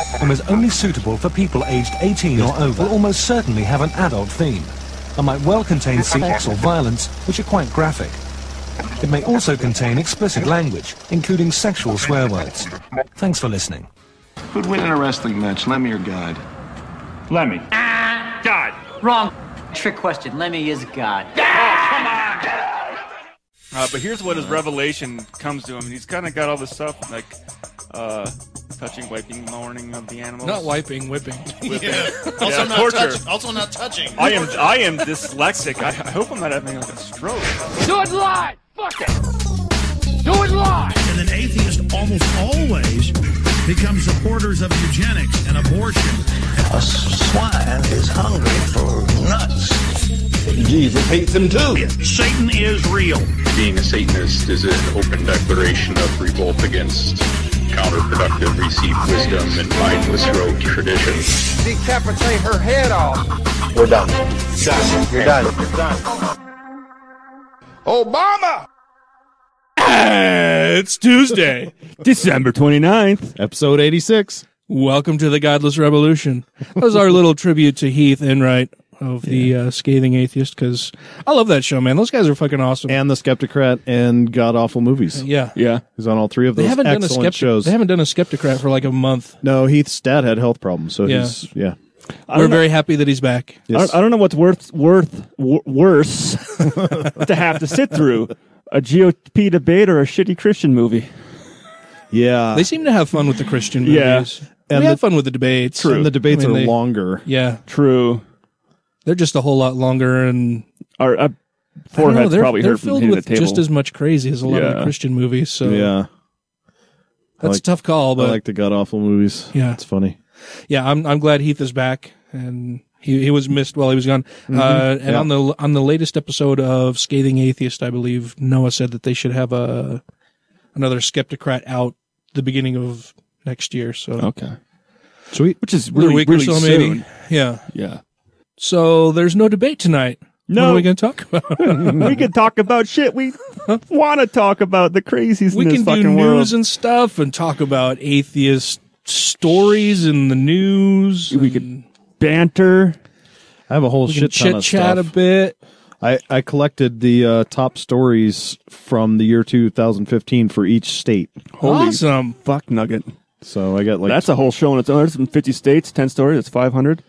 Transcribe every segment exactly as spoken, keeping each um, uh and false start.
and was only suitable for people aged eighteen or over, will almost certainly have an adult theme, and might well contain sex or violence, which are quite graphic. It may also contain explicit language, including sexual swear words. Thanks for listening. Who'd win in a wrestling match, Lemmy or God? Lemmy. God. Wrong. Trick question. Lemmy is God. Oh, come on! Uh, but here's what his revelation comes to him. He's kind of got all this stuff, like uh, touching, wiping, mourning of the animals. Not wiping, whipping. Whipping. Yeah. Also, Yeah, not torture. touch, also not touching. I am I am dyslexic. I, I hope I'm not having like a stroke. Do it live! Fuck it! Do it live! And an atheist almost always becomes supporters of eugenics and abortion. A swine is hungry for nuts. Jesus hates them too. Satan is real. Being a Satanist is an open declaration of revolt against counterproductive received wisdom and mindless rogue traditions. Decapitate her head off. We're done. Done. You're done. You're done. Obama! It's Tuesday, December twenty-ninth. Episode eighty-six. Welcome to the Godless Rebelution. That was our little tribute to Heath Enright of the Yeah. uh, Scathing Atheist, because I love that show, man. Those guys are fucking awesome. And the Skeptocrat and God Awful Movies. Yeah. Yeah. He's on all three of They those haven't done a excellent skeptic, shows. They haven't done a Skeptocrat for like a month. No, Heath's dad had health problems, so Yeah. he's, yeah. We're very happy that he's back. I, don't, I don't know what's worth, worth w- worse to have to sit through, a G O P debate or a shitty Christian movie. Yeah. They seem to have fun with the Christian Yeah. movies. And we the- have fun with the debates. And the debates I mean, are they- longer. Yeah. True. They're just a whole lot longer, and Our uh, I don't know, foreheads they're, probably they're hurt from filled hitting with the table. just as much crazy as a lot of the Yeah. Christian movies. So Yeah. that's like- a tough call, but I like the God Awful Movies. Yeah. It's funny. yeah, I'm I'm glad Heath is back, and he he was missed while he was gone. Mm-hmm. Uh, and Yeah. on the on the latest episode of Scathing Atheist, I believe Noah said that they should have a another Skeptocrat out the beginning of next year. So Okay. Sweet. Which is Another really, week really or so, soon. maybe. Yeah. Yeah. So there's no debate tonight. No. What are we going to talk about? We can talk about shit we want to talk about, the crazies we in this can do fucking news world. and stuff and talk about atheist stories in the news. We could banter. I have a whole We can shit ton chit of chat a stuff. bit. I, I collected the uh, top stories from the year two thousand fifteen for each state. Holy Awesome. fuck nugget. So I got like... That's a whole show on its own. There's in fifty states, ten stories. That's five hundred.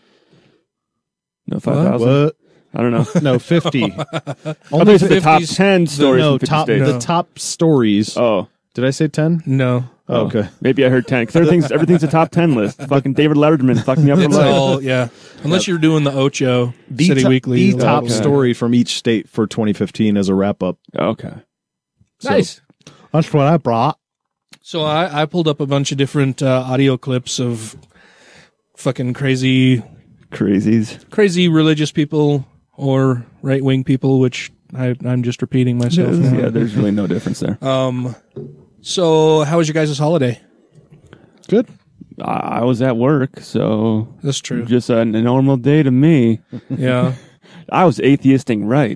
No, five thousand. What? I don't know. No, fifty. Only Only the top fifties. ten stories. no, in fifty top, states. the top stories. Oh. Did I say ten? No. Oh, okay. Maybe I heard ten. Because everything's, everything's a top ten list. Fucking David Letterman fucking me up for It's life. all, yeah. Unless you're doing the Ocho The, City to- Weekly. the top Okay. story from each state for twenty fifteen as a wrap-up. Okay. So, Nice. That's what I brought. So I, I pulled up a bunch of different uh, audio clips of fucking crazy, Crazies. crazy religious people or right-wing people, which I, I'm just repeating myself now. Yeah, there's really no difference there. Um, so how was your guys' holiday? Good. I I was at work, so That's true. just a, a normal day to me. Yeah. I was atheisting right.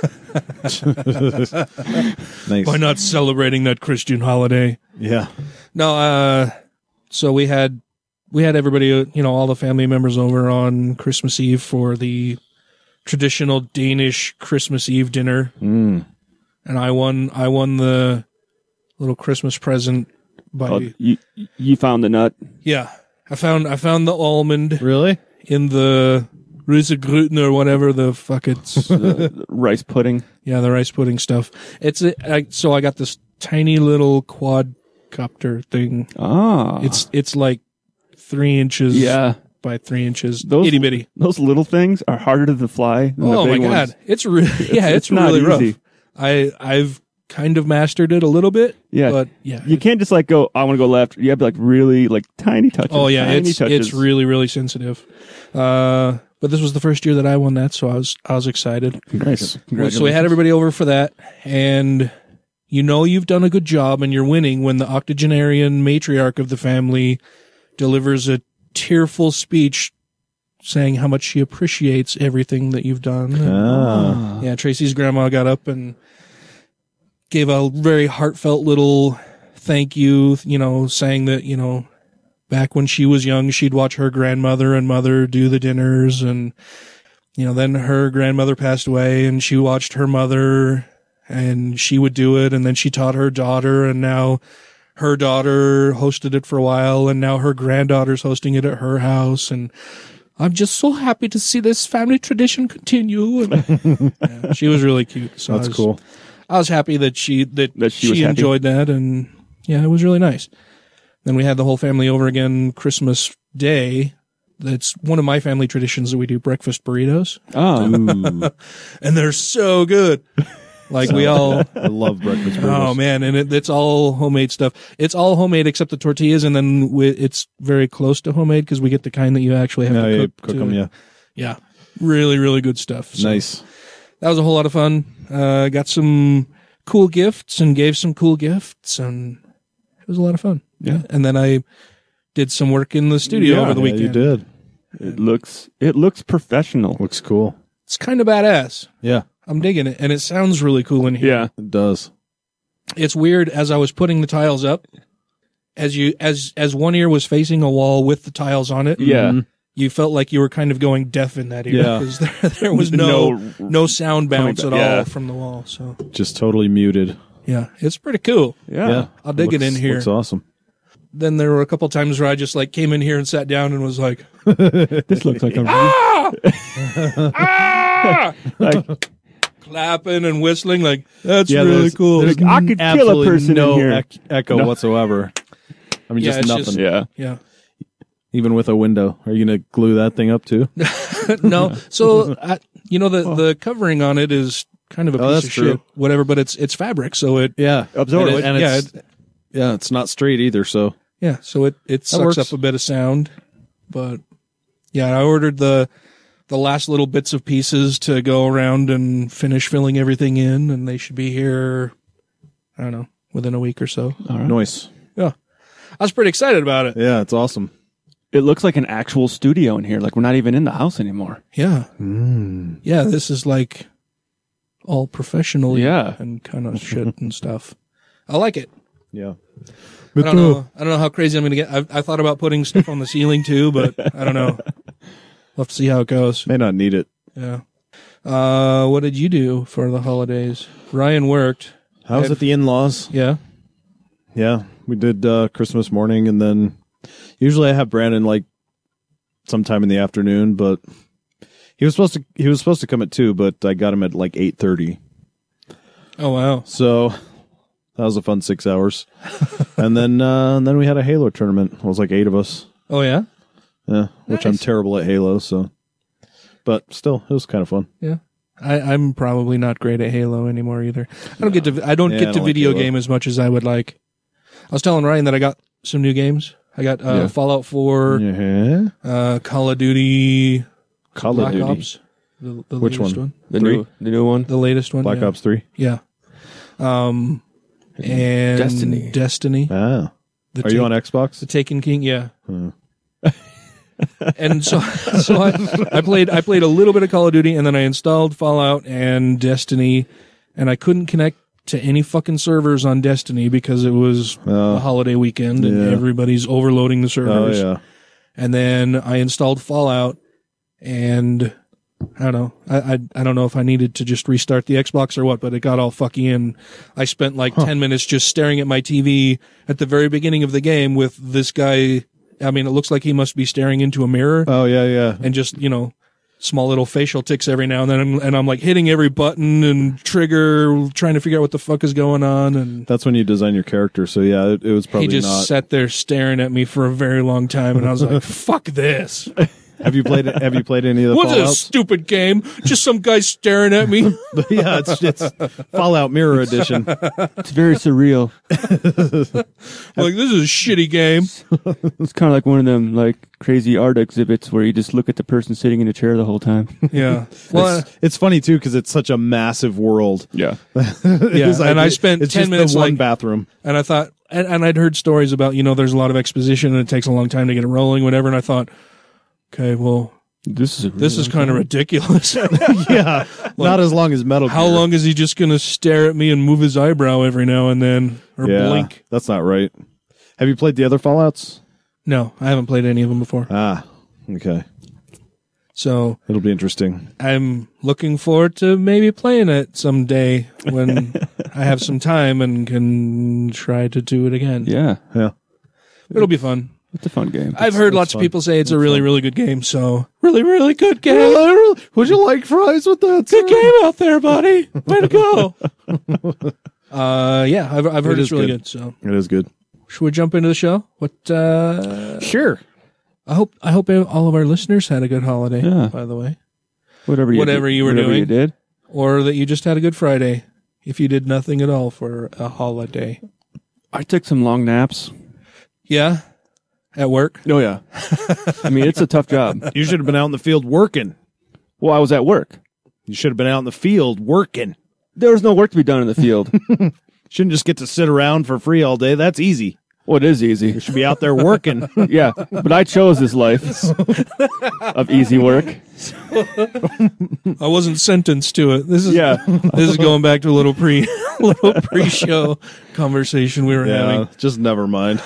Nice. Why not celebrating that Christian holiday? Yeah. No, uh, so we had, we had everybody, uh, you know, all the family members over on Christmas Eve for the traditional Danish Christmas Eve dinner. Mm. And I won, I won the little Christmas present by, Oh, you you found the nut. yeah, I found, I found the almond Really? in the Risegruten or whatever the fuck it's, The rice pudding. yeah, the rice pudding stuff. It's, a, I, so I got this tiny little quadcopter thing. Ah. It's, it's like three inches. yeah. By three inches, Those itty bitty. Those little things are harder to fly than Oh the my big god, ones. it's really yeah, it's, it's not really rough. easy. I I've kind of mastered it a little bit. Yeah. but yeah, You can't just like go, I want to go left. You have to like really like tiny touches. oh yeah, tiny it's touches. it's really really sensitive. Uh, but this was the first year that I won that, so I was I was excited. Nice. So we had everybody over for that, and you know you've done a good job and you're winning when the octogenarian matriarch of the family delivers a tearful speech saying how much she appreciates everything that you've done. Ah. Yeah, Tracy's grandma got up and gave a very heartfelt little thank you, you know, saying that, you know, back when she was young, she'd watch her grandmother and mother do the dinners, and you know, then her grandmother passed away, and she watched her mother, and she would do it, and then she taught her daughter, and now her daughter hosted it for a while, and now her granddaughter's hosting it at her house, and I'm just so happy to see this family tradition continue. And, yeah, she was really cute. So That's I was, cool. I was happy that she that, That she she, was happy. enjoyed that, and yeah, it was really nice. Then we had the whole family over again Christmas Day. That's one of my family traditions that we do breakfast burritos. Oh, And they're so good. Like we all, I love breakfast burritos. oh man, and it, it's all homemade stuff. It's all homemade except the tortillas, and then we, it's very close to homemade because we get the kind that you actually have Yeah, to you cook. cook to them, it. yeah. Yeah, really, really good stuff. So Nice. that was a whole lot of fun. Uh, got some cool gifts and gave some cool gifts, and it was a lot of fun. Yeah. And then I did some work in the studio Yeah, over the Yeah, weekend. you did. it looks it looks professional. Looks cool. It's kind of badass. Yeah, I'm digging it, and it sounds really cool in here. Yeah, it does. It's weird as I was putting the tiles up, as you as as one ear was facing a wall with the tiles on it. yeah. Mhm. You felt like you were kind of going deaf in that ear Yeah. because there, there was no No- no sound bounce back, at yeah. all from the wall. So Just totally muted. yeah, it's pretty cool. Yeah. Yeah, I'll dig it Looks- in here. Looks awesome. Then there were a couple times where I just like came in here and sat down and was like, This looks like a ah, ah, like clapping and whistling like that's Yeah, really there's- cool. there's I could kill a absolutely person in no here. ec- echo No. whatsoever. I mean, Yeah, just it's nothing. just- yeah. Yeah. Even with a window, are you gonna glue that thing up too? No. So, I, you know, the, the covering on it is kind of a Oh, piece that's of true. shit, whatever, but it's, it's fabric. So it, Yeah, Absorb and it. it- and yeah, it's it, yeah, it's not straight either. So yeah. So it, it sucks works. up a bit of sound, but yeah, I ordered the, the last little bits of pieces to go around and finish filling everything in, and they should be here, I don't know, within a week or so. nice. Yeah. I was pretty excited about it. Yeah, it's awesome. It looks like an actual studio in here. Like we're not even in the house anymore. Yeah. Mm. Yeah. This is like all professional Yeah. and kind of shit and stuff. I like it. Yeah. I don't know. I don't know how crazy I'm going to get. I, I thought about putting stuff on the ceiling too, but I don't know. We'll have to see how it goes. May not need it. Yeah. Uh, what did you do for the holidays? Ryan worked. I was I've- at the in-laws. Yeah. Yeah, we did uh, Christmas morning, and then usually I have Brandon like sometime in the afternoon, but he was supposed to he was supposed to come at two, but I got him at like eight thirty. Oh wow. So that was a fun six hours, and then uh, and then we had a Halo tournament. It was like eight of us. Oh yeah. Yeah, which I'm Nice. terrible at Halo, so but still, it was kind of fun. Yeah. I, I'm probably not great at Halo anymore either. I don't get to I don't Yeah, I get don't to like video Halo. game as much as I would like. I was telling Ryan that I got some new games. I got uh, Yeah. Fallout four, Yeah, uh, Call of Duty, Call Black of Duty, Ops. The, the Which latest one? The Three? new the new one. The latest one. Black yeah. Ops three. Yeah. Um, and Destiny. Destiny. Ah, The are you Ta- on Xbox? The Taken King? Yeah. Hmm. And so, so I, I played, I played a little bit of Call of Duty, and then I installed Fallout and Destiny, and I couldn't connect to any fucking servers on Destiny because it was Oh. a holiday weekend and Yeah. everybody's overloading the Oh servers. yeah. And then I installed Fallout, and I don't know. I, I I don't know if I needed to just restart the Xbox or what, but it got all fucky, and I spent like ten minutes just staring at my T V at the very beginning of the game with this guy. I mean, it looks like he must be staring into a mirror, Oh yeah, yeah. and just you know, small little facial ticks every now and then, and, and I'm like hitting every button and trigger, trying to figure out what the fuck is going on, and That's when you design your character. So yeah, it, it was probably he just not. sat there staring at me for a very long time, and I was like, "Fuck this." Have you played it? Have you played any of the What's this Fallouts? stupid game? Just some guy staring at me. Yeah, it's it's Fallout Mirror Edition. It's very surreal. Like, this is a shitty game. It's kind of like one of them like crazy art exhibits where you just look at the person sitting in a chair the whole time. Yeah. Well, It's, it's funny too because it's such a massive world. Yeah. yeah. It's like- And I spent it's ten just minutes the one like, bathroom. and I thought, and, and I'd heard stories about, you know, there's a lot of exposition and it takes a long time to get it rolling, whatever. And I thought, okay, well, This is a this is kind of ridiculous. Yeah, not as long as Metal How Gear. long is he just going to stare at me and move his eyebrow every now and then or Yeah, blink? that's not right. Have you played the other Fallouts? No, I haven't played any of them before. Ah, okay. So it'll be interesting. I'm looking forward to maybe playing it someday when I have some time and can try to do it again. Yeah. Yeah. It'll be fun. It's a fun game. I've heard it's lots fun. of people say it's, It's a really, fun. really good game. So really, really good game. Would you like fries with that? Good game out there, buddy. Way to go. uh, yeah, I've, I've heard It it's is really good. good. So It is good. should we jump into the show? What? Uh, Sure. I hope I hope all of our listeners had a good holiday. Yeah. By the way, Whatever you whatever did, you were whatever doing, you did. or that you just had a good Friday. If you did nothing at all for a holiday, I took some long naps. yeah, at work. Oh yeah. I mean, it's a tough job. You should have been out in the field working. Well, I was at work. You should have been out in the field working. There was no work to be done in the field. Shouldn't just get to sit around for free all day. That's easy. Well, it is easy. You should be out there working. Yeah, but I chose this life of easy work. I wasn't sentenced to it. This is Yeah. This is going back to a little pre little pre-show conversation we were Yeah, having. just never mind.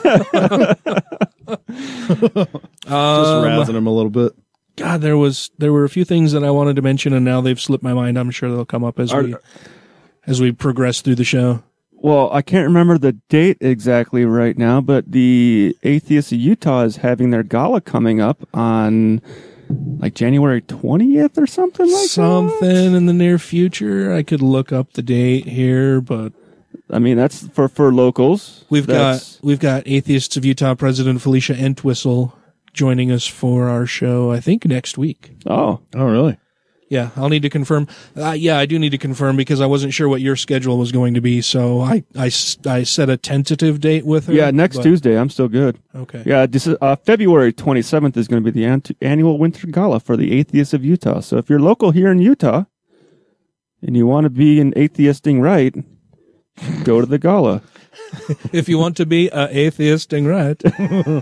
Just Um, razzing him a little bit. God, there was there were a few things that I wanted to mention, and now they've slipped my mind. I'm sure they'll come up as Are- we as we progress through the show. Well, I can't remember the date exactly right now, but the Atheists of Utah is having their gala coming up on like January twentieth or something like Something that. in the near future. I could look up the date here, but I mean, that's for, for locals. we've That's- got we've got Atheists of Utah President Felicia Entwistle joining us for our show, I think next week. Oh. Oh, really? Yeah, I'll need to confirm. Uh, yeah, I do need to confirm because I wasn't sure what your schedule was going to be. So I, I, s- I set a tentative date with her. Yeah, next but- Tuesday. I'm still good. Okay. Yeah, this is, uh, February twenty-seventh is going to be the an- annual winter gala for the Atheists of Utah. So if you're local here in Utah and you want to be an atheisting right, go to the gala. If you want to be a atheisting, right?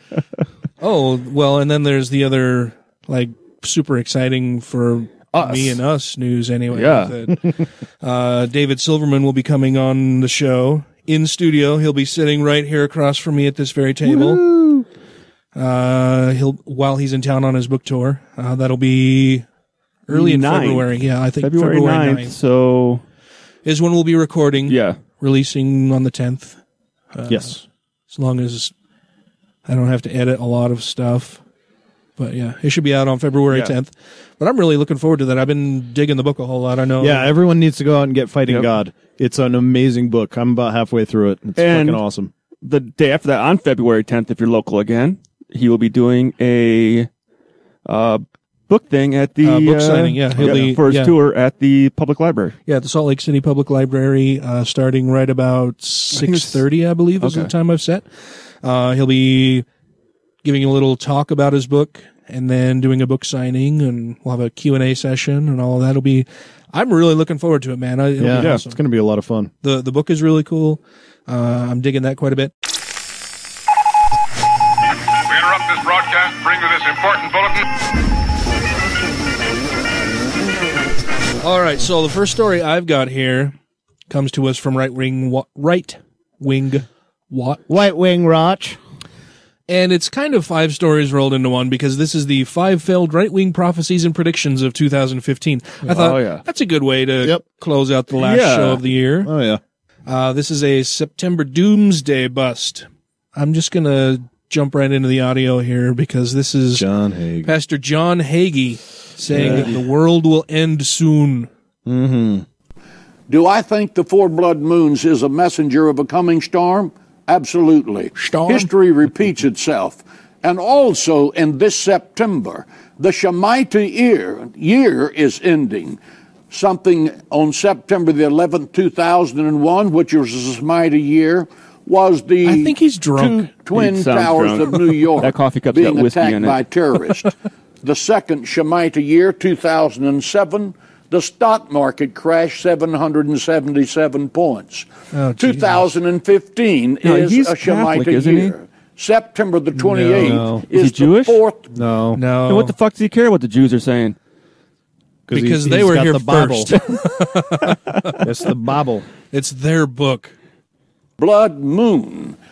Oh, well, and then there's the other, like, super exciting for Us. me and us news anyway. Yeah. that, uh, David Silverman will be coming on the show in studio. He'll be sitting right here across from me at this very table. Uh, he'll while he's in town on his book tour. Uh, that'll be early in ninth. February. Yeah, I think February, February ninth, ninth So, is when we'll be recording. yeah. Releasing on the tenth. Uh, Yes. As long as I don't have to edit a lot of stuff. But yeah, it should be out on February Yeah. tenth. But I'm really looking forward to that. I've been digging the book a whole lot. I know. Yeah, everyone needs to go out and get Fighting Yep. God. It's an amazing book. I'm about halfway through it. It's And- fucking awesome. The day after that, on February tenth, if you're local again, he will be doing a uh, book thing at the Uh, book signing, yeah. He'll be- for his yeah. tour at the public library. Yeah, at the Salt Lake City Public Library, uh, starting right about think it's- six thirty, I believe, is Okay. the time I've set. Uh, he'll be giving a little talk about his book and then doing a book signing, and we'll have a Q and A session and all of that. It'll be, I'm really looking forward to it, man. I- It'll Yeah, be yeah, awesome. it's going to be a lot of fun. The, the book is really cool. Uh, I'm digging that quite a bit. We interrupt this broadcast to bring you this important bulletin. All right, so the first story I've got here comes to us from Right Wing wa- Right Wing Watch. White Wing Roch. And it's kind of five stories rolled into one because this is the five failed right-wing prophecies and predictions of two thousand fifteen. I thought Oh, yeah. that's a good way to Yep. close out the last Yeah. show of the year. Oh, yeah. Uh, this is a September doomsday bust. I'm just going to jump right into the audio here because this is John Haig. Pastor John Hagee saying that the world will end soon. Mm-hmm. Do I think the four blood moons is a messenger of a coming storm? Absolutely. Storm? History repeats itself. And also in this September, the Shemitah year, year is ending. Something on September the eleventh, two thousand one, which was the Shemitah year, was the I think he's drunk. two twin He sounds towers drunk. of New York That coffee cup's being got whiskey attacked in it. by terrorists. The second Shemitah year, two thousand seven, the stock market crashed seven hundred seventy-seven points. Oh, Jesus. two thousand fifteen No, is he's a Catholic, Shemitah isn't he? year. September the twenty-eighth No. Is is he the Jewish? fourth. No. No. And what the fuck does he care what the Jews are saying? Because he- they he's were got here the Bible. first. It's the Bible. It's their book. Blood moon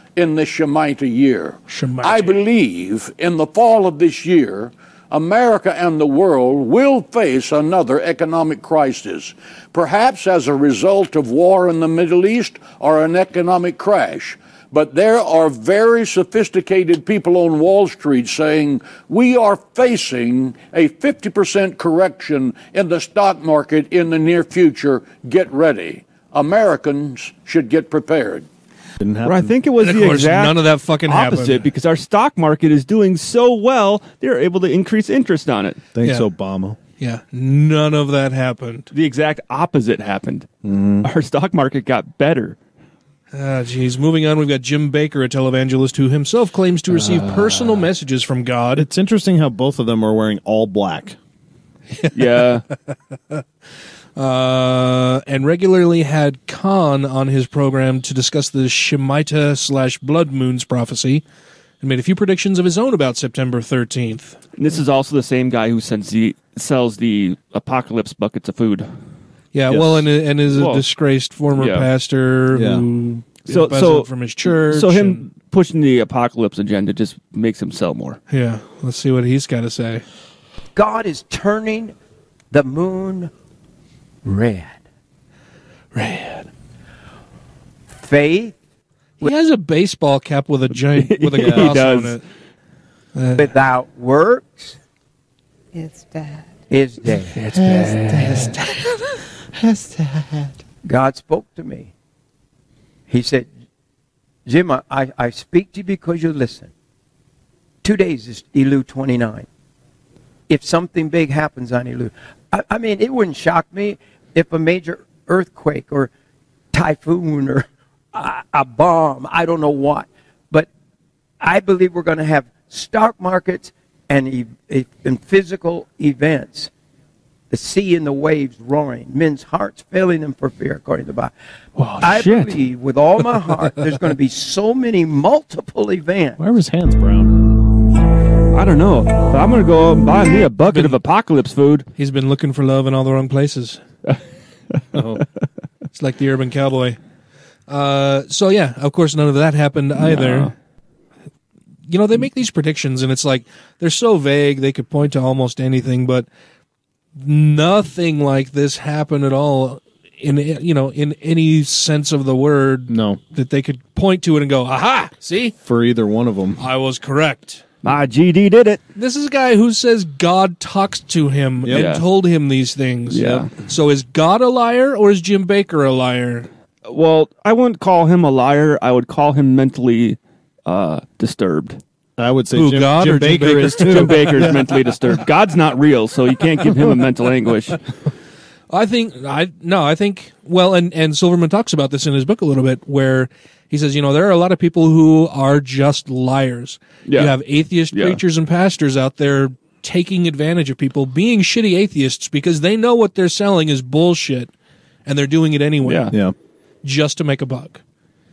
in the Shemitah year. Shemitah. I believe in the fall of this year, America and the world will face another economic crisis, perhaps as a result of war in the Middle East or an economic crash. But there are very sophisticated people on Wall Street saying we are facing a fifty percent correction in the stock market in the near future. Get ready. Americans should get prepared. Didn't happen. Well, I think it was And of the course, exact none of that fucking opposite happened. because our stock market is doing so well, they're able to increase interest on it. Thanks, Yeah. Obama. Yeah, none of that happened. The exact opposite happened. Mm-hmm. Our stock market got better. Ah, geez. Moving on, we've got Jim Baker, a televangelist who himself claims to receive Uh, personal messages from God. It's interesting how both of them are wearing all black. Yeah. Uh, and regularly had Khan on his program to discuss the Shemitah slash Blood Moons prophecy, and made a few predictions of his own about September thirteenth. And this is also the same guy who sends the, sells the apocalypse buckets of food. Yeah, Yes. well, and, and is a Well, disgraced former yeah. pastor Yeah. who So- embezzled so- from his church. So him and- pushing the apocalypse agenda just makes him sell more. yeah, let's see what he's got to say. God is turning the moon red. Red. Faith He has a baseball cap with a giant with a Yeah, he cross does. on it. Uh, without works It's dead. is dead. it's bad. It's dead. God spoke to me. He said, Jim, I, I speak to you because you listen. Two days is Elul twenty-nine. If something big happens on Elul, I, I mean, it wouldn't shock me if a major earthquake or typhoon or a, a bomb, I don't know what. But I believe we're going to have stock markets and, e- e- and physical events. The sea and the waves roaring, men's hearts failing them for fear, according to the Bible. Oh, I shit. believe with all my heart there's going to be so many multiple events. Why are his hands brown? I don't know. But I'm going to go out and buy me a bucket of apocalypse food. He's been looking for love in all the wrong places. Oh. It's like the urban cowboy. Uh, so yeah, of course, none of that happened either. No. You know, they make these predictions, and it's like they're so vague. They could point to almost anything, but nothing like this happened at all. In you know, in any sense of the word, No. that they could point to it and go, "Aha! See, For either one of them. I was correct." My G D did it. This is a guy who says God talks to him Yep. and Yeah. told him these things. Yeah. So is God a liar or is Jim Baker a liar? Well, I wouldn't call him a liar. I would call him mentally uh, disturbed. I would say Who, Jim, God Jim or Jim Baker Baker? is too. Jim Baker is mentally disturbed. God's not real, so you can't give him a mental anguish. I think I no, I think well, and and Silverman talks about this in his book a little bit, where he says, you know, there are a lot of people who are just liars. Yeah. You have atheist Yeah. preachers and pastors out there taking advantage of people, being shitty atheists because they know what they're selling is bullshit, and they're doing it anyway, Yeah. Yeah. just to make a buck.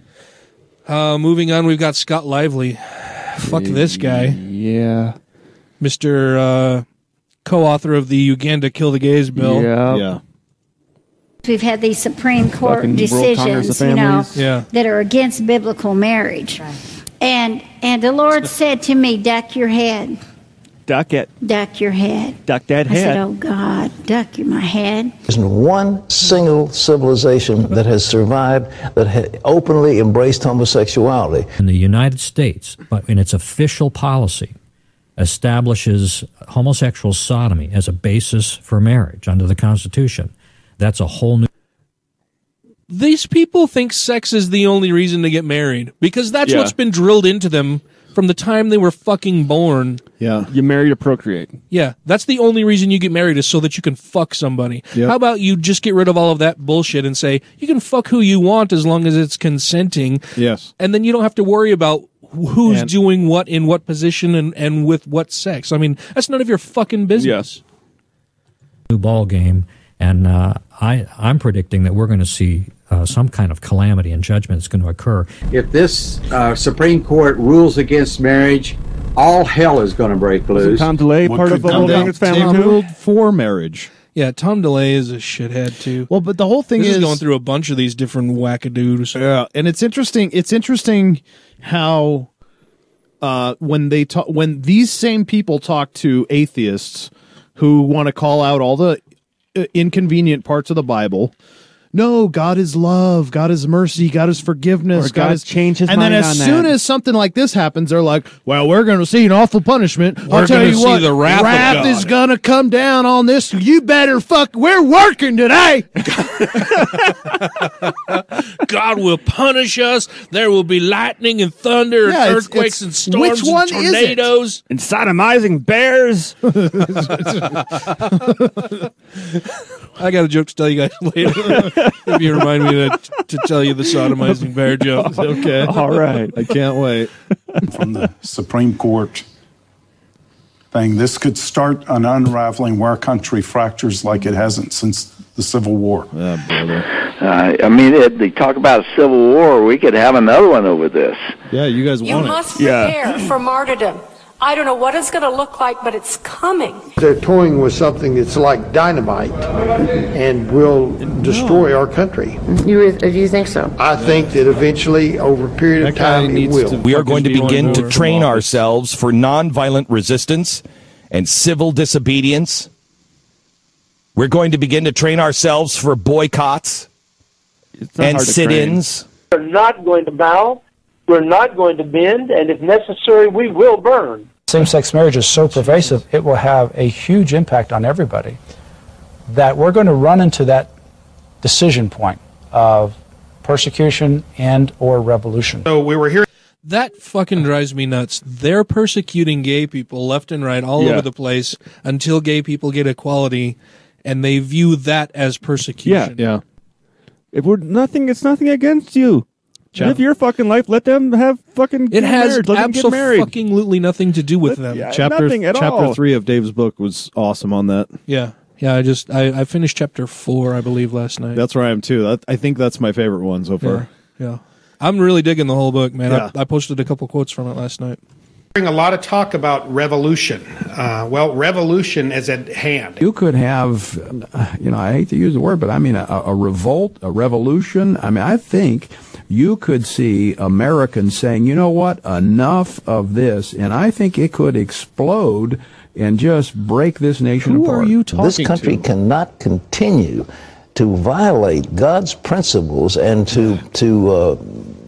Uh, moving on, we've got Scott Lively. Fuck this guy, Yeah. Mister Uh, co-author of the Uganda Kill the Gays bill. Yeah. Yeah. We've had these Supreme Court Fucking World Congress decisions, of you know, Families. Yeah. that are against biblical marriage. And and the Lord said to me, duck your head, Duck it. duck your head. Duck that I said, head. oh, God, duck your, my head. There's one single civilization that has survived that ha- openly embraced homosexuality. In the United States, but in its official policy, establishes homosexual sodomy as a basis for marriage under the Constitution. That's a whole new... These people think sex is the only reason to get married because that's Yeah. what's been drilled into them from the time they were fucking born. Yeah. You marry to procreate. Yeah, that's the only reason you get married is so that you can fuck somebody. Yep. How about you just get rid of all of that bullshit and say you can fuck who you want as long as it's consenting, Yes. and then you don't have to worry about who's And- doing what in what position and, and with what sex. I mean, that's none of your fucking business. Yes. new ball game, and uh, I, I'm predicting that we're going to see uh, some kind of calamity and judgment is going to occur. If this uh, Supreme Court rules against marriage, all hell is going to break loose. Tom DeLay part of the They, World Congress they family too? ruled for marriage. Yeah, Tom DeLay is a shithead too. Well, but the whole thing this is, is going through a bunch of these different wackadoos. Yeah, and it's interesting. It's interesting how uh, when they talk, when these same people talk to atheists who want to call out all the uh, inconvenient parts of the Bible. No, God is love. God is mercy. God is forgiveness. Or God, God is change his and mind then as on soon that. as something like this happens, they're like, "Well, we're going to see an awful punishment." We're I'll tell gonna you see what, the wrath of God. is going to come down on this. You better fuck. We're working today. God will punish us. There will be lightning and thunder Yeah, and it's- earthquakes it's- and storms which one and is it? tornadoes. And sodomizing bears. I got a joke to tell you guys later. If you remind me to, to tell you the sodomizing bear joke. Okay. All right. I can't wait. From the Supreme Court thing, this could start an unraveling where our country fractures like it hasn't since the Civil War. Yeah, brother. Uh, I mean, it, they talk about a civil war. We could have another one over this. Yeah, you guys You want must it. prepare for martyrdom. I don't know what it's going to look like, but it's coming. They're toying with something that's like dynamite and will destroy our country. You, do you think so? I think that eventually, over a period of time, it will. We are going to begin to train ourselves for nonviolent resistance and civil disobedience. We're going to begin to train ourselves for boycotts and sit-ins. We're not going to bow. We're not going to bend, and if necessary, we will burn. Same-sex marriage is so pervasive, it will have a huge impact on everybody, that we're going to run into that decision point of persecution and or revolution. So we were here. That fucking drives me nuts. They're persecuting gay people left and right all Yeah. over the place until gay people get equality, and they view that as persecution. Yeah. If we're nothing, it's nothing against you. Live your fucking life. Let them have fucking. It has marriage. Let them get married. absolutely nothing to do with them. Yeah, Chapter nothing at chapter all. three of Dave's book was awesome on that. Yeah, yeah. I just I, I finished chapter four, I believe, last night. That's where I am too. That, I think that's my favorite one so yeah, far. yeah. I'm really digging the whole book, man. Yeah. I, I posted a couple quotes from it last night. A lot of talk about revolution. Uh, well, revolution is at hand. You could have, uh, you know, I hate to use the word, but I mean a, a revolt, a revolution. I mean, I think you could see Americans saying, you know what, enough of this, and I think it could explode and just break this nation Who apart. are you talking This country to? cannot continue to violate God's principles and to to uh,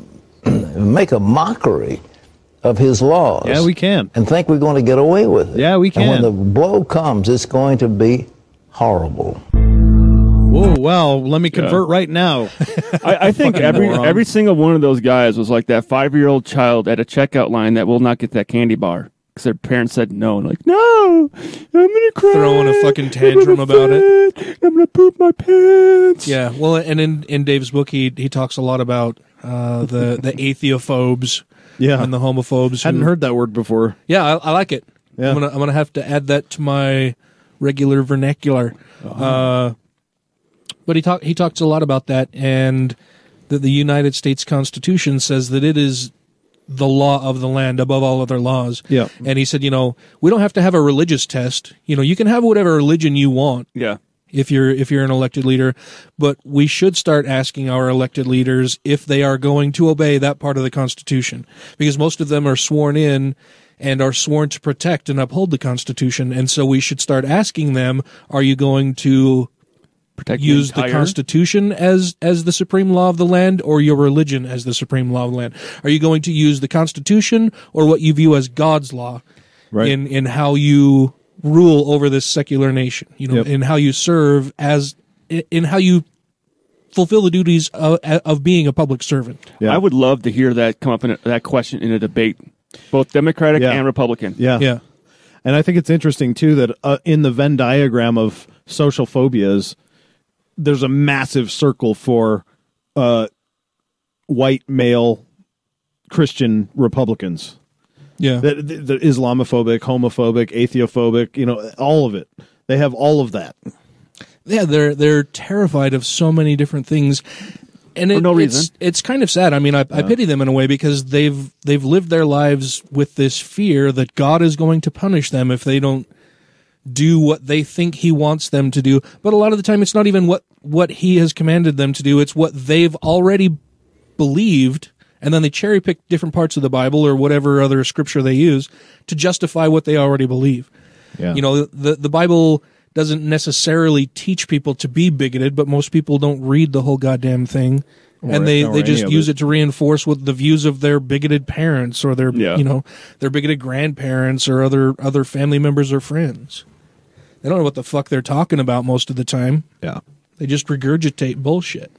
make a mockery of his laws. Yeah, we can. And think we're going to get away with it. Yeah, we can. And when the blow comes, it's going to be horrible. Whoa, well, let me convert Yeah. right now. I, I think Fucking every moron. every single one of those guys was like that five year old child at a checkout line that will not get that candy bar because their parents said no. And like, no, I'm gonna cry. Throwing a fucking tantrum about it. I'm gonna poop my pants. Yeah, well, and in, in Dave's book, he he talks a lot about uh, the the atheophobes, Yeah. and the homophobes. Hadn't who- heard that word before. Yeah, I, I like it. Yeah. I'm gonna I'm gonna have to add that to my regular vernacular. Uh-huh. Uh, but he talk he talks a lot about that, and that the United States Constitution says that it is the law of the land above all other laws. Yeah. And he said, you know, we don't have to have a religious test. You know, you can have whatever religion you want. Yeah. If you're if you're an elected leader, but we should start asking our elected leaders if they are going to obey that part of the Constitution, because most of them are sworn in and are sworn to protect and uphold the Constitution, and so we should start asking them: are you going to Protect use the the entire- Constitution as as the supreme law of the land, or your religion as the supreme law of the land? Are you going to use the Constitution or what you view as God's law Right. in in how you rule over this secular nation? You know, Yep. in how you serve as in in how you fulfill the duties of, of being a public servant. Yeah. I would love to hear that come up in a, that question in a debate, both Democratic Yeah. and Republican. Yeah. Yeah. And I think it's interesting, too, that uh, in the Venn diagram of social phobias, there's a massive circle for uh, white male Christian Republicans. Yeah. That, that, that Islamophobic, homophobic, atheophobic, you know, all of it. They have all of that. Yeah, they're they're terrified of so many different things, and it, For no it's reason. it's kind of sad. I mean, I, I pity them in a way, because they've they've lived their lives with this fear that God is going to punish them if they don't do what they think he wants them to do. But a lot of the time, it's not even what, what he has commanded them to do. It's what they've already believed, and then they cherry pick different parts of the Bible or whatever other scripture they use to justify what they already believe. Yeah. You know, the, the Bible doesn't necessarily teach people to be bigoted, but most people don't read the whole goddamn thing. Or, and they, or they just any of use it. it to reinforce what the views of their bigoted parents or their, Yeah. you know, their bigoted grandparents or other, other family members or friends. They don't know what the fuck they're talking about most of the time. Yeah. They just regurgitate bullshit.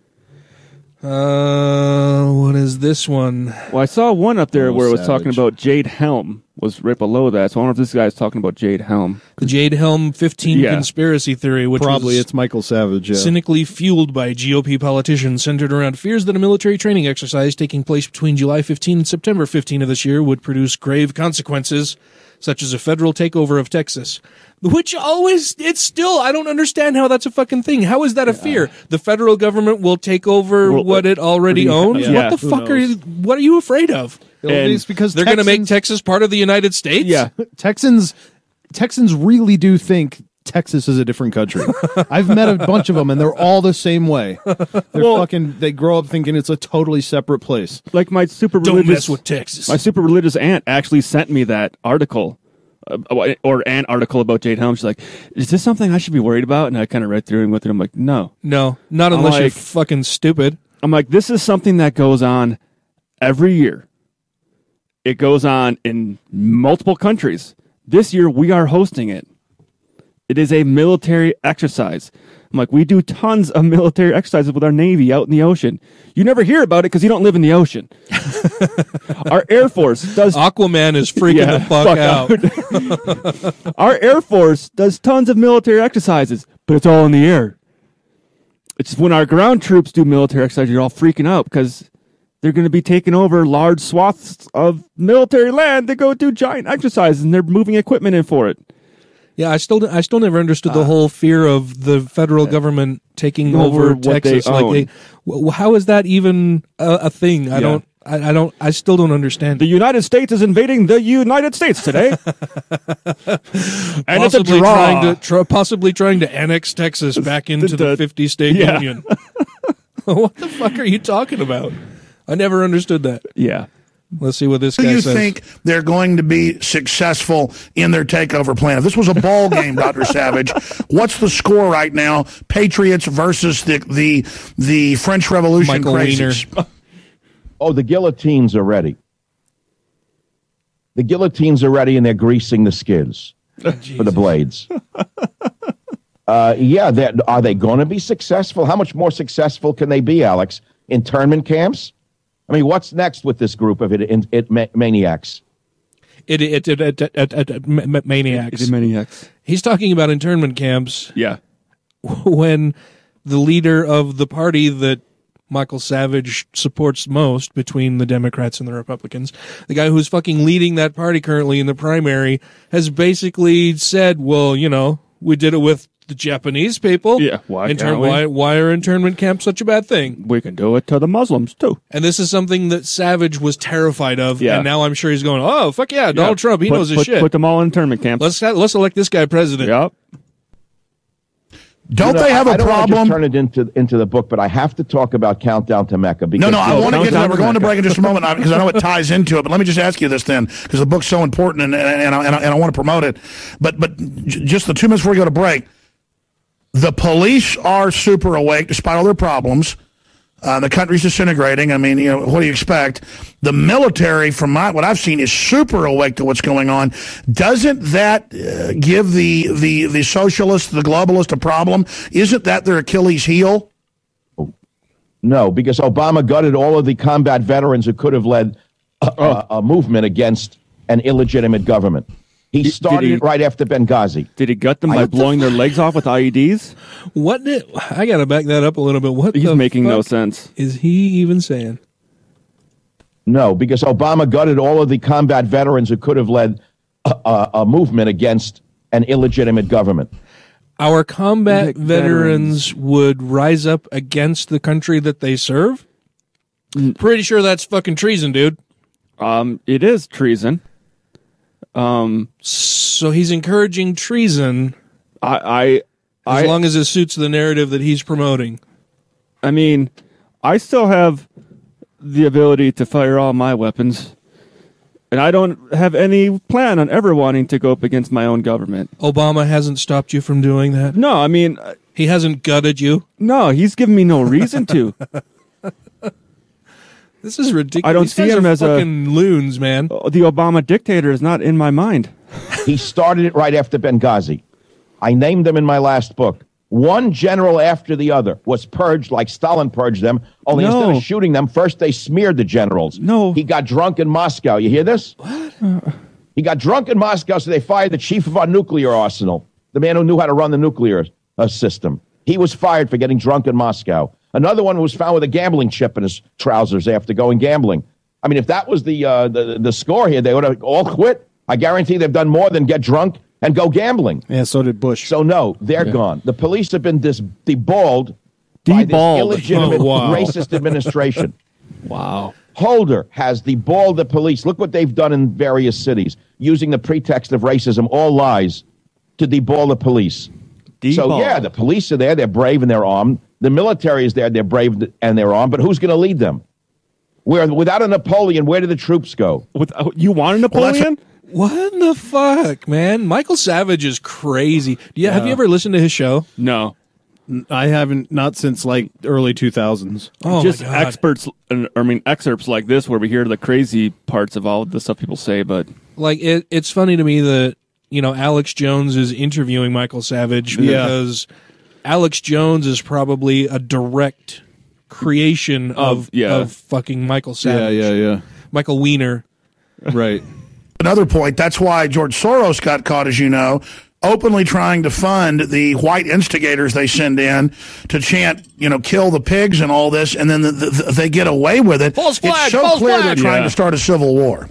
Uh, what is this one? Well, I saw one up there Oh, where it was savage. talking about Jade Helm was right below that. So I wonder if this guy's talking about Jade Helm. The Jade Helm fifteen Yeah. conspiracy theory, which Probably was it's Michael Savage. Yeah. cynically fueled by G O P politicians, centered around fears that a military training exercise taking place between July fifteenth and September fifteenth of this year would produce grave consequences, such as a federal takeover of Texas. Which always, it's still, I don't understand how that's a fucking thing. How is that a fear? The federal government will take over Well, what it already yeah, owns? yeah, what the who fuck are knows? you, what are you afraid of? Well, it's because they're going to make Texans- Texas part of the United States? Yeah, Texans Texans really do think Texas is a different country. I've met a bunch of them, and they're all the same way. They're Well- fucking. They grow up thinking it's a totally separate place. Like my super Don't religious, mess with Texas. My super religious aunt actually sent me that article, uh, or an article about Jade Helm. She's like, "Is this something I should be worried about?" And I kind of read through and with it. I'm like, "No, No, not I'm unless you're like- fucking stupid. I'm like, this is something that goes on every year. It goes on in multiple countries. This year, we are hosting it. It is a military exercise. I'm like, we do tons of military exercises with our Navy out in the ocean. You never hear about it because you don't live in the ocean. Our Air Force does... Aquaman is freaking Yeah, the fuck, fuck out. Our Air Force does tons of military exercises, but it's all in the air. It's when our ground troops do military exercises, you're all freaking out because they're going to be taking over large swaths of military land to go do giant exercises, and they're moving equipment in for it. Yeah, I still I still never understood the whole fear of the federal government taking Over over, what they Texas. Like, own. they, w- how is that even a, a thing? I Yeah. don't. I, I don't. I still don't understand. The United States is invading the United States today, and it's a possibly draw. trying to tr- possibly trying to annex Texas back into the the- fifty state yeah. union. What the fuck are you talking about? I never understood that. Yeah. Let's see what this Do guy you says. think they're going to be successful in their takeover plan? If this was a ball game, Doctor Savage, what's the score right now? Patriots versus the the the French Revolution Michael crazies. Oh, the guillotines are ready. The guillotines are ready, and they're greasing the skids for the blades. uh, yeah, they're- are they going to be successful? How much more successful can they be, Alex? Internment camps? I mean, what's next with this group of it, it, it ma- maniacs? It it it, it, it, it, it ma- maniacs. It is maniacs. He's talking about internment camps. Yeah. When the leader of the party that Michael Savage supports most between the Democrats and the Republicans, the guy who's fucking leading that party currently in the primary, has basically said, well, you know, we did it with the Japanese people. Yeah, why Intern- can't we? why, why are internment camps such a bad thing? We can do it to the Muslims, too. And this is something that Savage was terrified of, Yeah. and now I'm sure he's going, oh, fuck yeah, Donald Yeah. Trump, he Put- knows his put- shit. Put them all in internment camps. Let's let's elect this guy president. Yep. Don't You know, they have I, a I don't want to problem? just turn it into into the book, but I have to talk about Countdown to Mecca. Because No, no, I want to get to that. We're going to Mecca. break in just a moment because I know it ties into it. But let me just ask you this then, because the book's so important and, and, and, I, and, I, and I want to promote it. But but j- just the two minutes before we go to break, the police are super awake despite all their problems. Uh, the country's disintegrating. I mean, you know, what do you expect? The military, from my, what I've seen, is super awake to what's going on. Doesn't that uh, give the, the, the socialist, the globalist a problem? Isn't that their Achilles heel? No, because Obama gutted all of the combat veterans who could have led a, a, a movement against an illegitimate government. He Did- started did he- it right after Benghazi. Did he gut them by blowing their legs off with I E Ds? What did, I got to back that up a little bit. What He's the making no fuck sense. is he even saying? No, because Obama gutted all of the combat veterans who could have led a, a, a movement against an illegitimate government. Our combat Vic- veterans, veterans. would rise up against the country that they serve? Mm. Pretty sure that's fucking treason, dude. Um, it is treason. Um, So So he's encouraging treason. I, I, as I, long as it suits the narrative that he's promoting. I mean, I still have the ability to fire all my weapons, and I don't have any plan on ever wanting to go up against my own government. Obama hasn't stopped you from doing that? No, I mean... He hasn't gutted you? No, he's given me no reason to. This is ridiculous. I don't These see guys him are as fucking a... loons, man. The Obama dictator is not in my mind. He started it right after Benghazi. I named them in my last book. One general after the other was purged like Stalin purged them, only No. instead of shooting them, first they smeared the generals. No. He got drunk in Moscow. You hear this? What? He got drunk in Moscow, so they fired the chief of our nuclear arsenal, the man who knew how to run the nuclear uh, system. He was fired for getting drunk in Moscow. Another one was found with a gambling chip in his trousers after going gambling. I mean, if that was the uh, the, the score here, they would have all quit. I guarantee they've done more than get drunk and go gambling. Yeah, so did Bush. So, no, they're Yeah. gone. The police have been dis- deballed by this Deballed. illegitimate Oh, wow. racist administration. Wow. Holder has deballed the police. Look what they've done in various cities, using the pretext of racism, all lies, to deball the police. So, Deballed. yeah, the police are there. They're brave and they're armed. The military is there. They're brave and they're armed. But who's going to lead them? Where, without a Napoleon, where do the troops go? With, uh, you want a Napoleon? What the fuck, man? Michael Savage is crazy. Do you, Have Yeah. you ever listened to his show? No. I haven't, not since like early two thousands. Oh, Just my God. experts, and- I mean, excerpts like this where we hear the crazy parts of all the stuff people say, but... Like, it, it's funny to me that, you know, Alex Jones is interviewing Michael Savage Yeah. because Alex Jones is probably a direct creation of, Of- yeah. of fucking Michael Savage. Yeah, yeah, yeah. Michael Wiener. Right. Another point, that's why George Soros got caught, as you know, openly trying to fund the white instigators they send in to chant, you know, kill the pigs and all this, and then the, the, they get away with it. False flag, it's so false clear flag. they're trying Yeah. to start a civil war.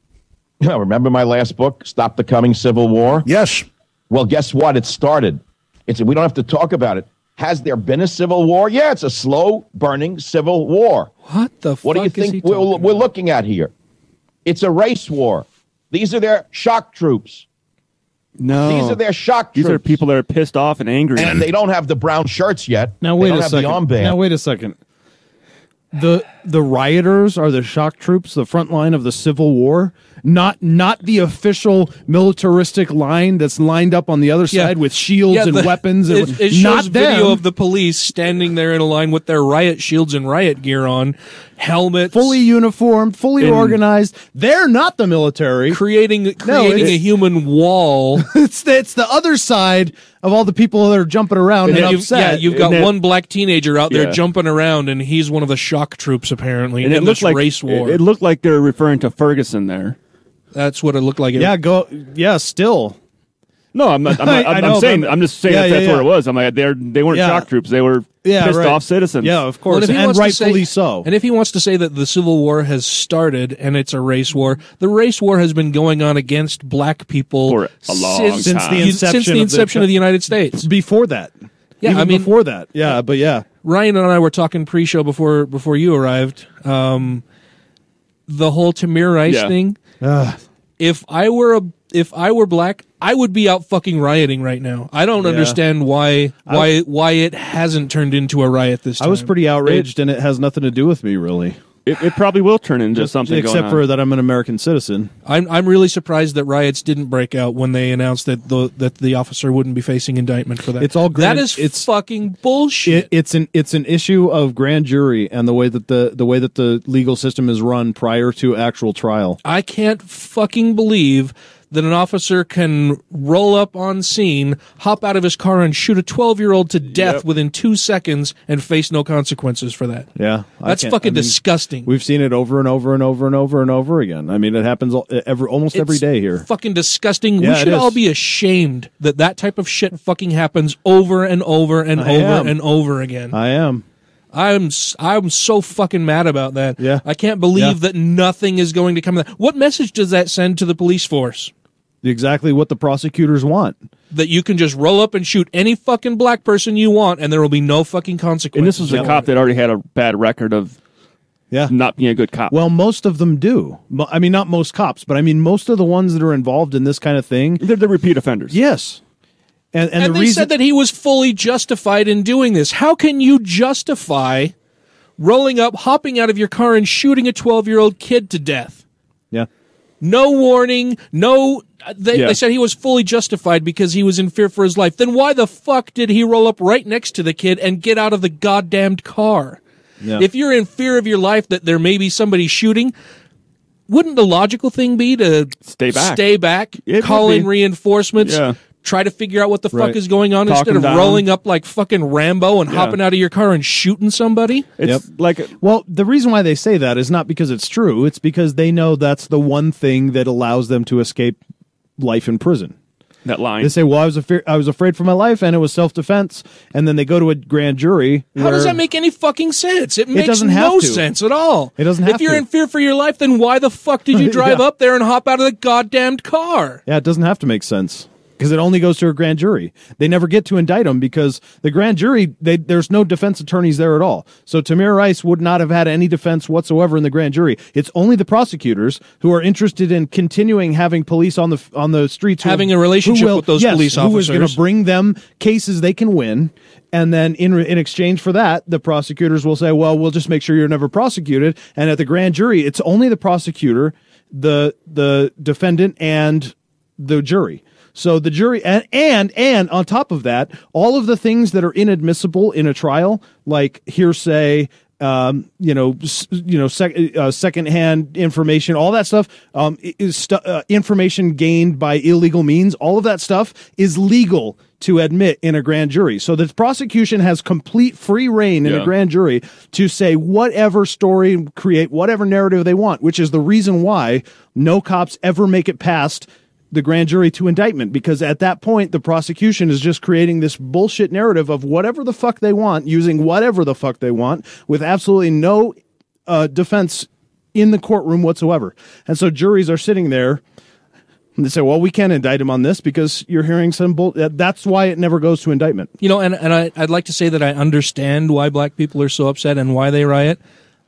Yeah, remember my last book, Stop the Coming Civil War? Yes. Well, guess what? It started. It's, we don't have to talk about it. Has there been a civil war? Yeah, it's a slow-burning civil war. What the What fuck do you is he think we're, talking we're about? looking at here? It's a race war. These are their shock troops. No. These are their shock These troops. are people that are pissed off and angry. And they don't have the brown shirts yet. Now They wait don't a have second. the armband. Now wait a second. The the rioters are the shock troops, the front line of the Civil War, not not the official militaristic line that's lined up on the other Yeah. side with shields Yeah, and the- weapons. It, And it shows not video them. of the police standing there in a line with their riot shields and riot gear on, helmets, fully uniformed, fully And- organized. They're not the military. creating creating it's- a human wall. It's the, it's the other side of all the people that are jumping around and, And you've, upset. yeah, you've got And it- one black teenager out there Yeah. jumping around, and he's one of the shock troops apparently and in it this looked like race war. It, it looked like they're referring to Ferguson there. That's what it looked like. It, yeah, go. Yeah, still. No, I'm not. I'm, not, I I'm, know, I'm saying. but- I'm just saying Yeah, that yeah, that's yeah. what it was. I'm like, they're they weren't Yeah. shock troops. They were Yeah, pissed right. off citizens. Yeah, of Well, course, if he and wants to rightfully say- so. And if he wants to say that the Civil War has started and it's a race war, the race war has been going on against black people For a long since, Since the you- inception since the of the- inception of the United States. Before that, Yeah, Even I mean- before that, yeah, but yeah, Ryan and I were talking pre-show before before you arrived. Um, the whole Tamir Rice Yeah. thing. Ugh. If I were a if I were black, I would be out fucking rioting right now. I don't Yeah. understand why why why it hasn't turned into a riot this I time. was pretty outraged, and it has nothing to do with me really. It, it probably will turn into Just- something. except going for on. that I'm an American citizen. I'm I'm really surprised that riots didn't break out when they announced that the that the officer wouldn't be facing indictment for that. It's all grand- that is it's- fucking bullshit. It, it's an it's an issue of grand jury and the way that the the way that the legal system is run prior to actual trial. I can't fucking believe that an officer can roll up on scene, hop out of his car, and shoot a twelve-year-old to death Yep. within two seconds and face no consequences for that. Yeah, I That's can't- fucking I mean, disgusting. We've seen it over and over and over and over and over again. I mean, it happens all, every almost every It's day here. Fucking disgusting. Yeah, we should it is. all be ashamed that that type of shit fucking happens over and over and I over am. and over again. I am. I'm s- I'm so fucking mad about that. Yeah. I can't believe Yeah. that nothing is going to come of that. What message does that send to the police force? Exactly what the prosecutors want. That you can just roll up and shoot any fucking black person you want, and there will be no fucking consequences. And this was a cop that already had a bad record of Yeah. not being a good cop. Well, most of them do. Mo- I mean, not most cops, but I mean, most of the ones that are involved in this kind of thing. They're the repeat offenders. Yes. And, and, And, the they reason said that he was fully justified in doing this. How can you justify rolling up, hopping out of your car, and shooting a twelve-year-old kid to death? Yeah. No warning, no... They, Yeah. they said he was fully justified because he was in fear for his life. Then why the fuck did he roll up right next to the kid and get out of the goddamned car? Yeah. If you're in fear of your life that there may be somebody shooting, wouldn't the logical thing be to Stay back. stay back, It call would in be. reinforcements, Yeah. try to figure out what the Right. fuck is going on Talk instead them of down. rolling up like fucking Rambo and Yeah. hopping out of your car and shooting somebody? It's Yep. like Well, the reason why they say that is not because it's true. It's because they know that's the one thing that allows them to escape life in prison. that line. They say, "Well, I was afraid. I was afraid for my life, and it was self-defense." And then they go to a grand jury. How where does that make any fucking sense? It makes doesn't have no to. sense at all. It doesn't If have you're to. in fear for your life, then why the fuck did you drive Yeah. up there and hop out of the goddamned car? Yeah, it doesn't have to make sense because it only goes to a grand jury. They never get to indict him because the grand jury, they, there's no defense attorneys there at all. So Tamir Rice would not have had any defense whatsoever in the grand jury. It's only the prosecutors who are interested in continuing having police on the on the streets, who- Having a relationship who will- with those yes, police who is going officers. to bring them cases they can win. And then in in exchange for that, the prosecutors will say, "Well, we'll just make sure you're never prosecuted." And at the grand jury, it's only the prosecutor, the the defendant, and the jury. So the jury, and, and and on top of that, all of the things that are inadmissible in a trial, like hearsay, um, you know, s- you know, sec, uh, secondhand information, all that stuff, um, is stu- uh, information gained by illegal means. All of that stuff is legal to admit in a grand jury. So the prosecution has complete free reign in Yeah. a grand jury to say whatever story, create whatever narrative they want, which is the reason why no cops ever make it past the grand jury to indictment, because at that point the prosecution is just creating this bullshit narrative of whatever the fuck they want, using whatever the fuck they want, with absolutely no uh, defense in the courtroom whatsoever. And so juries are sitting there and they say, well, we can't indict him on this because you're hearing some bull. That's why it never goes to indictment. You know, and, and I, I'd like to say that I understand why black people are so upset and why they riot.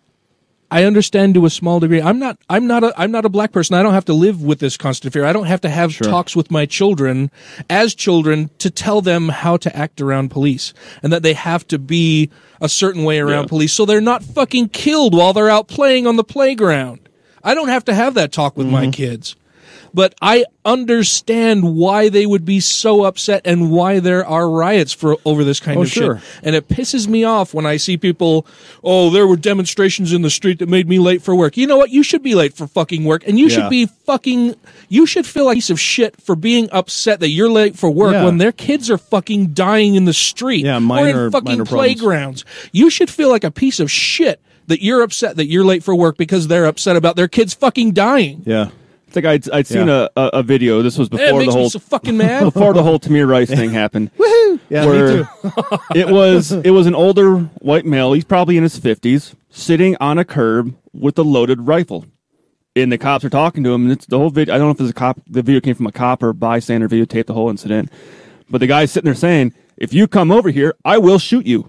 I understand to a small degree. I'm not. I'm not a. I'm not a black person. I don't have to live with this constant fear. I don't have to have Sure. talks with my children as children to tell them how to act around police and that they have to be a certain way around Yeah. police so they're not fucking killed while they're out playing on the playground. I don't have to have that talk with my kids. But I understand why they would be so upset and why there are riots for over this kind Oh, of sure. shit. And it pisses me off when I see people, oh, there were demonstrations in the street that made me late for work. You know what? You should be late for fucking work. And you Yeah. should be fucking, you should feel like a piece of shit for being upset that you're late for work Yeah. when their kids are fucking dying in the street Yeah, or minor- in fucking minor problems. playgrounds. You should feel like a piece of shit that you're upset that you're late for work because they're upset about their kids fucking dying. Yeah. It's like I'd, I'd seen Yeah. a, a, a video. This was It before makes the me whole so fucking mad. before the whole Tamir Rice thing happened. Woohoo! Yeah, where me too. it was it was an older white male. He's probably in his fifties, sitting on a curb with a loaded rifle. And the cops are talking to him. And it's the whole video. I don't know if it's a cop. The video came from a cop or bystander videotaped the whole incident. But the guy's sitting there saying, "If you come over here, I will shoot you.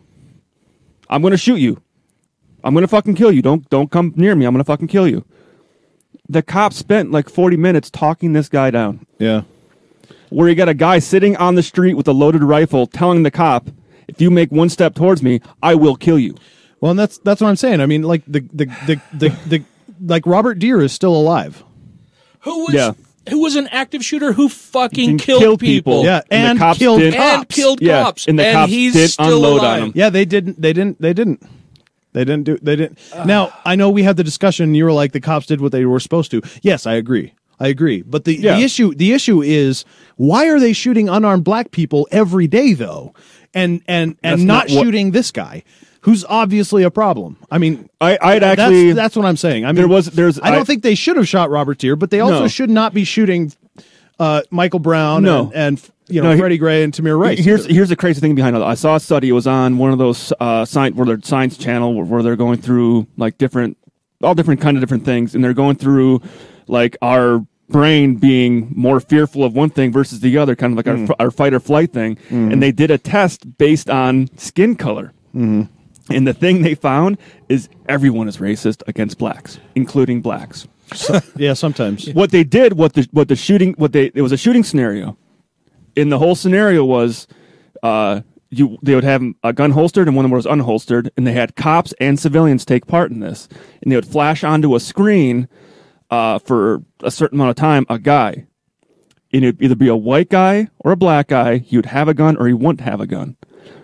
I'm going to shoot you. I'm going to fucking kill you. Don't don't come near me. I'm going to fucking kill you." The cop spent like forty minutes talking this guy down. Yeah. Where you got a guy sitting on the street with a loaded rifle telling the cop, if you make one step towards me, I will kill you. Well, and that's that's what I'm saying. I mean, like the the the the, the like Robert Deere is still alive. Who was Yeah. who was an active shooter who fucking can killed kill people. people. Yeah, And the and, cops killed did- cops. And killed Yeah, cops. and the cops he's did still unload on alive. him. Yeah, they didn't. They didn't. They didn't. They didn't do. They didn't. now I know we had the discussion. You were like the cops did what they were supposed to. Yes, I agree. I agree. But the, Yeah. the issue the issue is why are they shooting unarmed black people every day though, and and and That's not, not what- shooting this guy who's obviously a problem. I mean, I, I'd that's, actually. that's what I'm saying. I mean, there was there's. I don't think they should have shot Robert Deere, but they also No. should not be shooting uh, Michael Brown No. and, and you know No, he- Freddie Gray and Tamir Rice. Here's either. here's the crazy thing behind it. I saw a study. It was on one of those uh, science where their science channel where, where they're going through like different, all different kind of different things, and they're going through like our brain being more fearful of one thing versus the other, kind of like Mm. our our fight or flight thing. Mm. And they did a test based on skin color. Mm-hmm. And the thing they found is everyone is racist against blacks, including blacks. So, yeah, sometimes. What they did, what the what the shooting, what they it was a shooting scenario, and the whole scenario was, uh, you they would have a gun holstered and one was unholstered, and they had cops and civilians take part in this, and they would flash onto a screen, uh, for a certain amount of time, a guy, and it'd either be a white guy or a black guy. He would have a gun or he wouldn't have a gun.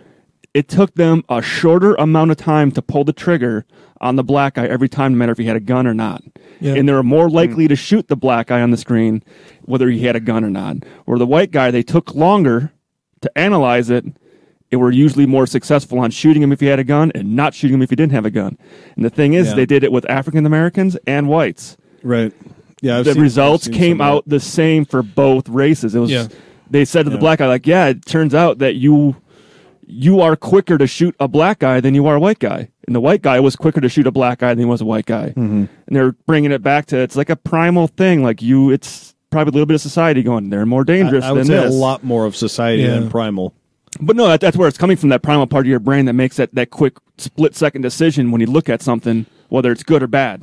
It took them a shorter amount of time to pull the trigger on the black guy every time, no matter if he had a gun or not. Yeah. And they were more likely mm. to shoot the black guy on the screen, whether he had a gun or not. Or the white guy, they took longer to analyze it. It were usually more successful on shooting him if he had a gun and not shooting him if he didn't have a gun. And the thing is, yeah. they did it with African Americans and whites. Right. Yeah. I've the seen, results came out the same for both races. It was. Yeah. They said to the yeah. black guy, like, yeah, it turns out that you you are quicker to shoot a black guy than you are a white guy. And the white guy was quicker to shoot a black guy than he was a white guy. Mm-hmm. And they're bringing it back to, it's like a primal thing. Like you, it's probably a little bit of society going, they're more dangerous I, I would than say this. a lot more of society Yeah. than primal. But no, that, that's where it's coming from, that primal part of your brain that makes that, that quick split-second decision when you look at something, whether it's good or bad.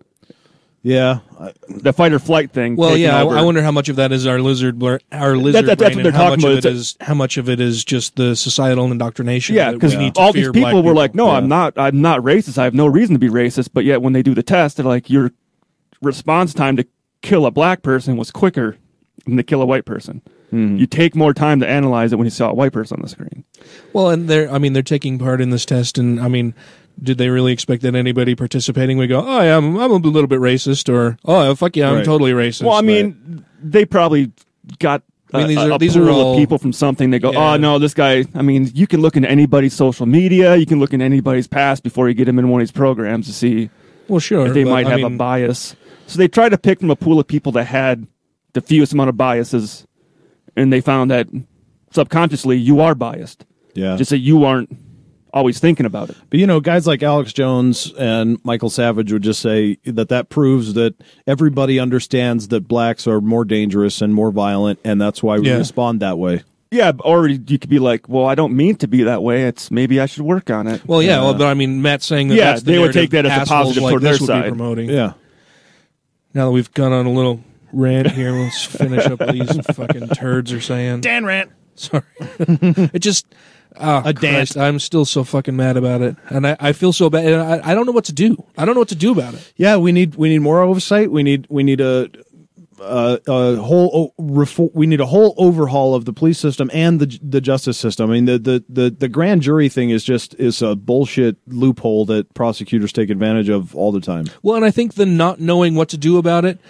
Yeah. The fight or flight thing. Well, yeah, I, over. I wonder how much of that is our lizard, bl- our lizard that, that, that's brain, what they're and how talking much about. of it is how much of it is just the societal indoctrination. Yeah, because all these people were like, "No, yeah. I'm not. I'm not racist. I have no reason to be racist." But yet, when they do the test, they're like, "Your response time to kill a black person was quicker than to kill a white person. Mm-hmm. You take more time to analyze it when you saw a white person on the screen." Well, and they're, I mean, they're taking part in this test, and I mean. Did they really expect that anybody participating would go, oh, yeah, I'm, I'm a little bit racist, or, oh, fuck yeah, I'm right. totally racist? Well, I mean, right. they probably got I mean, these a, are, a these pool are all, of people from something. They go, yeah. oh, no, this guy, I mean, you can look into anybody's social media, you can look into anybody's past before you get them in one of these programs to see well, sure, if they but, might I have mean, a bias. So they tried to pick from a pool of people that had the fewest amount of biases, and they found that subconsciously you are biased. Yeah. Just that you aren't always thinking about it. But, you know, guys like Alex Jones and Michael Savage would just say that that proves that everybody understands that blacks are more dangerous and more violent, and that's why we yeah. respond that way. Yeah, or you could be like, well, I don't mean to be that way. It's maybe I should work on it. Well, yeah, uh, well, but I mean, Matt's saying that yeah, that's the they would take that as a positive like toward their this would side. be promoting. Yeah. Now that we've gone on a little rant here, let's finish up what these fucking turds are saying. Dan rant. Sorry. It just... Oh, a Christ, I'm still so fucking mad about it, and I, I feel so bad. And I, I don't know what to do. I don't know what to do about it. Yeah, we need we need more oversight. We need we need a a, a whole oh, we need a whole overhaul of the police system and the the justice system. I mean, the, the, the, the grand jury thing is just is a bullshit loophole that prosecutors take advantage of all the time. Well, and I think the not knowing what to do about it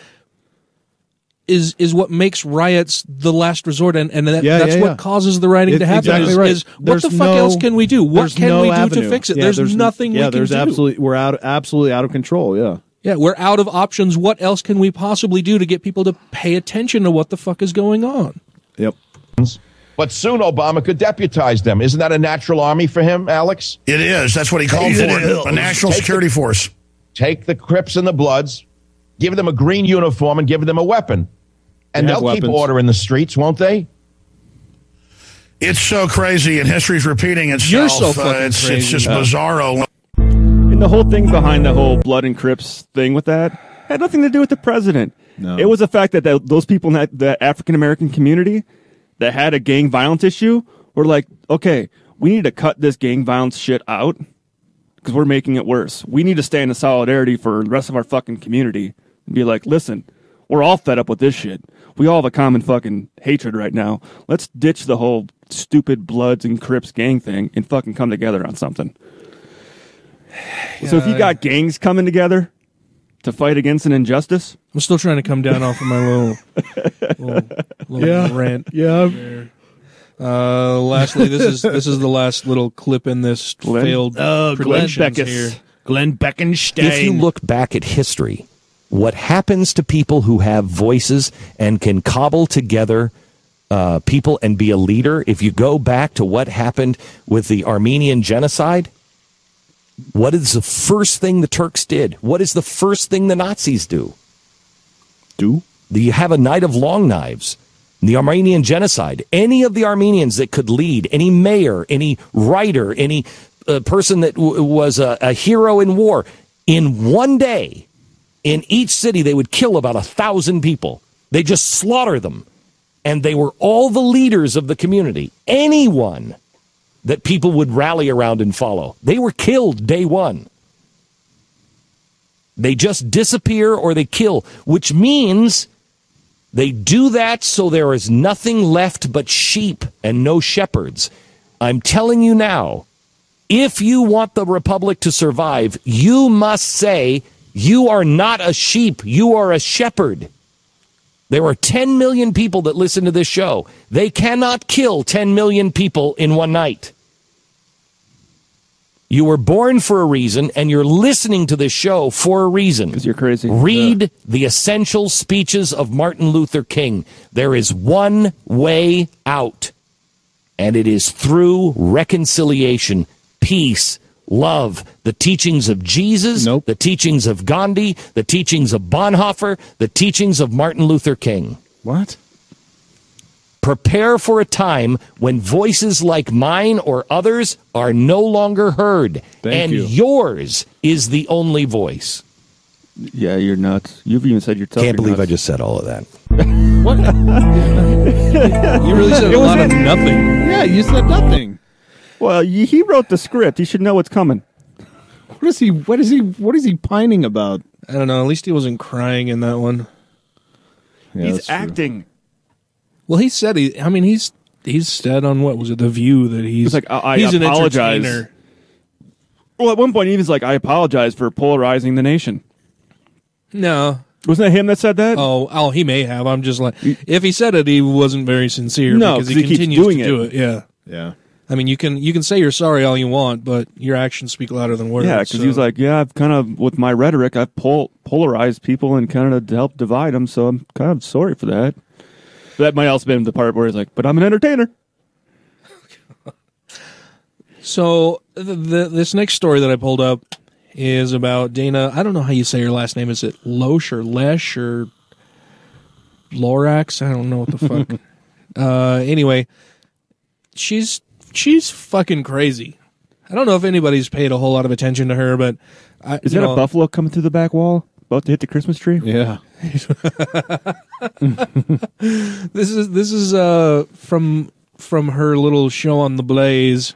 is is what makes riots the last resort, and, and that, yeah, that's yeah, what yeah. cause the rioting it, to happen. Exactly is, right. is what there's the fuck no, else can we do? What can no we do avenue. to fix it? Yeah, there's, there's nothing yeah, we can there's do. Absolutely, we're out absolutely out of control. Yeah. Yeah, we're out of options. What else can we possibly do to get people to pay attention to what the fuck is going on? Yep. But soon Obama could deputize them. Isn't that a natural army for him, Alex? It is. That's what he called for it. A national Take security the, force. Take the Crips and the Bloods, give them a green uniform, and give them a weapon. And they they'll weapons. keep order in the streets, won't they? It's so crazy, and history's repeating itself. You're so fucking uh, it's, crazy. it's just Uh, bizarro. And the whole thing behind the whole Blood and Crips thing with that had nothing to do with the president. No. It was the fact that the, those people in that, the African-American community that had a gang violence issue were like, okay, we need to cut this gang violence shit out because we're making it worse. We need to stand in solidarity for the rest of our fucking community and be like, listen, we're all fed up with this shit. We all have a common fucking hatred right now. Let's ditch the whole stupid Bloods and Crips gang thing and fucking come together on something. Yeah, so if you got gangs coming together to fight against an injustice, I'm still trying to come down off of my little, little, little yeah. rant. Yeah. There. Uh, lastly, this is this is the last little clip in this Glenn? failed Oh, Glenn predictions Beckus. here. Glenn Beckenstein. If you look back at history, what happens to people who have voices and can cobble together uh, people and be a leader, if you go back to what happened with the Armenian genocide, what is the first thing the Turks did? What is the first thing the Nazis do? Do? You have a night of long knives. The Armenian genocide. Any of the Armenians that could lead, any mayor, any writer, any a person that w- was a, a hero in war. In one day, in each city, they would kill about a thousand people. They just slaughter them. And they were all the leaders of the community. Anyone that people would rally around and follow. They were killed day one. They just disappear or they kill, which means they do that so there is nothing left but sheep and no shepherds. I'm telling you now, if you want the republic to survive, you must say you are not a sheep, you are a shepherd. There are ten million people that listen to this show. They cannot kill ten million people in one night. You were born for a reason, and you're listening to this show for a reason. Because you're crazy. Read yeah. the essential speeches of Martin Luther King. There is one way out, and it is through reconciliation, peace, love, the teachings of Jesus, nope. the teachings of Gandhi, the teachings of Bonhoeffer, the teachings of Martin Luther King. What? Prepare for a time when voices like mine or others are no longer heard, Thank and you. yours is the only voice. Yeah, you're nuts. You've even said yourself. Can't believe nuts. I just said all of that. What? You really said a lot of nothing. Yeah, you said nothing. Well, he wrote the script. He should know what's coming. What is he? What is he? What is he pining about? I don't know. At least he wasn't crying in that one. Yeah, he's acting. Well, he said he. I mean, he's he's said on what was it, The View, that he's He's like, I, I he's apologize. an entertainer. Well, at one point he was like, I apologize for polarizing the nation. No. Wasn't that him that said that? Oh, oh, he may have. I'm just like, if he said it, he wasn't very sincere. No, because he, 'cause he keeps continues doing to it. do it. Yeah, Yeah. I mean, you can you can say you're sorry all you want, but your actions speak louder than words. Yeah, because so. he was like, yeah, I've kind of, with my rhetoric, I've pol- polarized people and kind of helped divide them, so I'm kind of sorry for that. That might also been the part where he's like, but I'm an entertainer. So the, the, this next story that I pulled up is about Dana. I don't know how you say her last name. Is it Loesch or Lesh or Lorax? I don't know what the fuck. uh, anyway, she's she's fucking crazy. I don't know if anybody's paid a whole lot of attention to her, but I, Is you that know, a buffalo coming through the back wall, about to hit the Christmas tree? Yeah. this is this is uh from from her little show on the Blaze.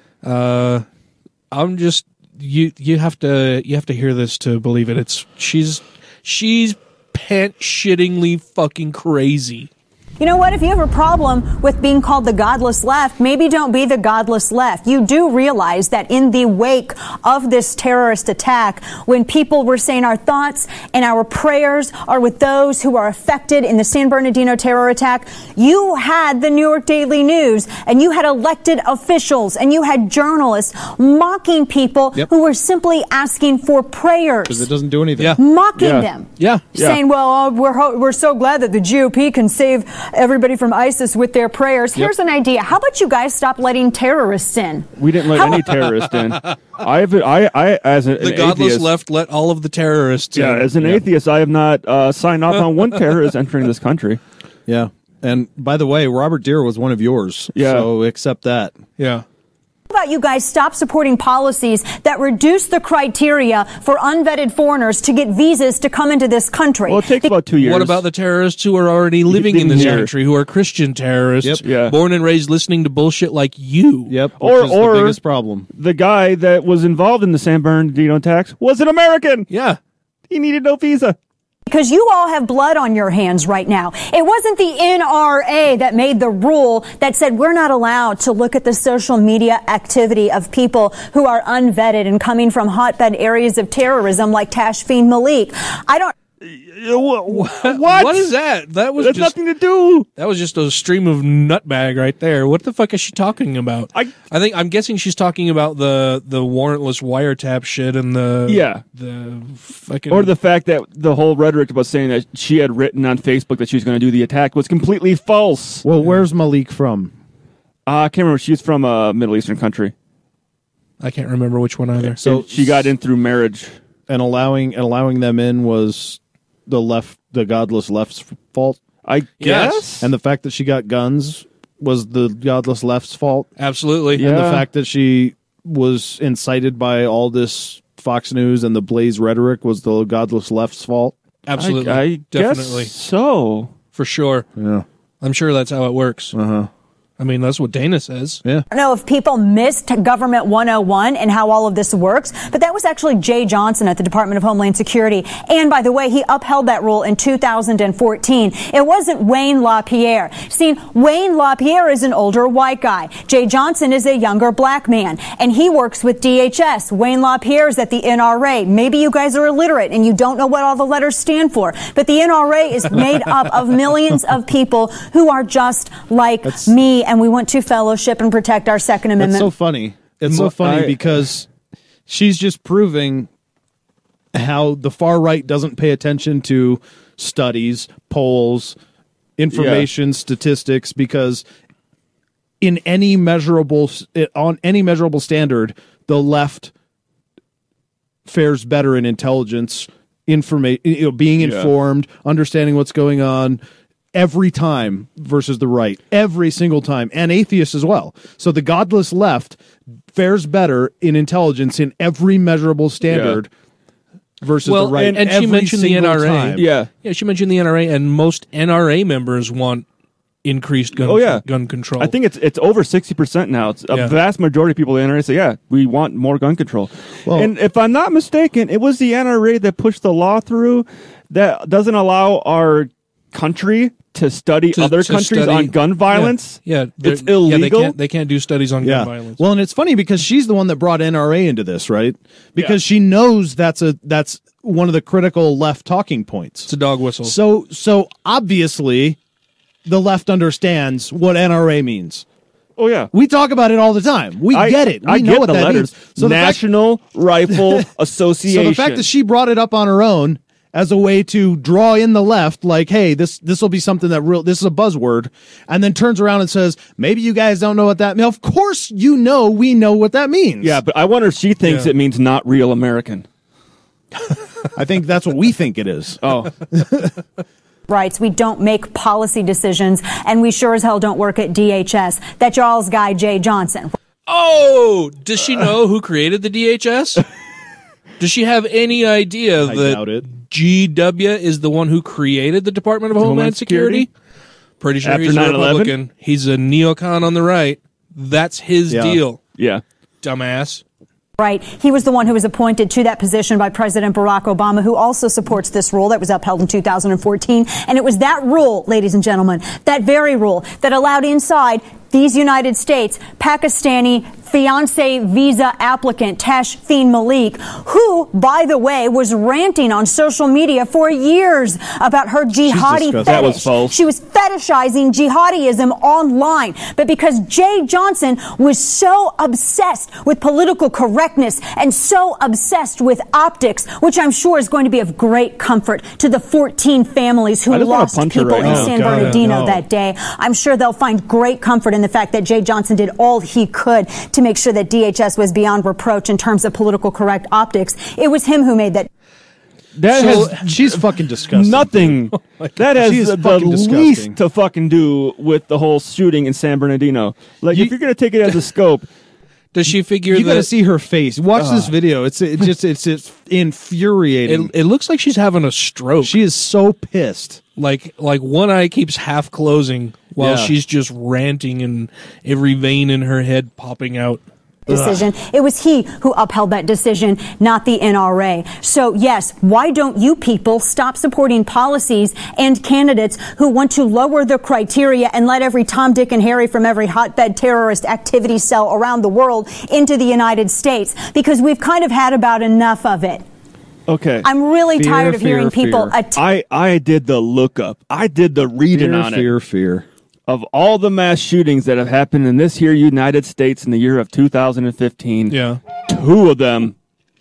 Uh, I'm just you you have to you have to hear this to believe it. It's she's she's pant shittingly fucking crazy. You know what? If you have a problem with being called the godless left, maybe don't be the godless left. You do realize that in the wake of this terrorist attack, when people were saying our thoughts and our prayers are with those who are affected in the San Bernardino terror attack, you had the New York Daily News and you had elected officials and you had journalists mocking people Yep. who were simply asking for prayers. Because it doesn't do anything. Yeah. Mocking Yeah. them. Yeah. Saying, well, uh, we're, ho- we're so glad that the G O P can save everybody from ISIS with their prayers. Yep. Here's an idea. How about you guys stop letting terrorists in? We didn't let How- any terrorists in. I have, I, I, as a, The an godless atheist, left let all of the terrorists yeah, in. as an Yeah. atheist, I have not uh, signed off on one terrorist entering this country. Yeah. And by the way, Robert Deere was one of yours. Yeah. So accept that. Yeah. How about you guys stop supporting policies that reduce the criteria for unvetted foreigners to get visas to come into this country? Well, it takes about two years. What about the terrorists who are already living in this here. country, who are Christian terrorists, Yep. Yeah. born and raised listening to bullshit like you? Yep. Which Or- is or- the biggest problem. the guy that was involved in the San Bernardino attacks was an American? Yeah. He needed no visa. Because you all have blood on your hands right now. It wasn't the N R A that made the rule that said we're not allowed to look at the social media activity of people who are unvetted and coming from hotbed areas of terrorism like Tashfeen Malik. I don't... What? What is that? That was That's just, nothing to do. That was just a stream of nutbag right there. What the fuck is she talking about? I I think I'm guessing she's talking about the the warrantless wiretap shit and the Yeah. the fucking Or the fact that the whole rhetoric about saying that she had written on Facebook that she was going to do the attack was completely false. Well, where's Malik from? Uh, I can't remember. She's from a Middle Eastern country. I can't remember which one either. So she got in through marriage. And allowing and allowing them in was the left, the godless left's fault. I Yes. guess. And the fact that she got guns was the godless left's fault. Absolutely. Yeah. And the fact that she was incited by all this Fox News and the Blaze rhetoric was the godless left's fault? Absolutely. I, I Definitely. guess so. For sure. Yeah. I'm sure that's how it works. Uh-huh. I mean, that's what Dana says. Yeah. I don't know if people missed Government one oh one and how all of this works, but that was actually Jay Johnson at the Department of Homeland Security. And by the way, he upheld that rule in two thousand fourteen. It wasn't Wayne LaPierre. See, Wayne LaPierre is an older white guy. Jay Johnson is a younger black man, and he works with D H S. Wayne LaPierre is at the N R A. Maybe you guys are illiterate and you don't know what all the letters stand for, but the N R A is made up of millions of people who are just like That's- me. And we want to fellowship and protect our Second Amendment. It's so funny. It's so funny I, because she's just proving how the far right doesn't pay attention to studies, polls, information, yeah. statistics, because in any measurable on any measurable standard, the left fares better in intelligence, information, you know, being informed, yeah. understanding what's going on. Every time versus the right, every single time, and atheists as well. So the godless left fares better in intelligence in every measurable standard yeah. versus well, the right. And, and she mentioned the N R A. Time. Yeah, yeah, she mentioned the N R A, and most N R A members want increased gun. Oh yeah, gun control. I think it's it's over sixty percent now. It's a yeah. vast majority of people in the N R A say, yeah, we want more gun control. Well, and if I'm not mistaken, it was the N R A that pushed the law through that doesn't allow our country to study to, other to countries study, on gun violence. Yeah, yeah it's illegal. Yeah, they can't, they can't do studies on yeah. gun violence. Well, and it's funny because she's the one that brought N R A into this, right? Because yeah. she knows that's a that's one of the critical left talking points. It's a dog whistle. So so obviously the left understands what N R A means. Oh yeah, we talk about it all the time. We I, get it. We I know get what the that letters. means. So National fact, Rifle Association. So the fact that she brought it up on her own as a way to draw in the left, like, hey, this this will be something that real. This is a buzzword, and then turns around and says, maybe you guys don't know what that means. Of course, you know, we know what that means. Yeah, but I wonder if she thinks yeah. it means not real American. I think that's what we think it is. Oh. Rights. We don't make policy decisions, and we sure as hell don't work at D H S. That's y'all's guy, Jay Johnson. Oh, does she know who created the D H S? Does she have any idea I that doubt it. G W is the one who created the Department of Homeland, Homeland Security? Security? Pretty sure After he's a nine eleven? Republican. He's a neocon on the right. That's his yeah. deal. Yeah. Dumbass. Right. He was the one who was appointed to that position by President Barack Obama, who also supports this rule that was upheld in two thousand fourteen. And it was that rule, ladies and gentlemen, that very rule that allowed inside these United States Pakistani fiancé visa applicant Tashfeen Malik, who, by the way, was ranting on social media for years about her jihadi fetish. That was false. She was fetishizing jihadism online. But because Jay Johnson was so obsessed with political correctness and so obsessed with optics, which I'm sure is going to be of great comfort to the fourteen families who lost people right in now. San God, Bernardino no. that day, I'm sure they'll find great comfort in the fact that Jay Johnson did all he could to make sure that D H S was beyond reproach in terms of political correct optics. It was him who made that. That So, has she's fucking disgusting. nothing. That has She is the, fucking the disgusting. least to fucking do with the whole shooting in San Bernardino. Like, You- if you're going to take it as a scope, Does she figure You got to that see her face. Watch this video. It's it just it's it's infuriating. it, it looks like she's having a stroke? she is so pissed. like like one eye keeps half closing while Yeah. she's just ranting and every vein in her head popping out. decision. It was he who upheld that decision, not the N R A. So yes, why don't you people stop supporting policies and candidates who want to lower the criteria and let every Tom, Dick, and Harry from every hotbed terrorist activity cell around the world into the United States? Because we've kind of had about enough of it. okay. I'm really Fear, tired of fear, hearing people. fear. Att- I, I did the lookup. I did the reading Fear, on fear, it. fear. Of all the mass shootings that have happened in this here United States in the year of two thousand fifteen, Yeah. two of them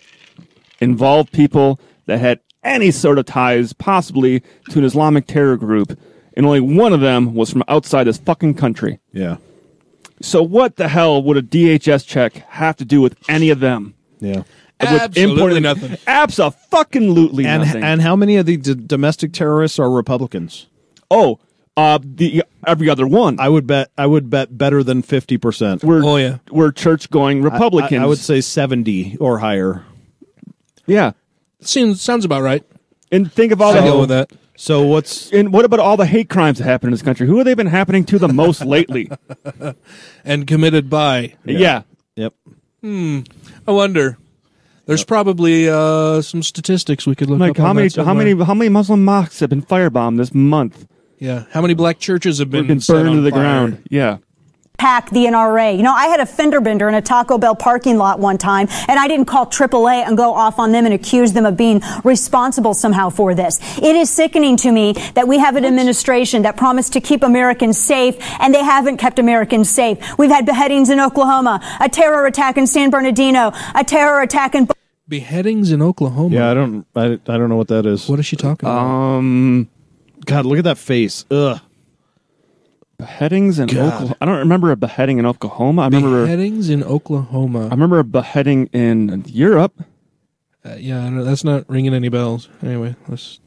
involved people that had any sort of ties, possibly, to an Islamic terror group, and only one of them was from outside this fucking country. Yeah. So what the hell would a D H S check have to do with any of them? Yeah. With Absolutely importing- nothing. Abso-fucking-lutely And nothing. and how many of the d- domestic terrorists are Republicans? oh, Uh, the every other one. I would bet. I would bet better than fifty percent. We're oh yeah. We're church going Republicans. I, I, I would say seventy or higher. Yeah, seems sounds about right. And think of all I the go with that. So what's and what about all the hate crimes that happen in this country? Who have they been happening to the most lately? And committed by. Yeah. yeah. Yep. Hmm. I wonder. There's yep. probably uh, some statistics we could look like up. How on many? That how many? How many Muslim mosques have been firebombed this month? Yeah. How many black churches have been, been burned to the fire? ground? Yeah. Hack the N R A. You know, I had a fender bender in a Taco Bell parking lot one time, and I didn't call triple A and go off on them and accuse them of being responsible somehow for this. It is sickening to me that we have an administration that promised to keep Americans safe, and they haven't kept Americans safe. We've had beheadings in Oklahoma, a terror attack in San Bernardino, a terror attack in... Beheadings in Oklahoma? Yeah, I don't, I, I don't know what that is. What is she talking about? Um, God, look at that face. Ugh. Beheadings in Oklahoma. I don't remember a beheading in Oklahoma. I remember beheadings in Oklahoma. I remember a beheading in Europe. Uh, yeah, I know, that's not ringing any bells. Anyway, let's.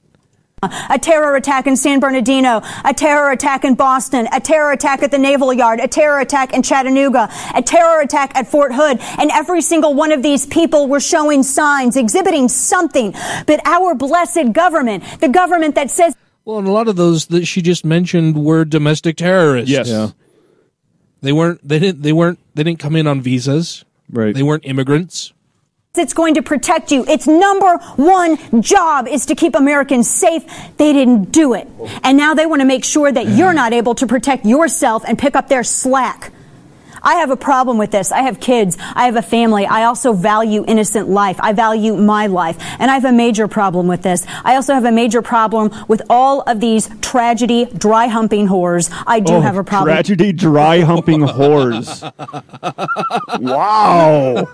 A terror attack in San Bernardino, a terror attack in Boston, a terror attack at the Naval Yard, a terror attack in Chattanooga, a terror attack at Fort Hood, and every single one of these people were showing signs, exhibiting something. But our blessed government, the government that says. Well, and a lot of those that she just mentioned were domestic terrorists. Yes. Yeah. They weren't they didn't they weren't they didn't come in on visas. Right. They weren't immigrants. It's going to protect you. Its number one job is to keep Americans safe. They didn't do it. And now they want to make sure that you're not able to protect yourself and pick up their slack. I have a problem with this. I have kids. I have a family. I also value innocent life. I value my life. And I have a major problem with this. I also have a major problem with all of these tragedy, dry-humping whores. I do oh, have a problem. Tragedy, dry-humping whores. Wow.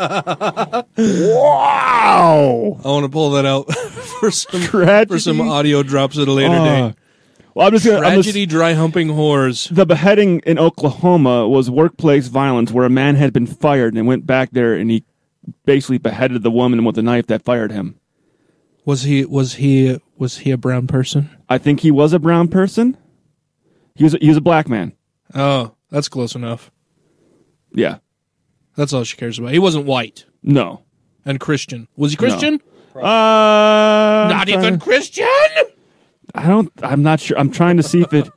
Wow. I want to pull that out for some, Tragedy. for some audio drops at a later uh. date. Well, I'm just gonna, Tragedy, I'm just, dry humping whores. The beheading in Oklahoma was workplace violence where a man had been fired and went back there and he basically beheaded the woman with the knife that fired him. Was he was he was he a brown person? I think he was a brown person. He was a, he was a black man. Oh, that's close enough. Yeah. That's all she cares about. He wasn't white. No. And Christian. Was he Christian? No. Uh, Not even Christian? I don't, I'm not sure. I'm trying to see if it.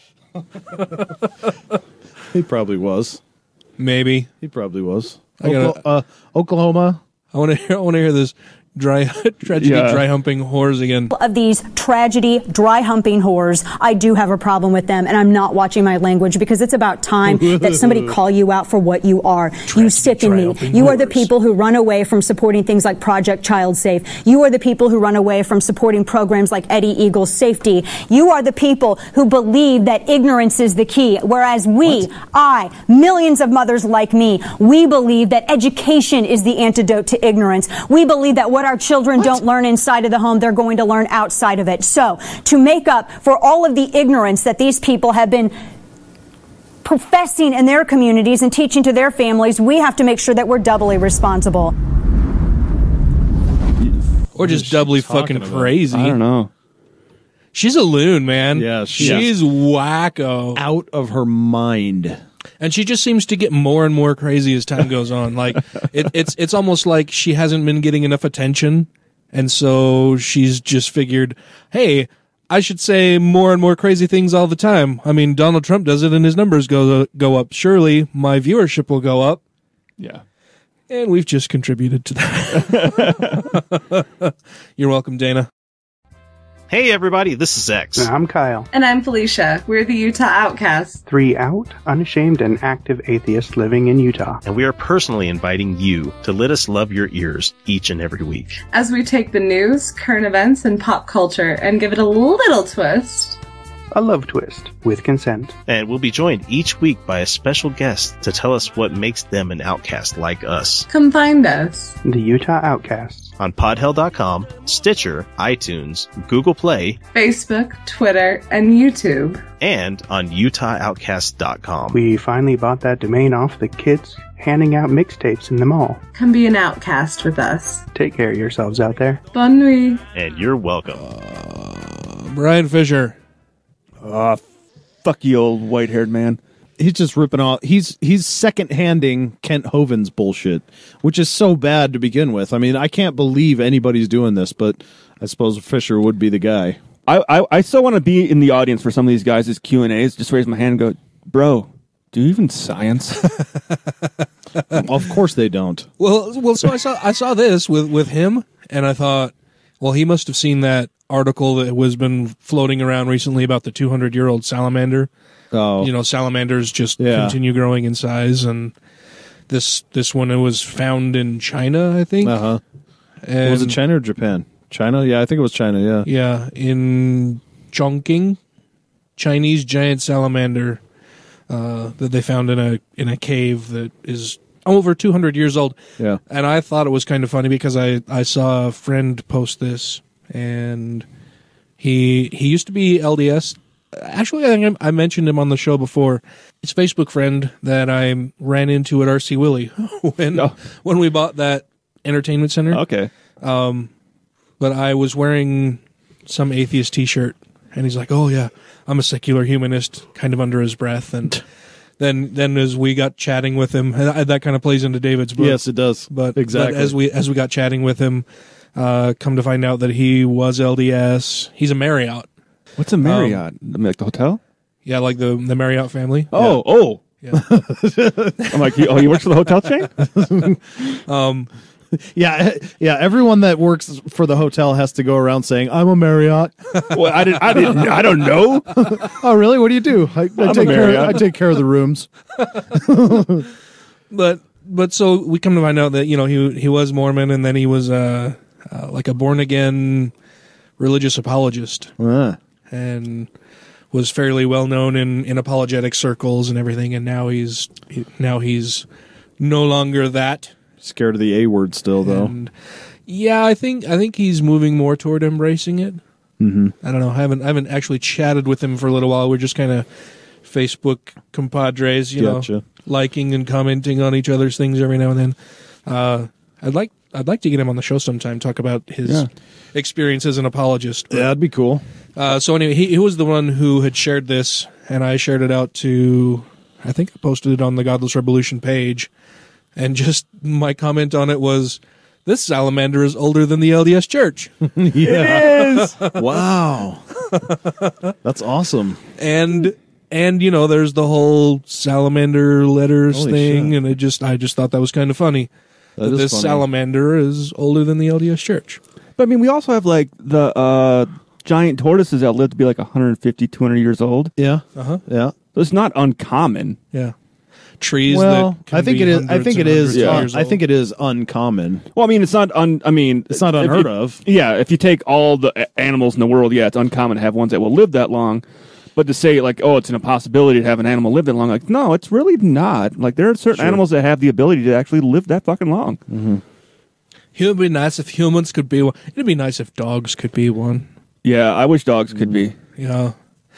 He probably was. Maybe. He probably was. I gotta, Okla- uh, Oklahoma. I want to hear, I want to hear this dry, tragedy, Yeah. dry humping whores again. Of these tragedy, dry humping whores, I do have a problem with them, and I'm not watching my language because it's about time that somebody call you out for what you are. Tragedy, you sicken me. You are the people who run away from supporting things like Project Child Safe. You are the people who run away from supporting programs like Eddie Eagle Safety. You are the people who believe that ignorance is the key, whereas we, what? I, millions of mothers like me, we believe that education is the antidote to ignorance. We believe that what our children what? don't learn inside of the home, they're going to learn outside of it. So, to make up for all of the ignorance that these people have been professing in their communities and teaching to their families, we have to make sure that we're doubly responsible. Or just doubly fucking about? crazy. I don't know. She's a loon, man. Yeah, she she's is. wacko. Out of her mind. And she just seems to get more and more crazy as time goes on. Like it, it's it's almost like she hasn't been getting enough attention, and so she's just figured, hey, I should say more and more crazy things all the time. I mean, Donald Trump does it, and his numbers go go up. Surely my viewership will go up. Yeah, and we've just contributed to that. You're welcome, Dana. Hey everybody, this is X. And I'm Kyle. And I'm Felicia. We're the Utah Outcasts. Three out, unashamed, and active atheists living in Utah. And we are personally inviting you to let us love your ears each and every week. As we take the news, current events, and pop culture and give it a little twist. A love twist, with consent. And we'll be joined each week by a special guest to tell us what makes them an outcast like us. Come find us. The Utah Outcasts. On podhell dot com, Stitcher, iTunes, Google Play, Facebook, Twitter, and YouTube. And on utah outcast dot com. We finally bought that domain off the kids handing out mixtapes in the mall. Come be an outcast with us. Take care of yourselves out there. Bonne nuit. And you're welcome. Uh, Brian Fisher. Oh, fuck you, old white-haired man. He's just ripping off. He's he's second-handing Kent Hovind's bullshit, which is so bad to begin with. I mean, I can't believe anybody's doing this, but I suppose Fisher would be the guy. I I, I still want to be in the audience for some of these guys' Q and A's. Just raise my hand and go, bro, do you even science? Of course they don't. Well, well, so I saw I saw this with, with him, and I thought, well, he must have seen that article that was been floating around recently about the two hundred year old salamander. Oh, you know, salamanders just yeah. continue growing in size, and this this one it was found in China, I think. Uh huh. And was it China or Japan? China, yeah, I think it was China. Yeah, yeah, in Chongqing, Chinese giant salamander uh, that they found in a in a cave that is over two hundred years old. Yeah, and I thought it was kind of funny because I I saw a friend post this, and he he used to be L D S. Actually, I think I mentioned him on the show before. His Facebook friend that I ran into at R C Willey when oh. when we bought that entertainment center. Okay. Um, but I was wearing some atheist T-shirt, and he's like, "Oh yeah, I'm a secular humanist," kind of under his breath. And then then as we got chatting with him, and that kind of plays into David's book. Yes, it does. But exactly but as we as we got chatting with him, uh, come to find out that he was L D S. He's a Marriott. What's a Marriott? Um, like the hotel? Yeah, like the the Marriott family. Oh, yeah. oh. Yeah. I'm like, oh, you work for the hotel chain? um, yeah, yeah. Everyone that works for the hotel has to go around saying, "I'm a Marriott." Well, I didn't. I didn't. I don't know. Oh, really? What do you do? I, I take care. I take care of the rooms. but but so we come to find out that you know he he was Mormon, and then he was uh, uh like a born again religious apologist. Uh. And was fairly well known in, in apologetic circles and everything, and now he's now he's no longer that. Scared of the A word still, though. And yeah, I think I think he's moving more toward embracing it. Mm-hmm. I don't know. I haven't I haven't actually chatted with him for a little while. We're just kind of Facebook compadres, you gotcha. know, liking and commenting on each other's things every now and then. Uh, I'd like I'd like to get him on the show sometime, talk about his yeah. experience as an apologist. But, yeah, that'd be cool. Uh, so anyway, he, he was the one who had shared this, and I shared it out to, I think I posted it on the Godless Rebelution page, and just my comment on it was, this salamander is older than the L D S Church. Yeah. It is! Wow. That's awesome. And, and you know, there's the whole salamander letters Holy thing, shit. and it just I just thought that was kind of funny. That that is this funny. salamander is older than the L D S Church. But I mean, we also have like the uh, giant tortoises that live to be like one hundred fifty, two hundred years old. Yeah. Uh-huh. Yeah. So it's not uncommon. Yeah. Trees Well, that can I think be it is. I hundreds think and it is. hundreds of uh, years I old. think it is uncommon. Well, I mean, it's not un. I mean, It's not if unheard you- of. Yeah, if you take all the a- animals in the world, yeah, it's uncommon to have ones that will live that long. But to say like, oh, it's an impossibility to have an animal live that long, like, no, it's really not. Like, there are certain Sure. animals that have the ability to actually live that fucking long. Mm-hmm. It would be nice if humans could be one. It'd be nice if dogs could be one. Yeah, I wish dogs could be. Yeah,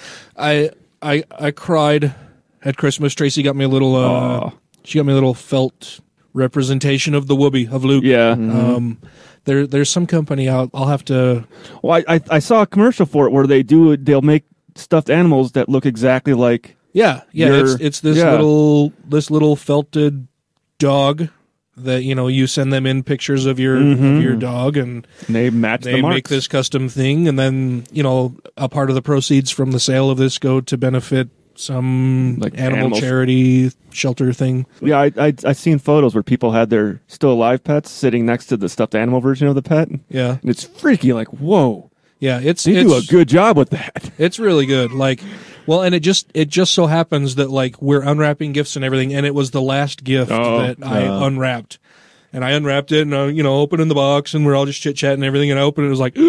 I I I cried at Christmas. Tracy got me a little. Uh, Aw. she got me a little felt representation of the Whoopee of Luke. Yeah. Um, there there's some company out. I'll have to. Well, I, I I saw a commercial for it where they do they'll make stuffed animals that look exactly like. Yeah, yeah. your- It's it's this yeah. little this little felted dog that you know you send them in pictures of your Mhm. of your dog and And they match they the marks. make this custom thing, and then you know a part of the proceeds from the sale of this go to benefit some Like animal animals. charity shelter thing. Yeah, I I I seen photos where people had their still alive pets sitting next to the stuffed animal version of the pet. Yeah, and it's freaky. Like, whoa, yeah, it's they it's, do a good job with that. It's really good. Like, well, and it just it just so happens that like we're unwrapping gifts and everything, and it was the last gift Oh, that I uh. unwrapped, and I unwrapped it, and I, you know, opened in the box, and we're all just chit chatting and everything, and I opened it, it was like,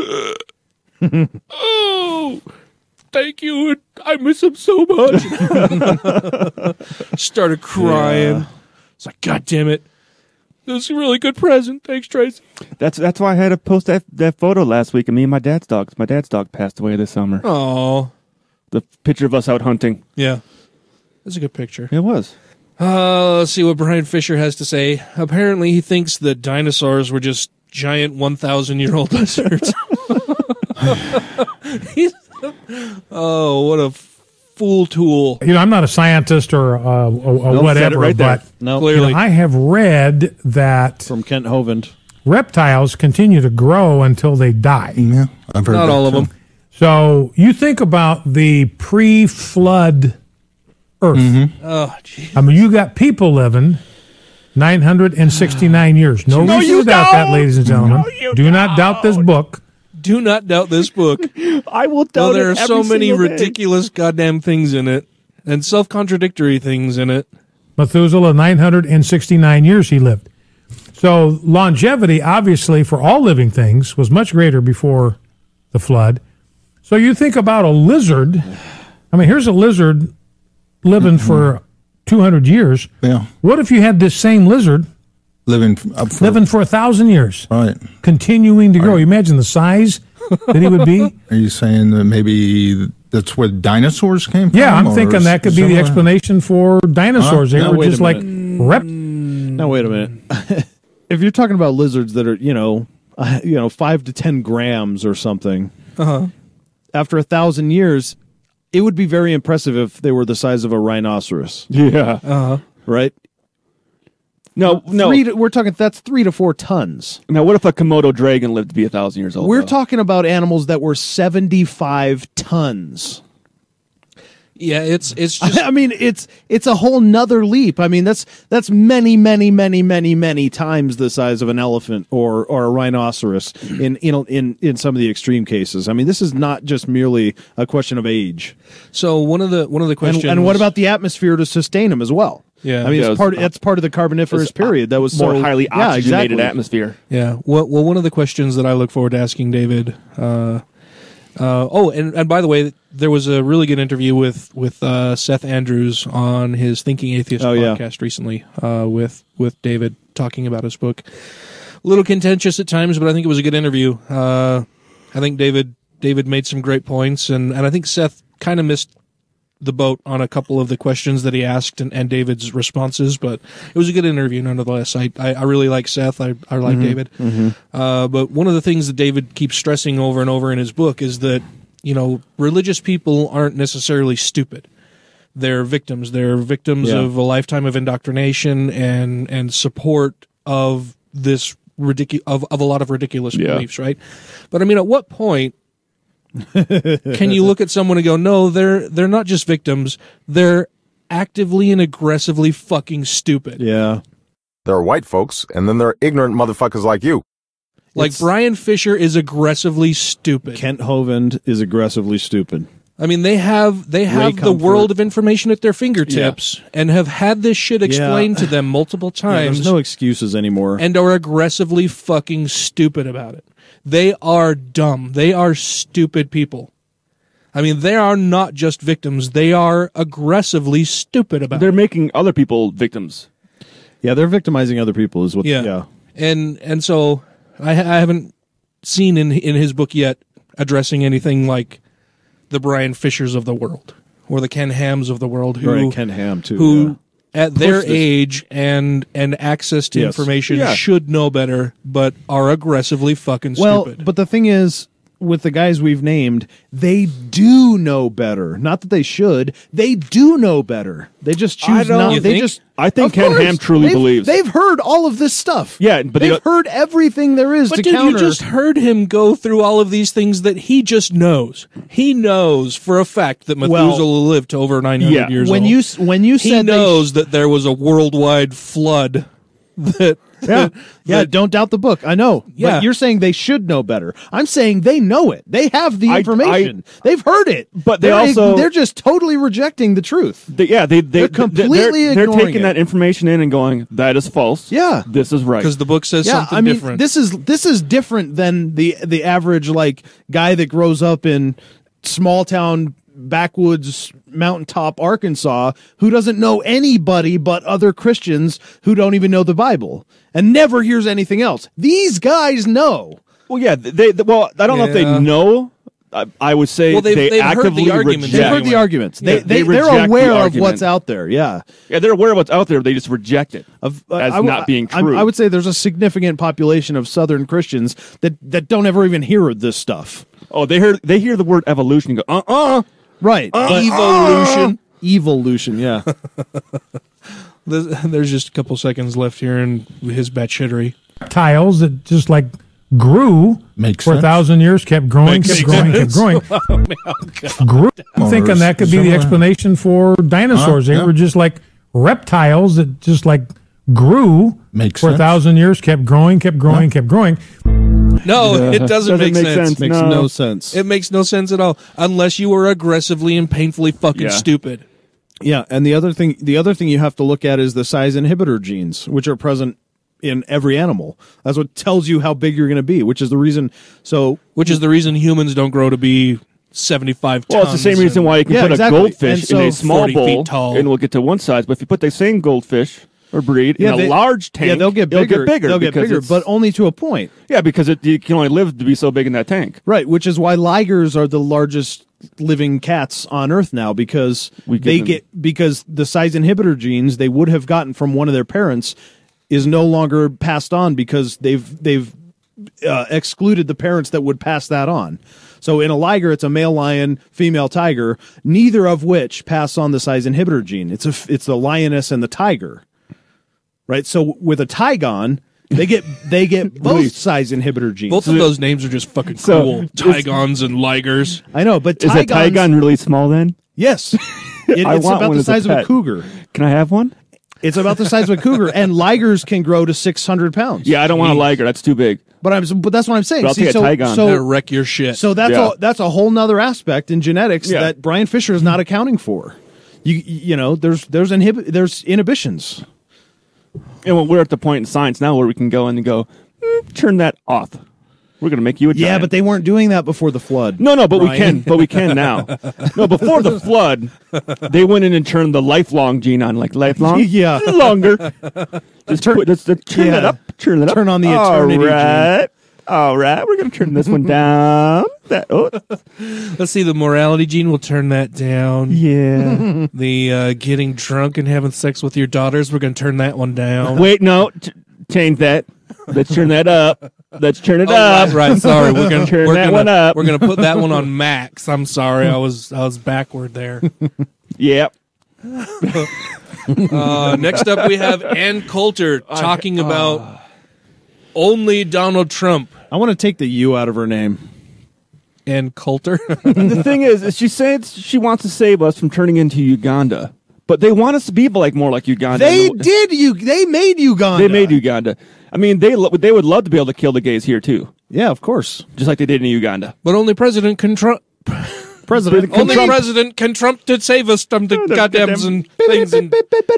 oh, thank you, and I miss him so much. Started crying. Yeah. It's like, God damn it. This is a really good present. Thanks, Tracy. That's that's why I had to post that that photo last week of me and my dad's dog. 'Cause my dad's dog passed away this summer. Oh, The picture of us out hunting. yeah. That's a good picture. It was. Uh, let's see what Brian Fisher has to say. Apparently, he thinks that dinosaurs were just giant one thousand year old lizards. He's, Oh, what a fool tool. You know, I'm not a scientist or uh, or, or Nope, whatever, said it right there. but Nope. you know, Clearly. I have read that from Kent Hovind, reptiles continue to grow until they die. Yeah, I've heard Not that all of too. them. So you think about the pre-flood Earth. Mm-hmm. Oh, geez. I mean, you got people living nine hundred sixty-nine years. No, No, reason you to doubt that, don't. ladies and gentlemen. Do not doubt this book. Do not doubt this book. I will doubt Well, there it are so every many single day. ridiculous goddamn things in it and self-contradictory things in it. Methuselah, nine hundred sixty-nine years he lived. So longevity, obviously, for all living things was much greater before the flood. So you think about a lizard. I mean, here's a lizard living for two hundred years. Yeah. What if you had this same lizard Living up for, living for a thousand years, right? continuing to grow? You imagine the size that he would be. Are you saying that maybe that's where dinosaurs came from? Yeah, I'm or thinking that could be the similar? explanation for dinosaurs. Huh? They Now, were wait a just like minute. rep. Now wait a minute. If you're talking about lizards that are, you know, uh, you know, five to ten grams or something, uh-huh. after a thousand years, it would be very impressive if they were the size of a rhinoceros. Yeah. Uh-huh. Right. No, no. Three to, we're talking that's three to four tons. Now, what if a Komodo dragon lived to be a thousand years old? We're though? talking about animals that were seventy-five tons. Yeah, it's it's just I mean, it's it's a whole nother leap. I mean, that's that's many, many, many, many, many times the size of an elephant or or a rhinoceros in in in in some of the extreme cases. I mean, this is not just merely a question of age. So one of the one of the questions, and, and what about the atmosphere to sustain them as well? Yeah. I mean, Yeah, it's it part was- that's part of the Carboniferous it's period. That was more so highly yeah, oxygenated exactly. atmosphere. Yeah. Well, well, one of the questions that I look forward to asking David. Uh, uh, oh, and, and by the way, there was a really good interview with with uh, Seth Andrews on his Thinking Atheist Oh, yeah. podcast recently uh, with with David talking about his book. A little contentious at times, but I think it was a good interview. Uh, I think David David made some great points, and, and I think Seth kind of missed the boat on a couple of the questions that he asked and, and David's responses, but it was a good interview nonetheless. I, I, I really like Seth. I, I like Mhm. David. Mhm. Uh, but one of the things that David keeps stressing over and over in his book is that, you know, religious people aren't necessarily stupid. They're victims. They're victims Yeah. of a lifetime of indoctrination and, and support of this ridicu- of, of a lot of ridiculous Yeah. beliefs, right? But I mean, at what point can you look at someone and go, no, they're they're not just victims, they're actively and aggressively fucking stupid. Yeah. There are white folks, and then there are ignorant motherfuckers like you. Like It's- Brian Fisher is aggressively stupid. Kent Hovind is aggressively stupid. I mean, they have they have the Comfort. world of information at their fingertips and have had this shit explained to them multiple Yeah, times there's no excuses anymore. and are aggressively fucking stupid about it. They are dumb. They are stupid people. I mean, they are not just victims. They are aggressively stupid about They're it. making other people victims. Yeah, they're victimizing other people is what Yeah. yeah. And and so I, I haven't seen in in his book yet addressing anything like the Brian Fishers of the world or the Ken Hams of the world who Right, Ken Ham too. who yeah. at their Push this- age and and access to Yes. information Yeah. should know better, but are aggressively fucking Well, stupid. but the thing is, with the guys we've named, they do know better. Not that they should. They do know better. They just I choose don't- not. You They think? just. I think Of Ken course. Ham truly They've- believes. They've heard all of this stuff. Yeah, but they they've don't- heard everything there is But to dude, counter. you just heard him go through all of these things that he just knows. He knows for a fact that Methuselah Well, lived to over nine hundred yeah, years when old. you s- when you he said they knows that there was a worldwide flood. That Yeah, yeah. that- Don't doubt the book. I know. Yeah. But you're saying they should know better. I'm saying they know it. They have the I- information. They've heard it. But they They're- also- they're just totally rejecting the truth. They, yeah, they, they, They're completely they're, they're ignoring taking it. that information in and going, that is false. Yeah. This is right. because the book says Yeah, something I mean, different. this is this is different than the the average like guy that grows up in small town backwoods mountaintop Arkansas who doesn't know anybody but other Christians who don't even know the Bible and never hears anything else. These guys know. Well, yeah, they, they well, I don't know if Yeah. they know. Uh, I would say well, they've, they they've heard actively the arguments. reject. They've heard the arguments. They, Yeah, they, they they're reject aware the of argument. what's out there. Yeah. Yeah, they're aware of what's out there. They just reject it Of, uh, as I w- not being I- true. I would say there's a significant population of Southern Christians that, that don't ever even hear this stuff. Oh, they hear they hear the word evolution and go, uh-uh. Right. Uh, But- Evolution. Evolution, yeah. There's, there's just a couple seconds left here in his batshittery. Tiles that just like grew Makes for sense. a thousand years, kept growing, Makes kept growing, kept sense. growing. Oh, man, God. Grew. I'm thinking that could be the Similar. explanation for dinosaurs. Uh, they yeah. were just like reptiles that just like grew Makes for sense. a thousand years, kept growing, kept growing, kept growing. No, Yeah. it doesn't, Doesn't make, make sense. sense. Makes No. no sense. It makes no sense at all, unless you were aggressively and painfully fucking Yeah. stupid. Yeah, and the other thing the other thing you have to look at is the size inhibitor genes, which are present in every animal. That's what tells you how big you're going to be, which is the reason. So, Which is the reason humans don't grow to be seventy-five Well, tons. it's the same reason and- why you can Yeah, put exactly. a goldfish And so in a small forty feet bowl tall. and we'll get to one size. But if you put the same goldfish or breed yeah, in they- a large tank, yeah, they'll get it'll bigger. Get bigger They'll get because bigger, it's- but only to a point. yeah, because it, you can only live to be so big in that tank. Right, which is why ligers are the largest living cats on Earth now, because We get they them- get because the size inhibitor genes they would have gotten from one of their parents is no longer passed on because they've they've uh, excluded the parents that would pass that on. So in a liger, it's a male lion, female tiger, neither of which pass on the size inhibitor gene. It's a it's the lioness and the tiger, right? So with a tigon, they get they get both size inhibitor genes. Both of those names are just fucking So, cool. Tigons and ligers. I know, but Is a tigons- tigon really small then? Yes. It, I it's want about one the as a size of a pet. cougar. Can I have one? It's about the size of a cougar, and ligers can grow to six hundred pounds. Yeah, I don't want a liger. That's too big. But I'm, but that's what I'm saying. But I'll See, take a so, tigon. so, That'll wreck your shit. so that's Yeah. a, that's a whole nother aspect in genetics Yeah. that Brian Fisher is not accounting for. You you know, there's there's inhib- there's inhibitions. And well, we're at the point in science now where we can go in and go, mm, turn that off. We're going to make you a giant. Yeah, but they weren't doing that before the flood. No, no, but we Brian. can. But we can now. No, before the flood, they went in and turned the lifelong gene on, like lifelong, Yeah. longer. Just turn, just, just turn Yeah. it up. Turn it up. Turn on the All eternity gene. right. All right. We're going to turn this one down. That, oh. Let's see, the morality gene will turn that down. Yeah. The uh, getting drunk and having sex with your daughters, we're going to turn that one down. Wait, no. T- change that. Let's turn that up. Let's turn it Oh, up. right, right, sorry. We're gonna turn we're that gonna, one up. We're gonna put that one on max. I'm sorry, I was I was backward there. Yep. Uh, next up, we have Ann Coulter talking about only Donald Trump. I want to take the U out of her name. Ann Coulter. The thing is, is she says she wants to save us from turning into Uganda, but they want us to be like more like Uganda. They did you. They made Uganda. They made Uganda. I mean, they lo- they would love to be able to kill the gays here too, Yeah, of course. just like they did in Uganda. But only President can Trump. President. Only Trump- president can Trump to save us from the goddams and things and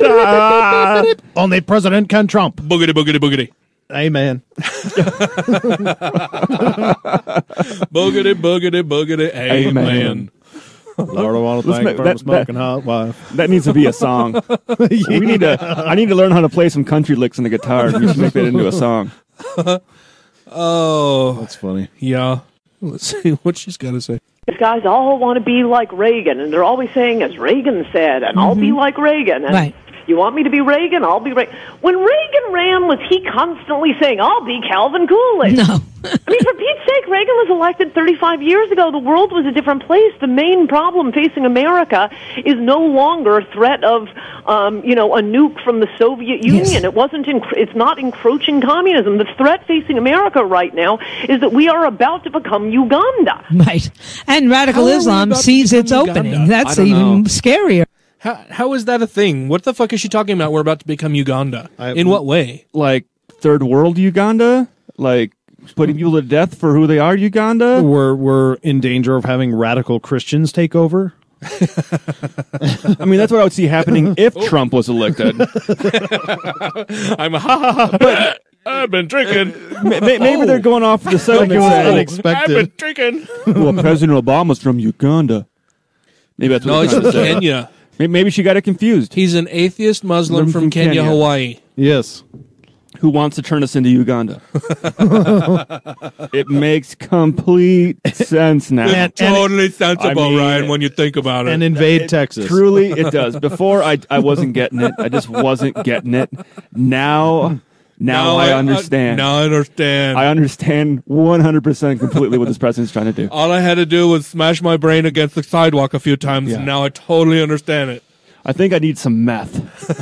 Only President can Trump. boogity boogity boogity. Amen. Boogity boogity boogity. Amen. Amen. Lord, I want to Let's thank make- you for that- my smoking hot wife. That needs to be a song. We need to. I need to learn how to play some country licks on the guitar. We should make that into a song. Oh, That's funny. yeah. Let's see what she's got to say. These guys all want to be like Reagan, and they're always saying, as Reagan said, and I'll be like Reagan. And Right. you want me to be Reagan? I'll be Reagan. When Reagan ran, was he constantly saying, I'll be Calvin Coolidge? No. I mean, for Pete's sake, Reagan was elected thirty-five years ago. The world was a different place. The main problem facing America is no longer a threat of, um, you know, a nuke from the Soviet Union. Yes. It wasn't. Enc- it's not encroaching communism. The threat facing America right now is that we are about to become Uganda. Right. And radical How are we Islam about to sees its become opening. Uganda? That's I don't even know. scarier. How how is that a thing? What the fuck is she talking about? We're about to become Uganda. I- In what way? Like third world Uganda, like putting people to death for who they are. Uganda. We're we're in danger of having radical Christians take over. I mean, that's what I would see happening if Trump was elected. I'm ha ha ha. I've been drinking. Ma- ma- Maybe they're going off the side Like it was and saying, unexpected. I've been drinking. well, President Obama's from Uganda. Maybe that's what No, they're he's trying from to say. Kenya. May- Maybe she got it confused. He's an atheist Muslim From from Kenya, Kenya. Hawaii. Yes. who wants to turn us into Uganda. It makes complete sense now. It's totally sensible, I mean, Ryan, when you think about it. And invade It- Texas. Truly, it does. Before, I I wasn't getting it. I just wasn't getting it. Now, now, I understand. now I understand. I understand one hundred percent completely what this president's trying to do. All I had to do was smash my brain against the sidewalk a few times, Yeah. and now I totally understand it. I think I need some meth.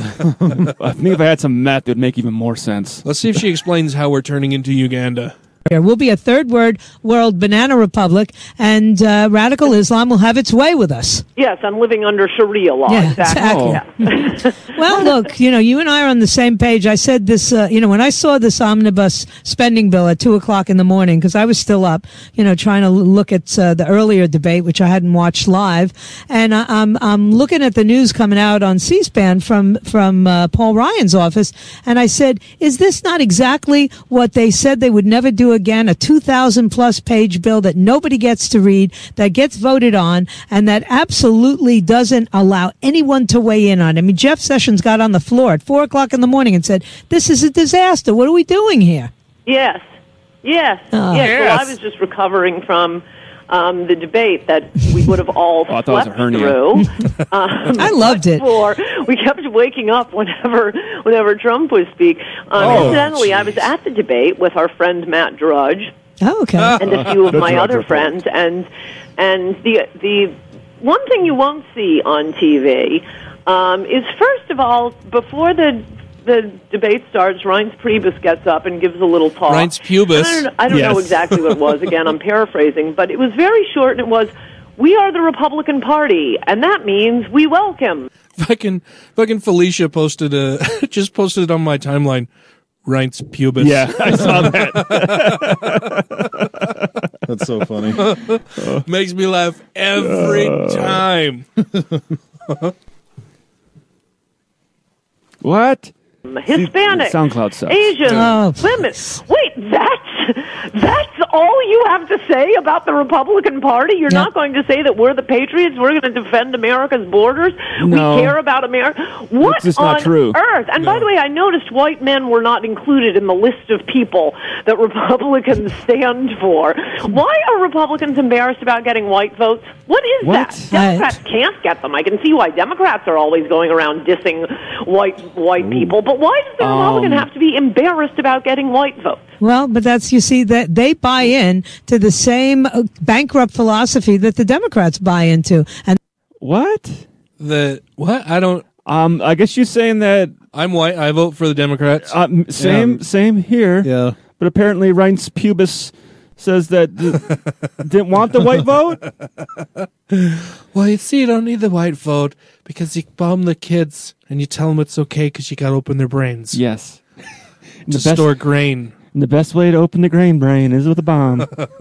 I think if I had some meth, it would make even more sense. Let's see if she explains how we're turning into Uganda. We'll be a third world world banana republic, and uh, radical Islam will have its way with us. Yes, I'm living under Sharia law. Yeah, exactly. exactly. Well, look, you know, you and I are on the same page. I said this, uh, you know, when I saw this omnibus spending bill at two o'clock in the morning, because I was still up, you know, trying to look at uh, the earlier debate, which I hadn't watched live, and I, I'm I'm looking at the news coming out on C-SPAN from from uh, Paul Ryan's office, and I said, is this not exactly what they said they would never do again? A two thousand plus page bill that nobody gets to read, that gets voted on, and that absolutely doesn't allow anyone to weigh in on. I mean, Jeff Sessions got on the floor at four o'clock in the morning and said, "This is a disaster. What are we doing here?" Yes, yes, Oh. yes. Yes. Well, I was just recovering from um, the debate that we would have all Oh, I thought it was a slept hernia. through. Um, I loved it. For, we kept waking up whenever whenever Trump would speak. Um, Oh, incidentally, I was at the debate with our friend Matt Drudge. Oh, okay. And a few of The my Drudge other report. friends, and and the the one thing you won't see on T V um, is, first of all, before the the debate starts, Reince Priebus gets up and gives a little talk. Reince Pubis. I don't, I don't know Yes. exactly what it was. Again, I'm paraphrasing, but it was very short, and it was, "We are the Republican Party, and that means we welcome." Fucking, fucking Felicia posted a, just posted it on my timeline. Reince Pubis. Yeah, I saw that. That's so funny. Makes me laugh every Uh. time. What? Hispanic, SoundCloud sucks. Asian, Oh. women. Wait, that's that's all you have to say about the Republican Party? You're Yeah. not going to say that we're the patriots? We're going to defend America's borders? No. We care about America? What It's just on not true. earth? And by the way, I noticed white men were not included in the list of people that Republicans stand for. Why are Republicans embarrassed about getting white votes? What is What? that? Democrats can't get them. I can see why Democrats are always going around dissing white white people, but why does the Republican Um, have to be embarrassed about getting white votes? Well, but that's, you see, that they buy in to the same uh, bankrupt philosophy that the Democrats buy into. And What? The, what? I don't, Um, I guess you're saying that. I'm white. I vote for the Democrats. Um, same, Yeah. same here. Yeah. But apparently, Reince Pubis says that th- didn't want the white vote. Well, you see, you don't need the white vote because you bomb the kids and you tell them it's okay because you got to open their brains. Yes. To The best- store grain. And the best way to open the grain brain is with a bomb.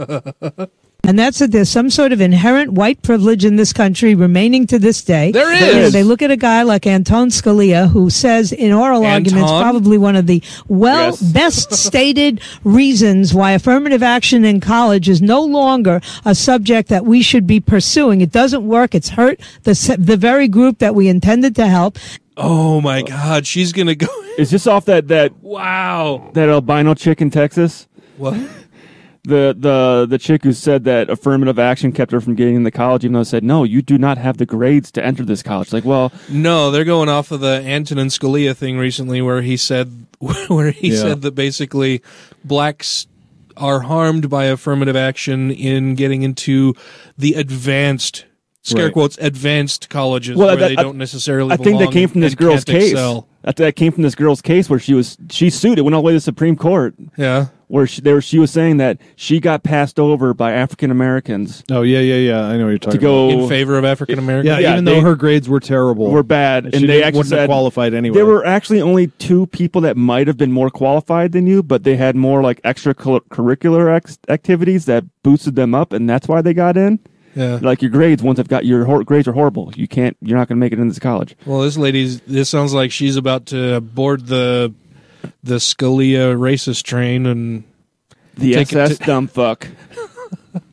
And that's it. There's some sort of inherent white privilege in this country remaining to this day. There They- is. They look at a guy like Anton Scalia, who says in oral arguments Anton? probably one of the well Yes. best stated reasons why affirmative action in college is no longer a subject that we should be pursuing. It doesn't work. It's hurt the se- the very group that we intended to help. Oh my God, she's gonna go. Is this off that that Wow. that albino chick in Texas? What? The the the chick who said that affirmative action kept her from getting into college, even though it said no, you do not have the grades to enter this college. Like, well, No, they're going off of the Antonin Scalia thing recently, where he said, where he Yeah. said that basically blacks are harmed by affirmative action in getting into the advanced, scare Right. quotes, advanced colleges well, where that- they I- don't necessarily. I think that belong came from this and girl's can't case. excel. That, that came from this girl's case where she was she sued. It went all the way to the Supreme Court. Yeah. Where she, there she was saying that she got passed over by African Americans Oh yeah, yeah, yeah. I know what you're talking to go In favor of African Americans. about. Yeah, Yeah, even they- though her grades were terrible, were bad, she and they didn't- actually wouldn't have said qualified anyway. there were actually only two people that might have been more qualified than you, but they had more like extracurricular ex- activities that boosted them up, and that's why they got in. Yeah. Like your grades, once have got your hor- grades are horrible. You can't. You're not going to make it into this college. Well, this lady's. This sounds like she's about to board the the Scalia racist train and The Take it S S to- dumb fuck.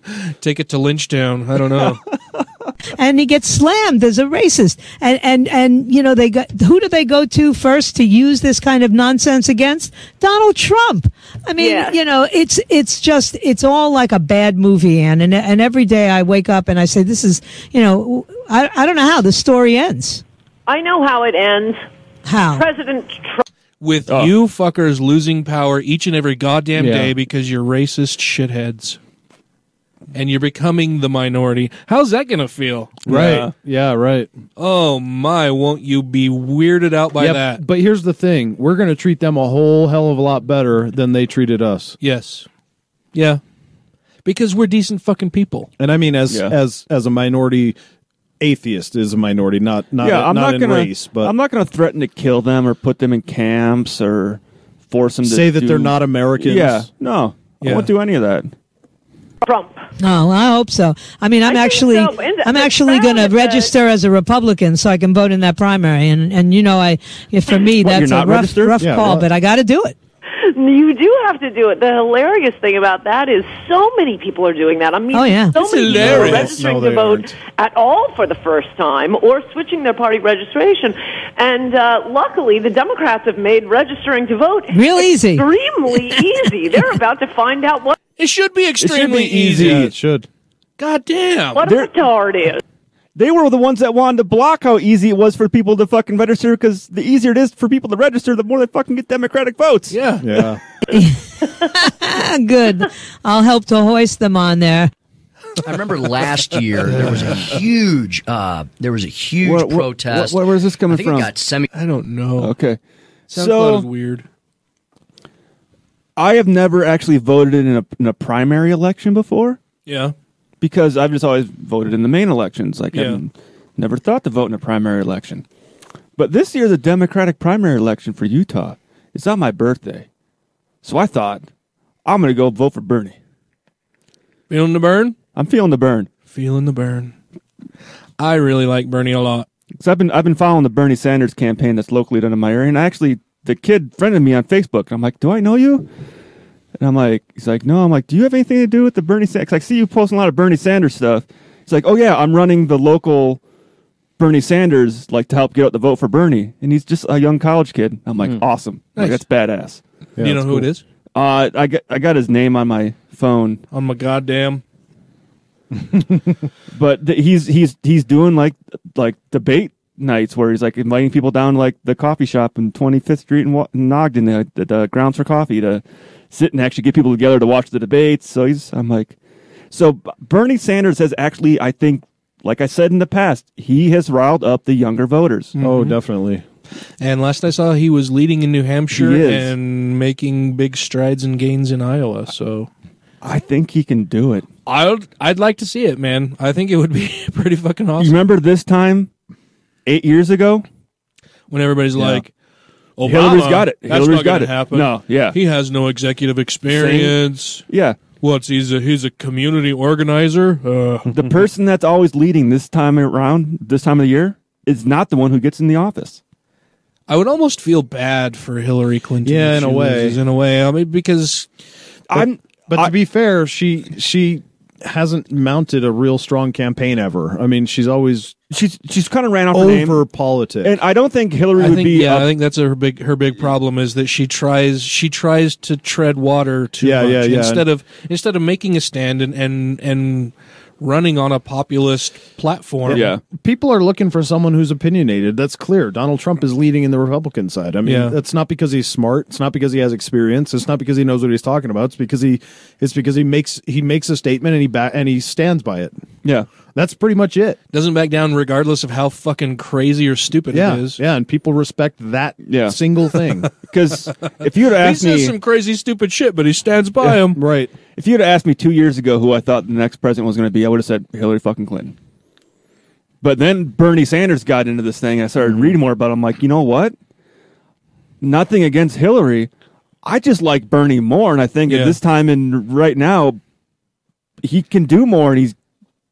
Take it to Lynchtown. I don't know. And he gets slammed as a racist. And, and, and, you know, they got, who do they go to first to use this kind of nonsense against? Donald Trump. I mean, Yes. you know, it's, it's just, it's all like a bad movie, Ann. And, and every day I wake up and I say, this is, you know, I, I don't know how the story ends. I know how it ends. How? President Trump. With Oh. you fuckers losing power each and every goddamn Yeah. day because you're racist shitheads. And you're becoming the minority. How's that going to feel? Right. Yeah. Yeah, right. Oh, my, won't you be weirded out by Yep, that? But here's the thing. We're going to treat them a whole hell of a lot better than they treated us. Yes. Yeah. Because we're decent fucking people. And I mean, as Yeah. as as a minority, atheist is a minority, not not, yeah, I'm not, not in gonna. race. But I'm not gonna threaten to kill them or put them in camps or force them to say that do- they're not Americans. Yeah, no, I Yeah. won't do any of that. Trump. Oh, I hope so. I mean, I'm I think actually, so. And the- I'm the actually crowd going to that- register as a Republican so I can vote in that primary. And, and you know, I, if for me, What, that's you're a not rough, registered? rough Yeah, call, well- but I got to do it. You do have to do it. The hilarious thing about that is so many people are doing that. I mean, Oh, yeah. so It's many people are hilarious. registering No, to they vote aren't. at all for the first time or switching their party registration. And uh, luckily, the Democrats have made registering to vote Real easy. extremely easy. They're about to find out what, It should be extremely easy. easy. yeah, it should. God damn. what a They're- retard is. They were the ones that wanted to block how easy it was for people to fucking register, because the easier it is for people to register, the more they fucking get Democratic votes. Yeah. Yeah. Good. I'll help to hoist them on there. I remember last year there was a huge, uh, there was a huge What- what- protest. what- where- where's this coming I think from? It got semi. I don't know. Okay. SoundCloud So is weird. I have never actually voted in a in a primary election before, Yeah. because I've just always voted in the main elections. Like Yeah. I've never thought to vote in a primary election. But this year, the Democratic primary election for Utah is on my birthday. So I thought, I'm going to go vote for Bernie. Feeling the burn? I'm feeling the burn. Feeling the burn. I really like Bernie a lot. Because I've been, I've been following the Bernie Sanders campaign that's locally done in my area. And actually, the kid friended me on Facebook. And I'm like, do I know you? And I'm like, he's like, no. I'm like, do you have anything to do with the Bernie Sanders? I see you posting a lot of Bernie Sanders stuff. He's like, oh yeah, I'm running the local Bernie Sanders, like, to help get out the vote for Bernie. And he's just a young college kid. I'm like, awesome. Nice. Like, that's badass. Do you know who it is? Uh, I got, I got his name on my phone. On my goddamn. But th- he's he's he's doing like like debate nights where he's like inviting people down to, like, the coffee shop in twenty-fifth Street in, Wa- in Ogden, the, the, the Grounds for Coffee, to sit and actually get people together to watch the debates. So he's I'm like, so B- Bernie Sanders has actually, I think, like I said in the past, he has riled up the younger voters. Oh, definitely. And last I saw, he was leading in New Hampshire He is. and making big strides and gains in Iowa. So I think he can do it. I'd I'd like to see it, man. I think it would be pretty fucking awesome. You remember this time, eight years ago, when everybody's Yeah. like, Obama, Hillary's got it. That's Hillary's not got gonna it. happen. No, yeah. He has no executive experience. Yeah. What's he's a he's a community organizer. Uh, The person that's always leading this time around, this time of the year, is not the one who gets in the office. I would almost feel bad for Hillary Clinton. Yeah, if in she a way. loses, in a way. I mean, because I'm. But to be fair, she she hasn't mounted a real strong campaign ever. I mean, she's always she's she's kind of ran off her name. over politics. And I don't think Hillary I would think be. yeah, up- I think that's her big her big problem is that she tries she tries to tread water too Yeah, much yeah, yeah. instead of instead of making a stand and and and running on a populist platform. Yeah. People are looking for someone who's opinionated. That's clear. Donald Trump is leading in the Republican side. I mean, Yeah. that's not because he's smart. It's not because he has experience. It's not because he knows what he's talking about. It's because he it's because he makes he makes a statement and he ba- and he stands by it. Yeah. That's pretty much it. Doesn't back down regardless of how fucking crazy or stupid Yeah. it is. Yeah, and people respect that Yeah. single thing. Because if you'd have He asked says me, some crazy stupid shit, but he stands by him. Right. if you'd have asked me two years ago who I thought the next president was going to be, I would have said Hillary fucking Clinton. But then Bernie Sanders got into this thing. I started reading more about it. I'm like, you know what? Nothing against Hillary. I just like Bernie more, and I think Yeah. at this time and right now, he can do more, and he's.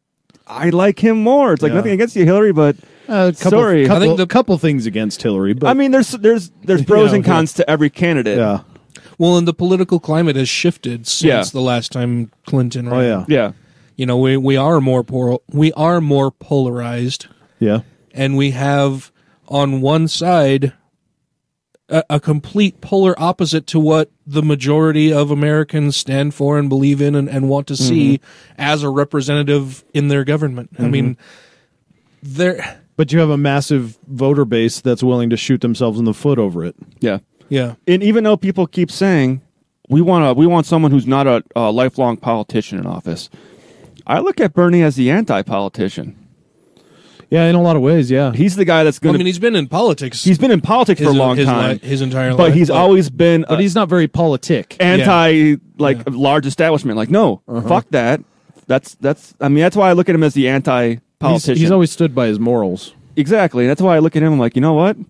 I like him more. It's like Yeah. nothing against you, Hillary, but Uh, couple, sorry. couple, I think the- couple things against Hillary, but I mean, there's there's there's pros Yeah, and cons to every candidate. yeah. Well, and the political climate has shifted since Yeah. the last time Clinton ran. Oh yeah. Yeah. You know, we we are more por- we are more polarized. Yeah. And we have on one side a, a complete polar opposite to what the majority of Americans stand for and believe in and, and want to see mm-hmm. as a representative in their government. Mm-hmm. I mean, there. But you have a massive voter base that's willing to shoot themselves in the foot over it. Yeah. Yeah. And even though people keep saying we want a, we want someone who's not a, a lifelong politician in office, I look at Bernie as the anti-politician. Yeah, in a lot of ways, yeah. He's the guy that's going to... I mean, he's been in politics. He's been in politics his, for a long his time. Li- his entire but life. But he's always been... But he's not very politic. Anti, yeah. like, yeah. large establishment. Like, no, uh-huh. fuck that. That's, that's... I mean, that's why I look at him as the anti-politician. He's, he's always stood by his morals. Exactly. That's why I look at him, I'm like, you know what?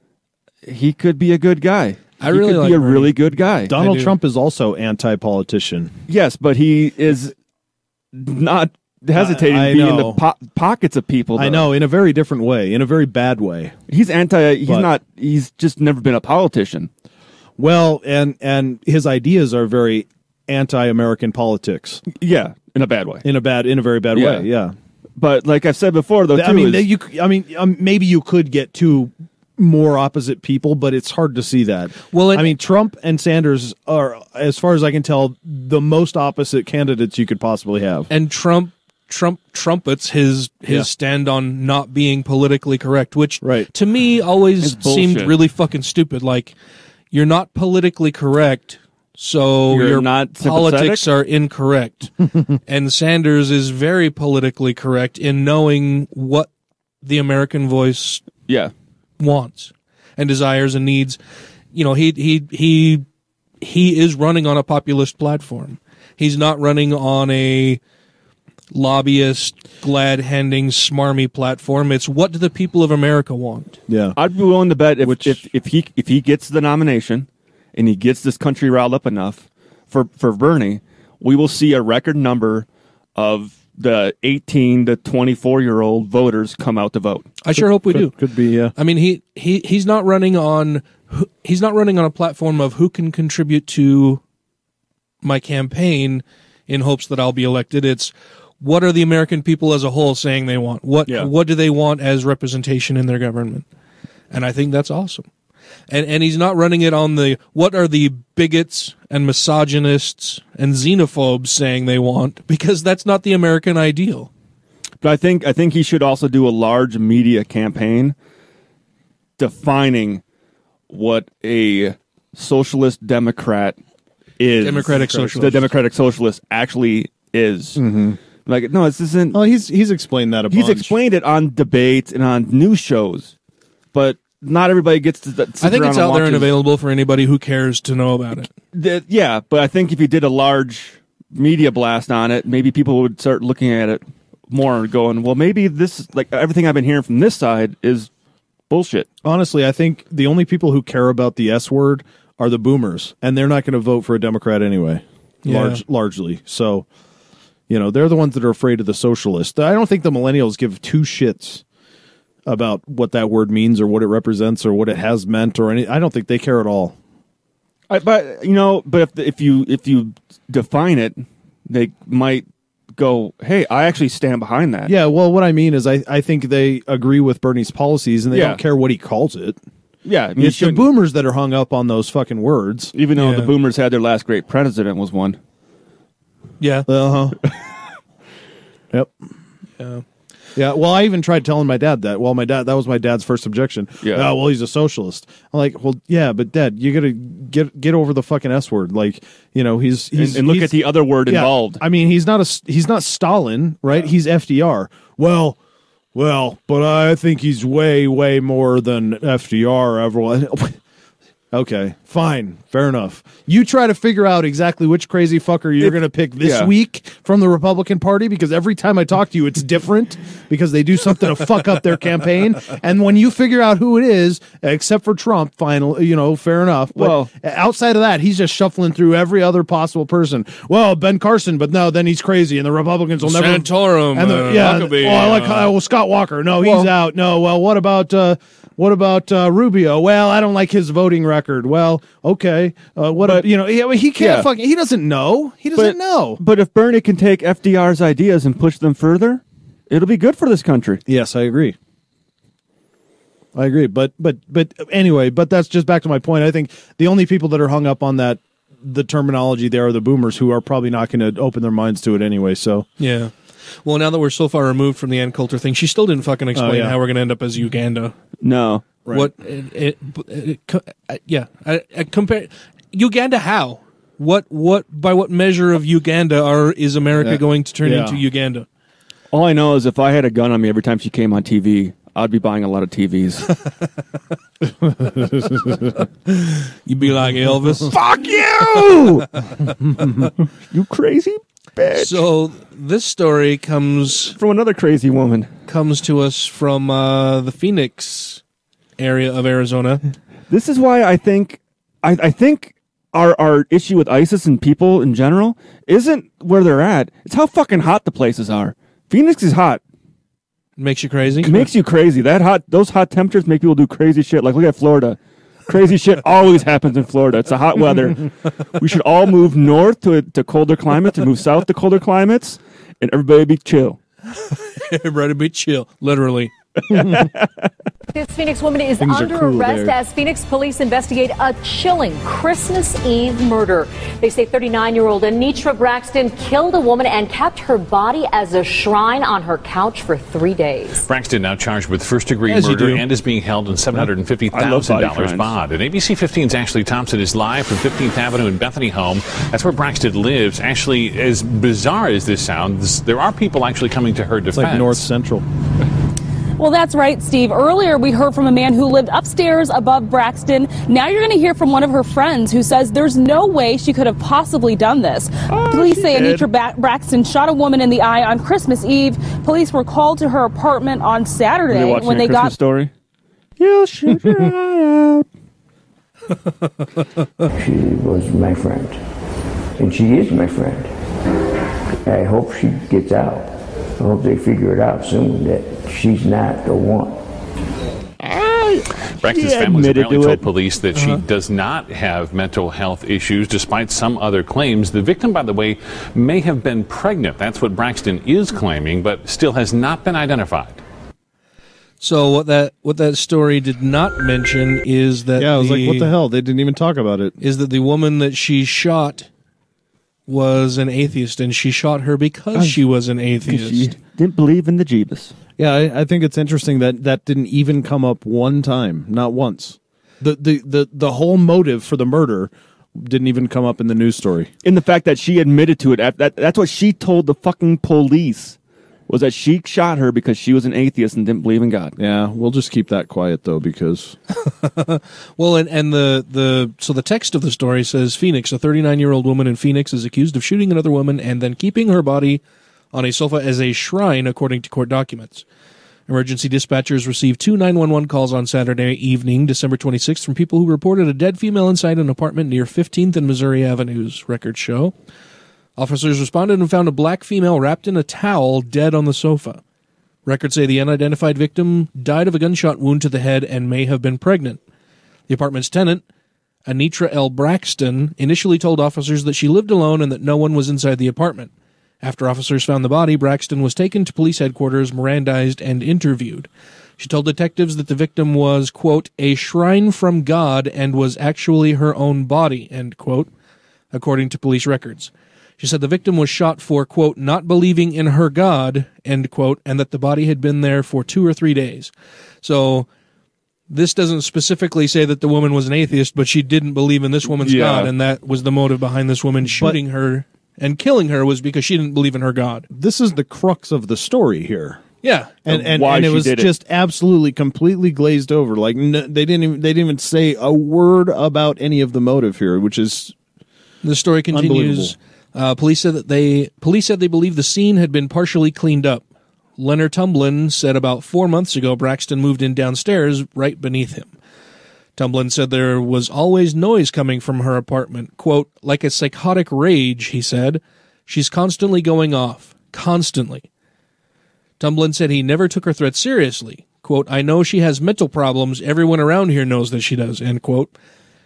He could be a good guy. I he really could like be a Bernie. really good guy. Donald Trump is also anti-politician. Yes, but he is not hesitating I, I to be know. in the po- pockets of people. Though. I know, in a very different way, in a very bad way. He's anti. He's But- not. He's just never been a politician. Well, and and his ideas are very anti-American politics. Yeah, in a bad way. In a bad, in a very bad Yeah. way. Yeah. But like I've said before, though, too, I mean, is, you. I mean, um, maybe you could get two more opposite people, but it's hard to see that. Well, it- I mean, Trump and Sanders are, as far as I can tell, the most opposite candidates you could possibly have. And Trump, Trump trumpets his his Yeah. stand on not being politically correct, which Right. to me always It's seemed bullshit. really fucking stupid. Like, you're not politically correct, so You're your not politics sympathetic? are incorrect. And Sanders is very politically correct in knowing what the American voice yeah, wants and desires and needs. You know, he he he he is running on a populist platform. He's not running on a lobbyist, glad-handing, smarmy platform. It's what do the people of America want? Yeah. I'd be willing to bet if Which- if, if he if he gets the nomination and he gets this country riled up enough for for Bernie, we will see a record number of the eighteen to twenty-four year old voters come out to vote. I sure hope we could, do. Could be, yeah. I mean, he, he he's not running on who- he's not running on a platform of who can contribute to my campaign in hopes that I'll be elected. It's what are the American people as a whole saying they want? What Yeah. what do they want as representation in their government? And I think that's awesome. And and he's not running it on the what are the bigots and misogynists and xenophobes saying they want, because that's not the American ideal. But I think I think he should also do a large media campaign defining what a socialist democrat is. Democratic socialist. The democratic socialist actually is. Mm-hmm. Like, no, this isn't. Oh, he's he's explained that a He's bunch. explained it on debates and on news shows, but not everybody gets to. Sit I think around it's and out there watch and his- available for anybody who cares to know about it. That- yeah, but I think if you did a large media blast on it, maybe people would start looking at it more and going, well, maybe this, like everything I've been hearing from this side is bullshit. Honestly, I think the only people who care about the S word are the boomers, and they're not going to vote for a Democrat anyway, Yeah. large, largely. So, you know, they're the ones that are afraid of the socialists. I don't think the millennials give two shits about what that word means or what it represents or what it has meant or any. I don't think they care at all. I, but you know, but if if you if you define it, they might go, "Hey, I actually stand behind that." Yeah, well, what I mean is I, I think they agree with Bernie's policies and they Yeah. don't care what he calls it. Yeah, I mean, It's the boomers that are hung up on those fucking words. even though Yeah. the boomers had their last great president was one. Yeah. Uh huh. Yep. Yeah. Yeah. Well, I even tried telling my dad that. Well, my dad, that was my dad's first objection. Yeah. Oh, well, he's a socialist. I'm like, well, yeah, but Dad, you gotta get get over the fucking S word. Like, you know, he's he's and, and look he's- at the other word yeah, involved. I mean, he's not a he's not Stalin, right? He's F D R. Well, well, but I think he's way way more than F D R. Everyone. Okay, fine, fair enough. You try to figure out exactly which crazy fucker you're going to pick this yeah. week from the Republican Party, because every time I talk to you, it's different because they do something to fuck up their campaign. And when you figure out who it is, except for Trump, final, you know, fair enough. But Well- outside of that, he's just shuffling through every other possible person. Well, Ben Carson, but no, then he's crazy, and the Republicans will never. Santorum, And the, uh, yeah, Huckabee, oh, I like uh, uh, well, Scott Walker. No, he's Well- out. No, well, what about uh, what about uh, Rubio? Well, I don't like his voting record. record. Well, okay, uh, what But- a, you know, he, he can't Yeah. fucking, he doesn't know. He doesn't But- know. But if Bernie can take F D R's ideas and push them further, it'll be good for this country. Yes, I agree. I agree. But but but anyway, but that's just back to my point. I think the only people that are hung up on that the terminology there are the boomers, who are probably not going to open their minds to it anyway. So Yeah. Well, now that we're so far removed from the Ann Coulter thing, she still didn't fucking explain Oh, yeah. how we're going to end up as Uganda. No. What? It, it, it, co- uh, yeah. I, I compare Uganda. How? What? What? By what measure of Uganda are is America Yeah. going to turn Yeah. into Uganda? All I know is if I had a gun on me every time she came on T V, I'd be buying a lot of T Vs. You'd be like Elvis. Fuck you! You crazy bitch. So this story comes from another crazy woman. Comes to us from uh, the Phoenix area of Arizona. This is why I think I, I think our our issue with ISIS and people in general isn't where they're at. It's how fucking hot the places are. Phoenix is hot. Makes you crazy? It makes you crazy. That hot those hot temperatures make people do crazy shit. Like look at Florida. Crazy shit always happens in Florida. It's the hot weather. We should all move north to to colder climates and move south to colder climates, and everybody be chill. Everybody be chill, literally. This Phoenix woman is Things are under cool arrest there. as Phoenix police investigate a chilling Christmas Eve murder. They say thirty-nine-year-old Anitra Braxton killed a woman and kept her body as a shrine on her couch for three days. Braxton now charged with first-degree As you murder do. and is being held in seven hundred fifty I love thousand body dollars crimes. bond. And A B C fifteen's Ashley Thompson is live from fifteenth Avenue in Bethany Home. That's where Braxton lives. Ashley, as bizarre as this sounds, there are people actually coming to her defense. It's like North Central. Well, that's right, Steve. Earlier, we heard from a man who lived upstairs above Braxton. Now you're going to hear from one of her friends who says there's no way she could have possibly done this. Police say did. Anitra ba- Braxton shot a woman in the eye on Christmas Eve. Police were called to her apartment on Were Saturday they watching when a they Christmas got. story? You'll shoot your eye out. She was my friend, and she is my friend. I hope she gets out. I hope they figure it out soon that she's not the one. Braxton's He family admitted apparently to told it. police that Uh-huh. she does not have mental health issues, despite some other claims. The victim, by the way, may have been pregnant. That's what Braxton is claiming, but still has not been identified. So what that what that story did not mention is that Yeah, I was the, like, what the hell? They didn't even talk about it. is that the woman that she shot was an atheist, and she shot her because she was an atheist. She didn't believe in the Jeebus. Yeah, I, I think it's interesting that that didn't even come up one time, not once. The, the the the whole motive for the murder didn't even come up in the news story. In the fact that she admitted to it, that, that that's what she told the fucking police, was that she shot her because she was an atheist and didn't believe in God. Yeah, we'll just keep that quiet though, because Well, and, and the, the so the text of the story says Phoenix, a thirty-nine-year-old woman in Phoenix, is accused of shooting another woman and then keeping her body on a sofa as a shrine, according to court documents. Emergency dispatchers received two nine one one calls on Saturday evening, December twenty-sixth, from people who reported a dead female inside an apartment near fifteenth and Missouri Avenues, records show. Officers responded and found a black female wrapped in a towel dead on the sofa. Records say the unidentified victim died of a gunshot wound to the head and may have been pregnant. The apartment's tenant, Anitra L. Braxton, initially told officers that she lived alone and that no one was inside the apartment. After officers found the body, Braxton was taken to police headquarters, Mirandized, and interviewed. She told detectives that the victim was, quote, a shrine from God and was actually her own body, end quote, according to police records. She said the victim was shot for, quote, not believing in her God, end quote, and that the body had been there for two or three days. So this doesn't specifically say that the woman was an atheist, but she didn't believe in this woman's Yeah. God, and that was the motive behind this woman shooting her and killing her, was because she didn't believe in her God. this is the crux of the story here. Yeah. And and, why and it she was did it. just absolutely completely glazed over. Like n- they didn't even, they didn't even say a word about any of the motive here, which is The story continues. Unbelievable. Uh, police said that they police said they believe the scene had been partially cleaned up. Leonard Tumblin said about four months ago Braxton moved in downstairs right beneath him. Tumblin said there was always noise coming from her apartment, quote, like a psychotic rage, he said. She's constantly going off. Constantly. Tumblin said he never took her threats seriously. Quote, I know she has mental problems. Everyone around here knows that she does, end quote.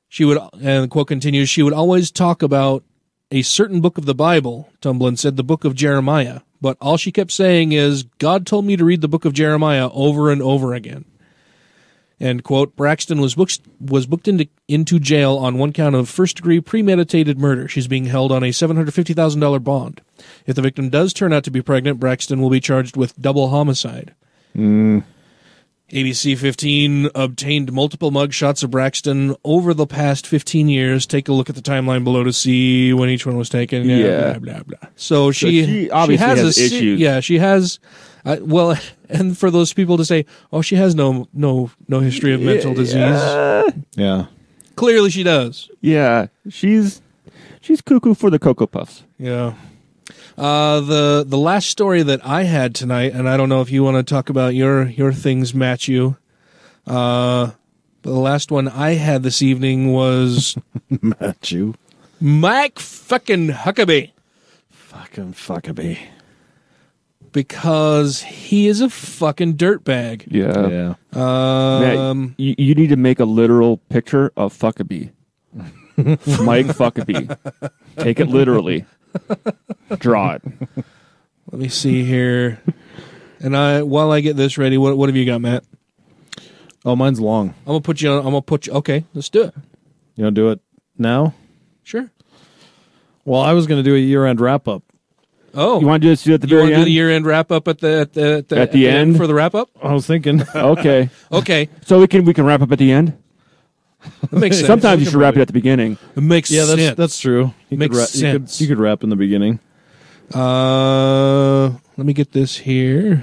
She would, and the quote continues, she would always talk about a certain book of the Bible. Tumblin said the book of Jeremiah. But all she kept saying is, God told me to read the book of Jeremiah over and over again. End quote. Braxton was booked, was booked into, into jail on one count of first-degree premeditated murder. She's being held on a seven hundred fifty thousand dollars bond. If the victim does turn out to be pregnant, Braxton will be charged with double homicide. Mm. A B C fifteen obtained multiple mugshots of Braxton over the past fifteen years. Take a look at the timeline below to see when each one was taken. Yeah, Yeah. blah, blah, blah. So she, So she obviously she has, has a, se- issues. Yeah, she has. Uh, well, and for those people to say, "Oh, she has no no no history of mental disease," Yeah. clearly she does. Yeah, she's she's cuckoo for the Cocoa Puffs. Yeah. Uh, the the last story that I had tonight, and I don't know if you want to talk about your your things, Matthew. Uh, the last one I had this evening was Matthew. Mike fucking Huckabee. Fucking Fuckabee. Because he is a fucking dirtbag. Yeah. Um, Matt, you, you need to make a literal picture of Fuckabee. Mike Fuckabee. Take it literally. Draw it. Let me see here. And I, while I get this ready, what what have you got, Matt? Oh, mine's long. I'm gonna put you on. I'm gonna put you. Okay, let's do it. You want to do it now? Sure. Well, I was going to do a year-end wrap-up. Oh, You want to do this at the you very want to do end? the year-end wrap-up at the at the at the, At the end? for the wrap-up? I was thinking. Okay. Okay, So we can we can wrap up at the end? that makes sense. Sometimes you should wrap it at the beginning. It makes Yeah, that's sense. that's true. You Makes could ra- sense. You could, you could wrap in the beginning. Uh, let me get this here.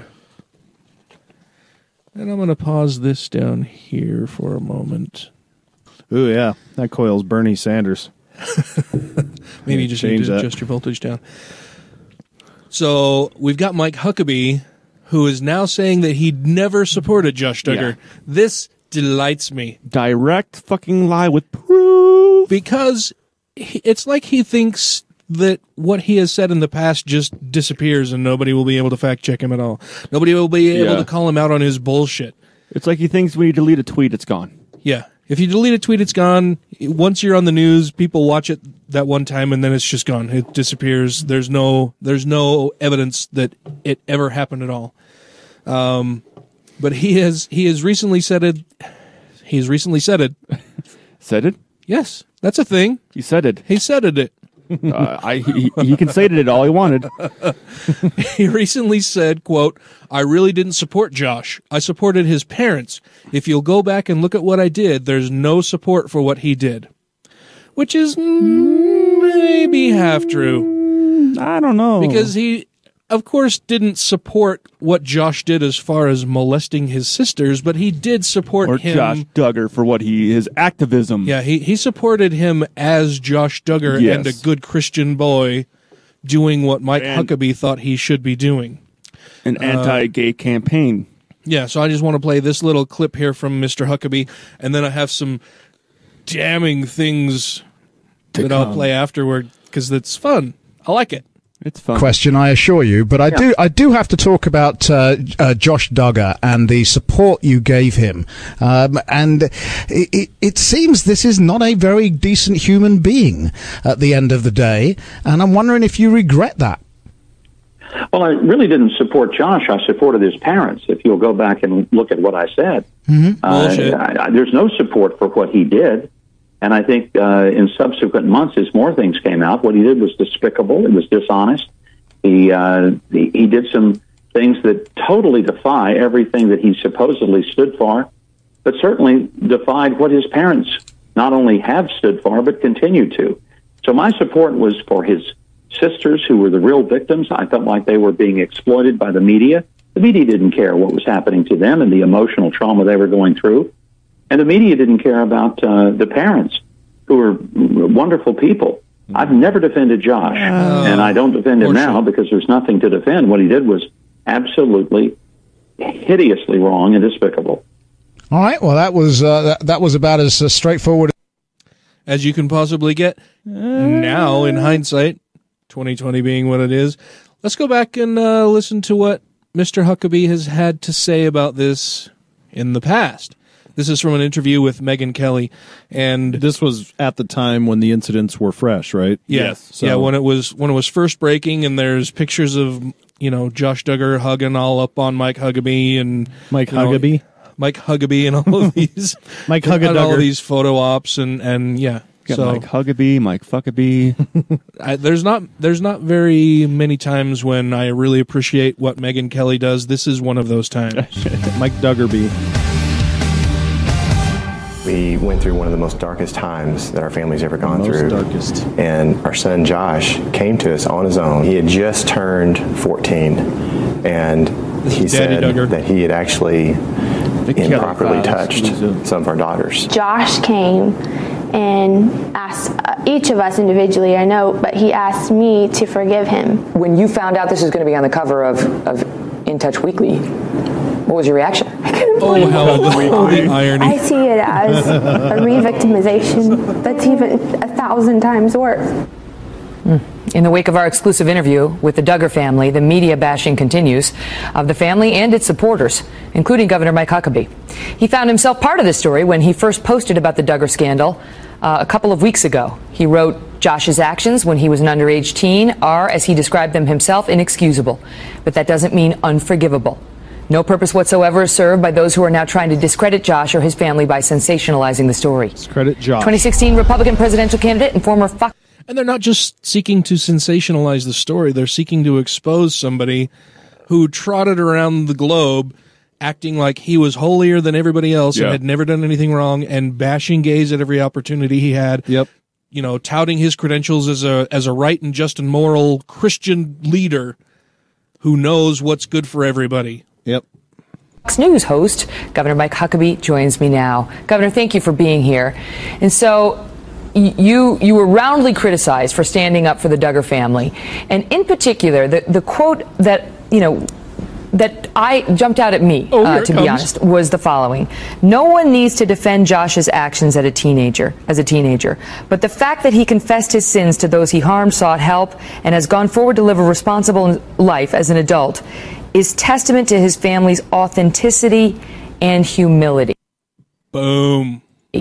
And I'm going to pause this down here for a moment. Ooh, yeah. That coil's Bernie Sanders. Maybe you Yeah, just need change to that. adjust your voltage down. So we've got Mike Huckabee, who is now saying that he'd never supported Josh Duggar. Yeah. This delights me. Direct fucking lie with proof. Because he, it's like he thinks that what he has said in the past just disappears and nobody will be able to fact check him at all. Nobody will be able Yeah. to call him out on his bullshit. It's like he thinks when you delete a tweet, it's gone. Yeah. If you delete a tweet, it's gone. Once you're on the news, people watch it that one time and then it's just gone. It disappears. There's no there's no evidence that it ever happened at all. Um, but he has he has recently said it. He's recently said it. Said it? Yes, that's a thing. He said it. He said it. uh, I he, he can say it all he wanted. He recently said, quote, "I really didn't support Josh. I supported his parents. If you'll go back and look at what I did, there's no support for what he did." Which is mm, maybe half true. I don't know. Because he, of course, didn't support what Josh did as far as molesting his sisters, but he did support or him. Josh Duggar for what he his activism. Yeah, he, he supported him as Josh Duggar Yes. and a good Christian boy doing what Mike And- Huckabee thought he should be doing. An anti-gay campaign. Yeah, so I just want to play this little clip here from Mister Huckabee, and then I have some damning things To that I'll come. play afterward because it's fun. I like it. It's fun. Question, I assure you, but I do I do have to talk about uh, uh, Josh Duggar and the support you gave him, um, and it, it, it seems this is not a very decent human being at the end of the day, and I'm wondering if you regret that. Well, I really didn't support Josh. I supported his parents. If you'll go back and look at what I said, Mm-hmm. uh, I, I, there's no support for what he did. And I think uh, in subsequent months, as more things came out, what he did was despicable. It was dishonest. He, uh, he he did some things that totally defy everything that he supposedly stood for, but certainly defied what his parents not only have stood for, but continue to. So my support was for his sisters, who were the real victims. I felt like they were being exploited by the media. The media didn't care what was happening to them and the emotional trauma they were going through. And the media didn't care about uh, the parents, who were wonderful people. I've never defended Josh, and I don't defend him now because there's nothing to defend. What he did was absolutely hideously wrong and despicable. All right, well, that was uh, that, that was about as uh, straightforward as you can possibly get. Now, in hindsight, twenty twenty being what it is, let's go back and uh, listen to what Mister Huckabee has had to say about this in the past. This is from an interview with Megyn Kelly, and this was at the time when the incidents were fresh, right? yeah, Yes. So, yeah, when it was when it was first breaking, and there's pictures of you know Josh Duggar hugging all up on Mike Huckabee and Mike you know, Huckabee, Mike Huckabee, and all of these Mike and all Huggadugger. of these photo ops, and and yeah. Got So Mike Huckabee, Mike Fuckabee. I, there's not there's not very many times when I really appreciate what Megyn Kelly does. This is one of those times. Mike Duggarby. We went through one of the most darkest times that our family's ever gone Most through. darkest. And our son Josh came to us on his own. He had just turned fourteen, and he Daddy said Duggar. that he had actually improperly touched some of our daughters. Josh came and asked uh, each of us individually, I know, but he asked me to forgive him. When you found out this was going to be on the cover of, of In Touch Weekly, what was your reaction? Oh, hell, oh, the irony. I see it as a re-victimization that's even a thousand times worse. In the wake of our exclusive interview with the Duggar family, the media bashing continues of the family and its supporters, including Governor Mike Huckabee. He found himself part of the story when he first posted about the Duggar scandal uh, a couple of weeks ago. He wrote, Josh's actions when he was an underage teen are, as he described them himself, inexcusable. But that doesn't mean unforgivable. No purpose whatsoever is served by those who are now trying to discredit Josh or his family by sensationalizing the story. Discredit Josh. twenty sixteen Republican presidential candidate and former Fox. And they're not just seeking to sensationalize the story. They're seeking to expose somebody who trotted around the globe acting like he was holier than everybody else Yeah. and had never done anything wrong, and bashing gays at every opportunity he had. Yep. You know, touting his credentials as a as a right and just and moral Christian leader who knows what's good for everybody. Yep. Fox News host, Governor Mike Huckabee, joins me now. Governor, thank you for being here. And so you you were roundly criticized for standing up for the Duggar family. And in particular, the, the quote that, you know, that I jumped out at me, Oh, uh, here it to be comes. honest, was the following. No one needs to defend Josh's actions at a teenager, as a teenager. But the fact that he confessed his sins to those he harmed, sought help, and has gone forward to live a responsible life as an adult is testament to his family's authenticity and humility. Boom.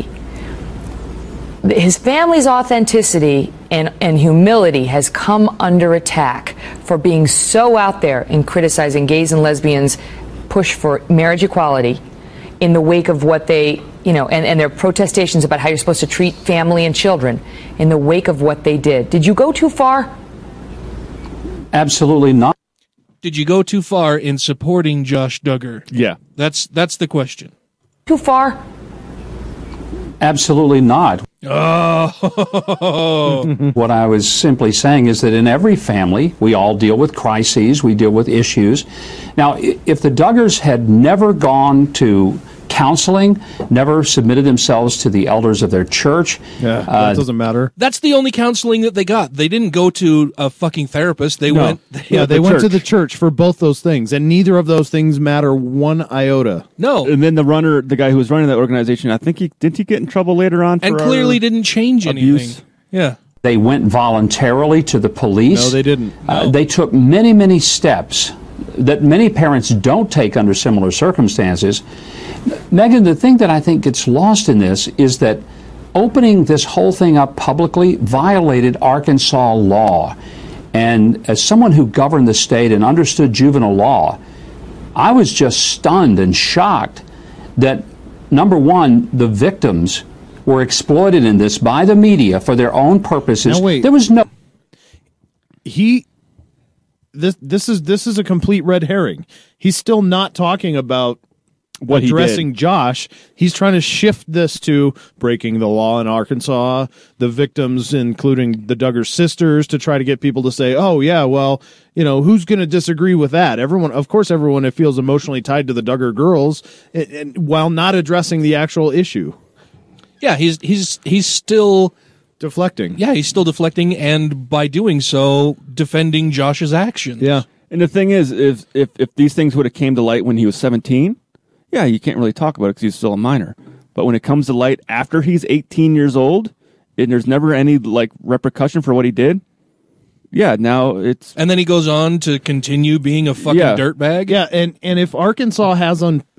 His family's authenticity and, and humility has come under attack for being so out there and criticizing gays and lesbians' push for marriage equality in the wake of what they, you know, and, and their protestations about how you're supposed to treat family and children in the wake of what they did. Did you go too far? Absolutely not. Did you go too far in supporting Josh Duggar? Yeah. That's that's the question. Too far? Absolutely not. Oh. What I was simply saying is that in every family, we all deal with crises, we deal with issues. Now, i- if the Duggars had never gone to counseling, never submitted themselves to the elders of their church, Yeah, that uh, doesn't matter. That's the only counseling that they got. They didn't go to a fucking therapist. They No. went. Yeah, they the went to church. the church for both those things, and neither of those things matter one iota. No. And then the runner, the guy who was running that organization, I think he didn't he get in trouble later on for And clearly our didn't change abuse? anything. Yeah. they went voluntarily to the police. No, they didn't. Uh, they took many, many steps that many parents don't take under similar circumstances. Megan, the thing that I think gets lost in this is that opening this whole thing up publicly violated Arkansas law. And as someone who governed the state and understood juvenile law, I was just stunned and shocked that, number one, the victims were exploited in this by the media for their own purposes. Now, wait. There was no... He this this is this is a complete red herring. He's still not talking about What he addressing did. Josh. He's trying to shift this to breaking the law in Arkansas, the victims, including the Duggar sisters, to try to get people to say, oh, yeah, well, you know, who's going to disagree with that? Everyone, of course, everyone that feels emotionally tied to the Duggar girls, and, and while not addressing the actual issue. Yeah, he's he's he's still deflecting. Yeah, he's still deflecting, and by doing so, defending Josh's actions. Yeah. And the thing is, if if, if these things would have came to light when he was seventeen, yeah, you can't really talk about it because he's still a minor. But when it comes to light after he's eighteen years old, and there's never any like repercussion for what he did, yeah, now it's And then he goes on to continue being a fucking Yeah. dirtbag. Yeah, and, and if Arkansas has un,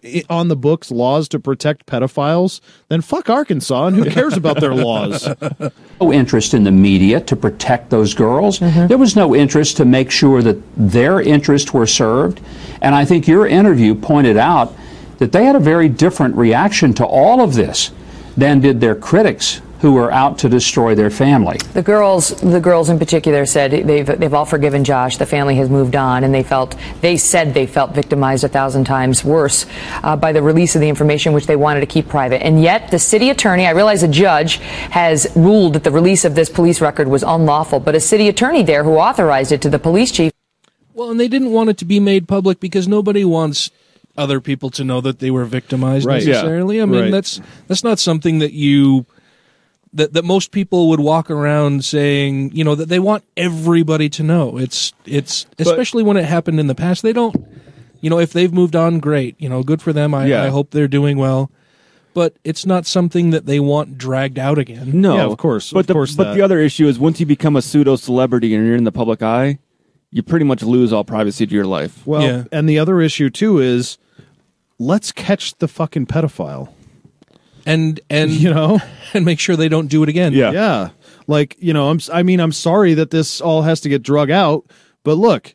i- on the books laws to protect pedophiles, then fuck Arkansas, and who cares about their laws? No interest in the media to protect those girls. Mm-hmm. There was no interest to make sure that their interests were served. And I think your interview pointed out that they had a very different reaction to all of this than did their critics, who were out to destroy their family. The girls, the girls in particular, said they've they've all forgiven Josh. The family has moved on, and they felt they said they felt victimized a thousand times worse uh, by the release of the information which they wanted to keep private. And yet, the city attorney, I realize a judge has ruled that the release of this police record was unlawful, but a city attorney there who authorized it to the police chief. Well, and they didn't want it to be made public because nobody wants other people to know that they were victimized Right. necessarily. Yeah. I mean, Right. that's that's not something that you. That, that most people would walk around saying, you know, that they want everybody to know. It's, it's, especially when it happened in the past, they don't, you know, if they've moved on, great, you know, good for them. I, Yeah. I hope they're doing well. But it's not something that they want dragged out again. No, Yeah, of course, But of the course but that. the other issue is once you become a pseudo celebrity and you're in the public eye, you pretty much lose all privacy to your life. Well, Yeah. and the other issue too is, let's catch the fucking pedophile. And, and, You know, and make sure they don't do it again. Yeah. yeah. Like, you know, I'm. s- I mean, I'm sorry that this all has to get drug out, but look,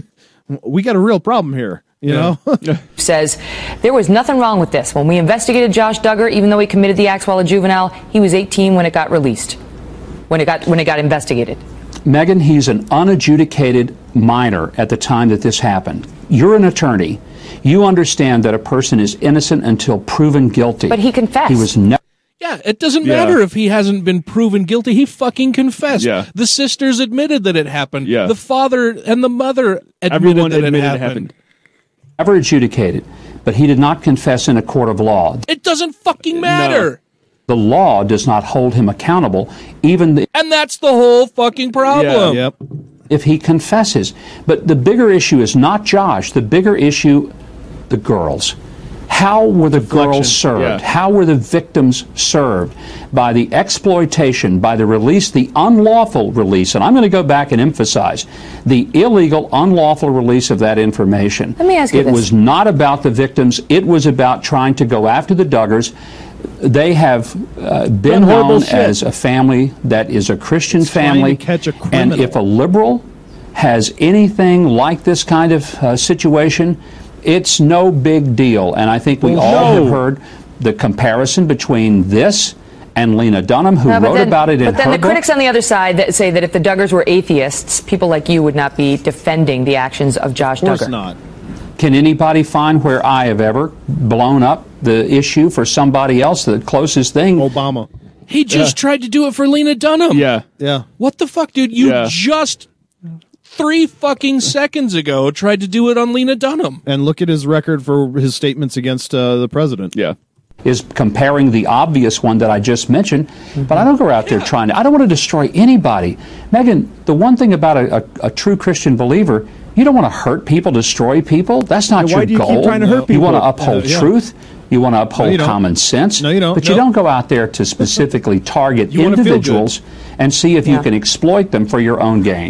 we got a real problem here. You know, Says there was nothing wrong with this. When we investigated Josh Duggar, even though he committed the acts while a juvenile, he was eighteen when it got released, when it got when it got investigated. Megan, he's an unadjudicated minor at the time that this happened. You're an attorney. You understand that a person is innocent until proven guilty. But he confessed. He was never. Yeah, it doesn't Yeah. matter if he hasn't been proven guilty. He fucking confessed. Yeah. The sisters admitted that it happened. Yeah. The father and the mother admitted Everyone that admitted it it happened. happened. Never adjudicated, but he did not confess in a court of law. It doesn't fucking matter. The law does not hold him accountable, even the, And that's the whole fucking problem. yep. if he confesses. But the bigger issue is not Josh. The bigger issue, the girls. How were the girls served? yeah. How were the victims served? By the exploitation, by the release, the unlawful release, and I'm going to go back and emphasize the illegal, unlawful release of that information. Let me ask you It this. was not about the victims. It was about trying to go after the Duggars. They have uh, been Done horrible known shit. as a family that is a Christian It's trying family. to catch a and criminal. if a liberal has anything like this kind of uh, situation, it's no big deal. And I think we Well, all no. have heard the comparison between this and Lena Dunham, who No, but wrote then- about it in But then her the book. critics on the other side that say that if the Duggars were atheists, people like you would not be defending the actions of Josh Of course Duggar. not. Can anybody find where I have ever blown up the issue for somebody else? The closest thing. Obama. He just tried to do it for Lena Dunham. Yeah. Yeah. What the fuck, dude? You Yeah. just three fucking seconds ago tried to do it on Lena Dunham. And look at his record for his statements against uh, the president. Yeah. Is comparing the obvious one that I just mentioned, but I don't go out there trying to, I don't want to destroy anybody. Megan, the one thing about a, a, a true Christian believer, you don't want to hurt people, destroy people. That's not Yeah, your why do you keep goal. trying to hurt You want to people? uphold Uh, yeah. truth. You want to uphold you don't. common sense. No, you don't. But you No. don't go out there to specifically target You wanna feel good. individuals and see if Yeah. you can exploit them for your own gain.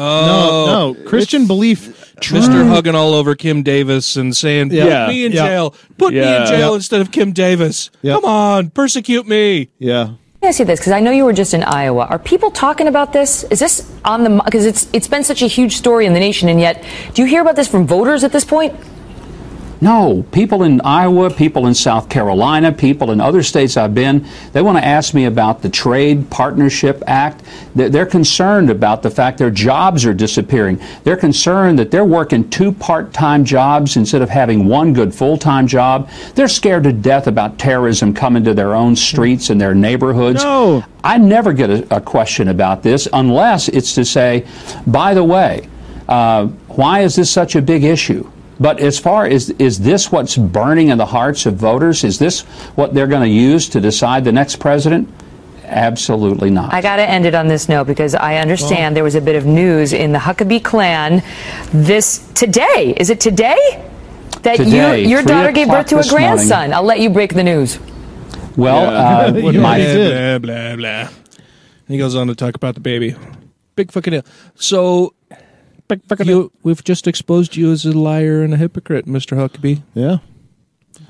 No, no. Christian belief. Mister hugging all over Kim Davis and saying, put Yeah. me in Yeah. jail. Put me in Yeah. jail Yep. instead of Kim Davis. Yep. Come on, persecute me. Yeah. Let me ask you this, because I know you were just in Iowa. Are people talking about this? Is this on the, because it's it's been such a huge story in the nation, and yet, do you hear about this from voters at this point? No, people in Iowa, people in South Carolina, people in other states I've been, they want to ask me about the Trade Partnership Act. They're, they're concerned about the fact their jobs are disappearing. They're concerned that they're working two part-time jobs instead of having one good full-time job. They're scared to death about terrorism coming to their own streets and their neighborhoods. No. I never get a, a question about this unless it's to say, by the way, uh, why is this such a big issue? But as far as, is this what's burning in the hearts of voters? Is this what they're going to use to decide the next president? Absolutely not. I got to end it on this note because I understand there was a bit of news in the Huckabee clan this today. Is it today? That Today, your, your three daughter gave birth to a o'clock this morning. grandson. I'll let you break the news. Well, uh, You my, already Blah, blah, blah. He goes on to talk about the baby. Big fucking deal. So, you, we've just exposed you as a liar and a hypocrite, Mister Huckabee. Yeah.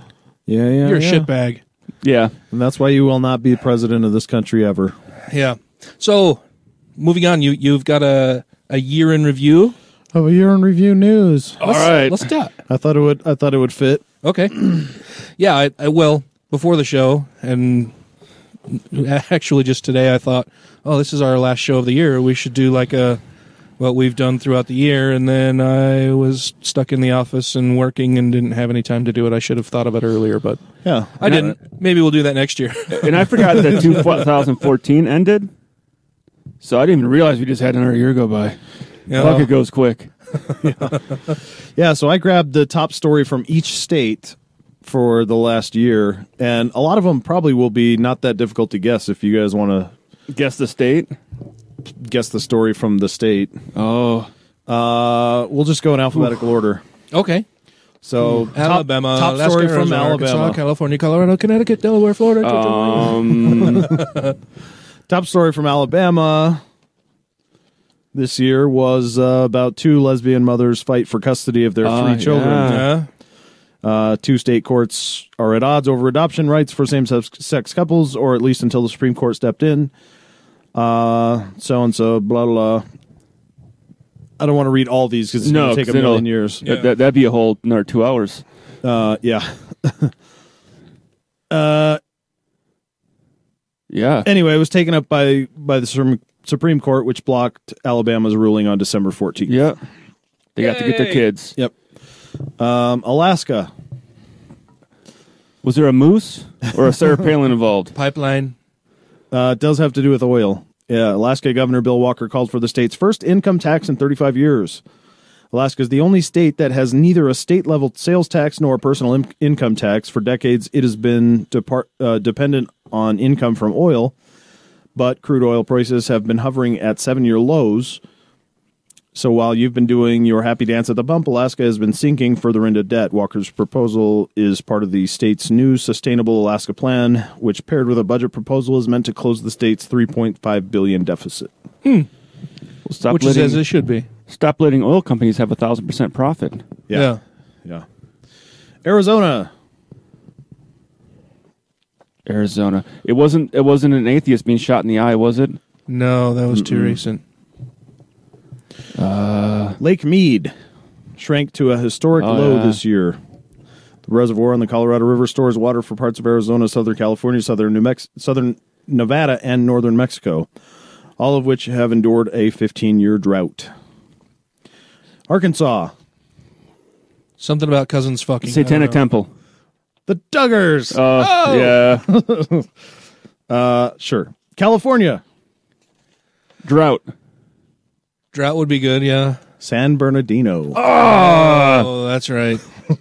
Yeah, yeah. You're a yeah. shitbag. Yeah. And that's why you will not be president of this country ever. Yeah. So, moving on, you, you've got a, a year in review. Oh, a year in review news. All right. Let's do it. I thought it would I thought it would fit. Okay. Yeah, I, I will. Before the show, and actually just today, I thought, oh, this is our last show of the year. We should do like a what we've done throughout the year. And then I was stuck in the office and working and didn't have any time to do it. I should have thought of it earlier, but yeah, I didn't. Maybe we'll do that next year. And I forgot that two thousand fourteen ended, so I didn't even realize we just had another year go by. Yeah. Fuck, it goes quick. yeah. yeah, so I grabbed the top story from each state for the last year, and a lot of them probably will be not that difficult to guess if you guys want to guess the state, guess the story from the state. Oh, uh, we'll just go in alphabetical Oof. order. Okay. So top, Alabama, top Alaska, story from Arizona, Alabama, Arkansas, California, Colorado, Connecticut, Delaware, Florida. Georgia. Um, top story from Alabama this year was uh, about two lesbian mothers fight for custody of their uh, three children. Yeah. Uh, two state courts are at odds over adoption rights for same-sex couples, or at least until the Supreme Court stepped in. Uh, so-and-so, blah, blah, blah. I don't want to read all these because it's no, going to take a million years. Yeah. That, that'd be a whole another two hours. Uh, yeah. uh, yeah. Anyway, it was taken up by, by the Supreme Court, which blocked Alabama's ruling on December fourteenth. Yeah. They Yay. got to get their kids. Yep. Um, Alaska. Was there a moose or a Sarah Palin involved? Pipeline. Uh, it does have to do with oil. Yeah, Alaska Governor Bill Walker called for the state's first income tax in thirty-five years. Alaska is the only state that has neither a state-level sales tax nor a personal in- income tax. For decades, it has been depart- uh, dependent on income from oil, but crude oil prices have been hovering at seven-year lows. So while you've been doing your happy dance at the pump, Alaska has been sinking further into debt. Walker's proposal is part of the state's new Sustainable Alaska Plan, which paired with a budget proposal is meant to close the state's three point five billion dollars deficit. Hmm. Well, stop which letting, is as it should be. Stop letting oil companies have a one thousand percent profit. Yeah. Yeah. Arizona. Arizona. It wasn't, it wasn't an atheist being shot in the eye, was it? No, that was Mm-mm. too recent. Uh, Lake Mead shrank to a historic oh, low yeah. this year. The reservoir on the Colorado River stores water for parts of Arizona, Southern California, Southern New Mex- Southern Nevada, and Northern Mexico, all of which have endured a fifteen-year drought. Arkansas. Something about cousins fucking. Satanic Temple. The Duggars. Uh, oh, yeah. uh, sure. California. Drought. Drought would be good, yeah. San Bernardino. Oh, oh that's right.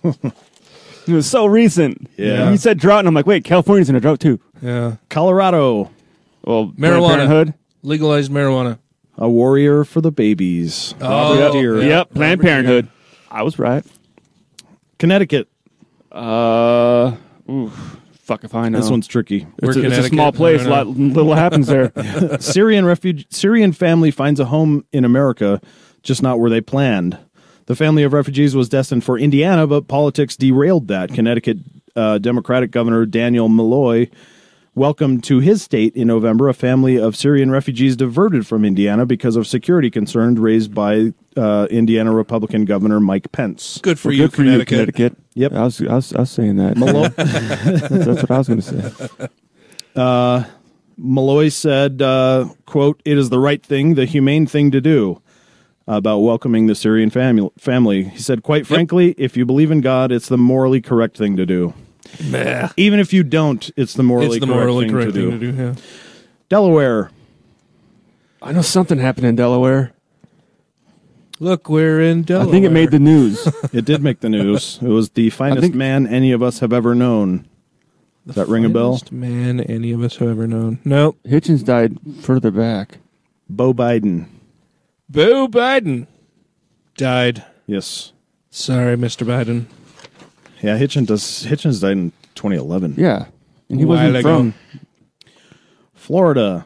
It was so recent. Yeah. You said drought, and I'm like, wait, California's in a drought, too. Yeah. Colorado. Well, marijuana. Parenthood. Legalized marijuana. A warrior for the babies. Oh, yep. Deer. Yep, yep. Planned Parenthood. I was right. Connecticut. Uh, oof. Fuck if I know. This one's tricky. It's, a, it's a small place. Lot, little happens there. Syrian refuge, Syrian family finds a home in America, just not where they planned. The family of refugees was destined for Indiana, but politics derailed that. Connecticut uh, Democratic Governor Daniel Malloy welcomed to his state in November a family of Syrian refugees diverted from Indiana because of security concerns raised by uh, Indiana Republican Governor Mike Pence. Good for well, you, good for Connecticut. you, Connecticut. Yep, I was, I was, I was saying that. Malloy, that's, that's what I was going to say. Uh, Malloy said, uh, "quote It is the right thing, the humane thing to do." About welcoming the Syrian fami- family, he said, "Quite frankly, yep. if you believe in God, it's the morally correct thing to do. Nah. Even if you don't, it's the morally, it's the correct, morally thing, correct to thing do." to do. Yeah. Delaware. I know something happened in Delaware. Look, we're in Delaware. I think it made the news. It did make the news. It was the finest think, man any of us have ever known. Does that ring a bell? Finest man any of us have ever known. Nope. Hitchens died further back. Beau Biden. Beau Biden died. Yes. Sorry, Mister Biden. Yeah, Hitchens does. Hitchens died in twenty eleven. Yeah, and he A wasn't while from ago. Florida.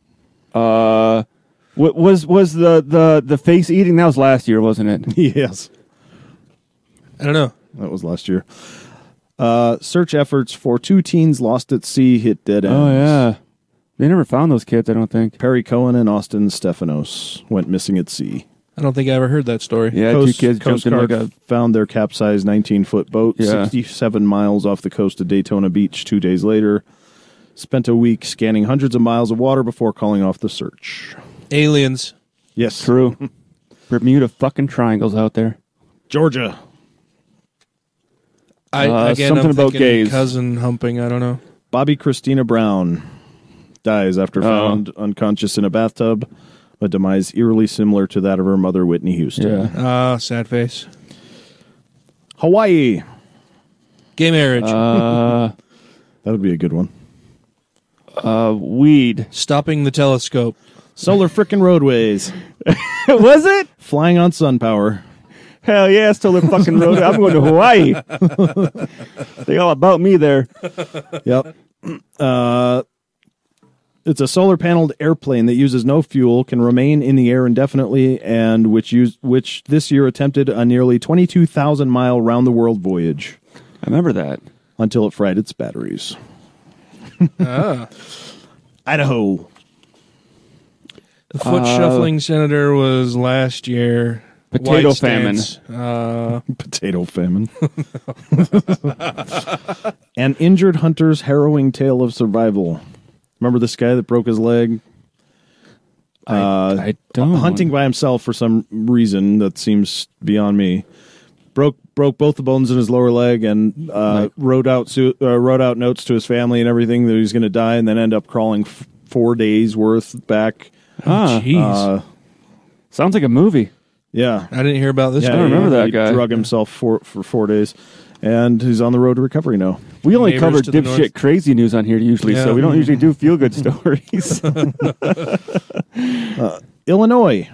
Uh, what was was the, the the face eating? That was last year, wasn't it? Yes. I don't know. That was last year. Uh, search efforts for two teens lost at sea hit dead ends. Oh, yeah. They never found those kids, I don't think. Perry Cohen and Austin Stephanos went missing at sea. I don't think I ever heard that story. Yeah, Coast, two kids Coast jumped in Guard like a... found their capsized nineteen-foot boat Yeah. sixty-seven miles off the coast of Daytona Beach two days later. Spent a week scanning hundreds of miles of water before calling off the search. Aliens. Yes. True. Bermuda fucking triangles out there. Georgia. I, Uh, again, something I'm about thinking gays. cousin humping. I don't know. Bobby Christina Brown dies after Oh. found unconscious in a bathtub, a demise eerily similar to that of her mother, Whitney Houston. Yeah. Ah, sad face. Hawaii. Gay marriage. Uh, That would be a good one. uh, weed. Stopping the telescope. Solar frickin' roadways. Was it? Flying on sun power. Hell yeah, solar fucking road. I'm going to Hawaii. They all about me there. Yep. Uh, it's a solar-paneled airplane that uses no fuel, can remain in the air indefinitely, and which used, which this year attempted a nearly twenty-two thousand mile round-the-world voyage. I remember that. Until it fried its batteries. ah. Idaho. The foot Uh, shuffling senator was last year. Potato White famine. stance. Uh, Potato famine. An injured hunter's harrowing tale of survival. Remember this guy that broke his leg? I, Uh, I don't. hunting by himself for some reason that seems beyond me. Broke broke both the bones in his lower leg and uh, Like- wrote out su- uh, wrote out notes to his family and everything that he was going to die, and then end up crawling f- four days worth back. Ah, jeez. Uh, Sounds like a movie. yeah, I didn't hear about this. yeah, I don't he- remember that he guy. Drug himself for for four days, and he's on the road to recovery now. We only Neighbors cover to the north. dipshit crazy news on here usually, Yeah. so we don't usually do feel good stories. uh, Illinois.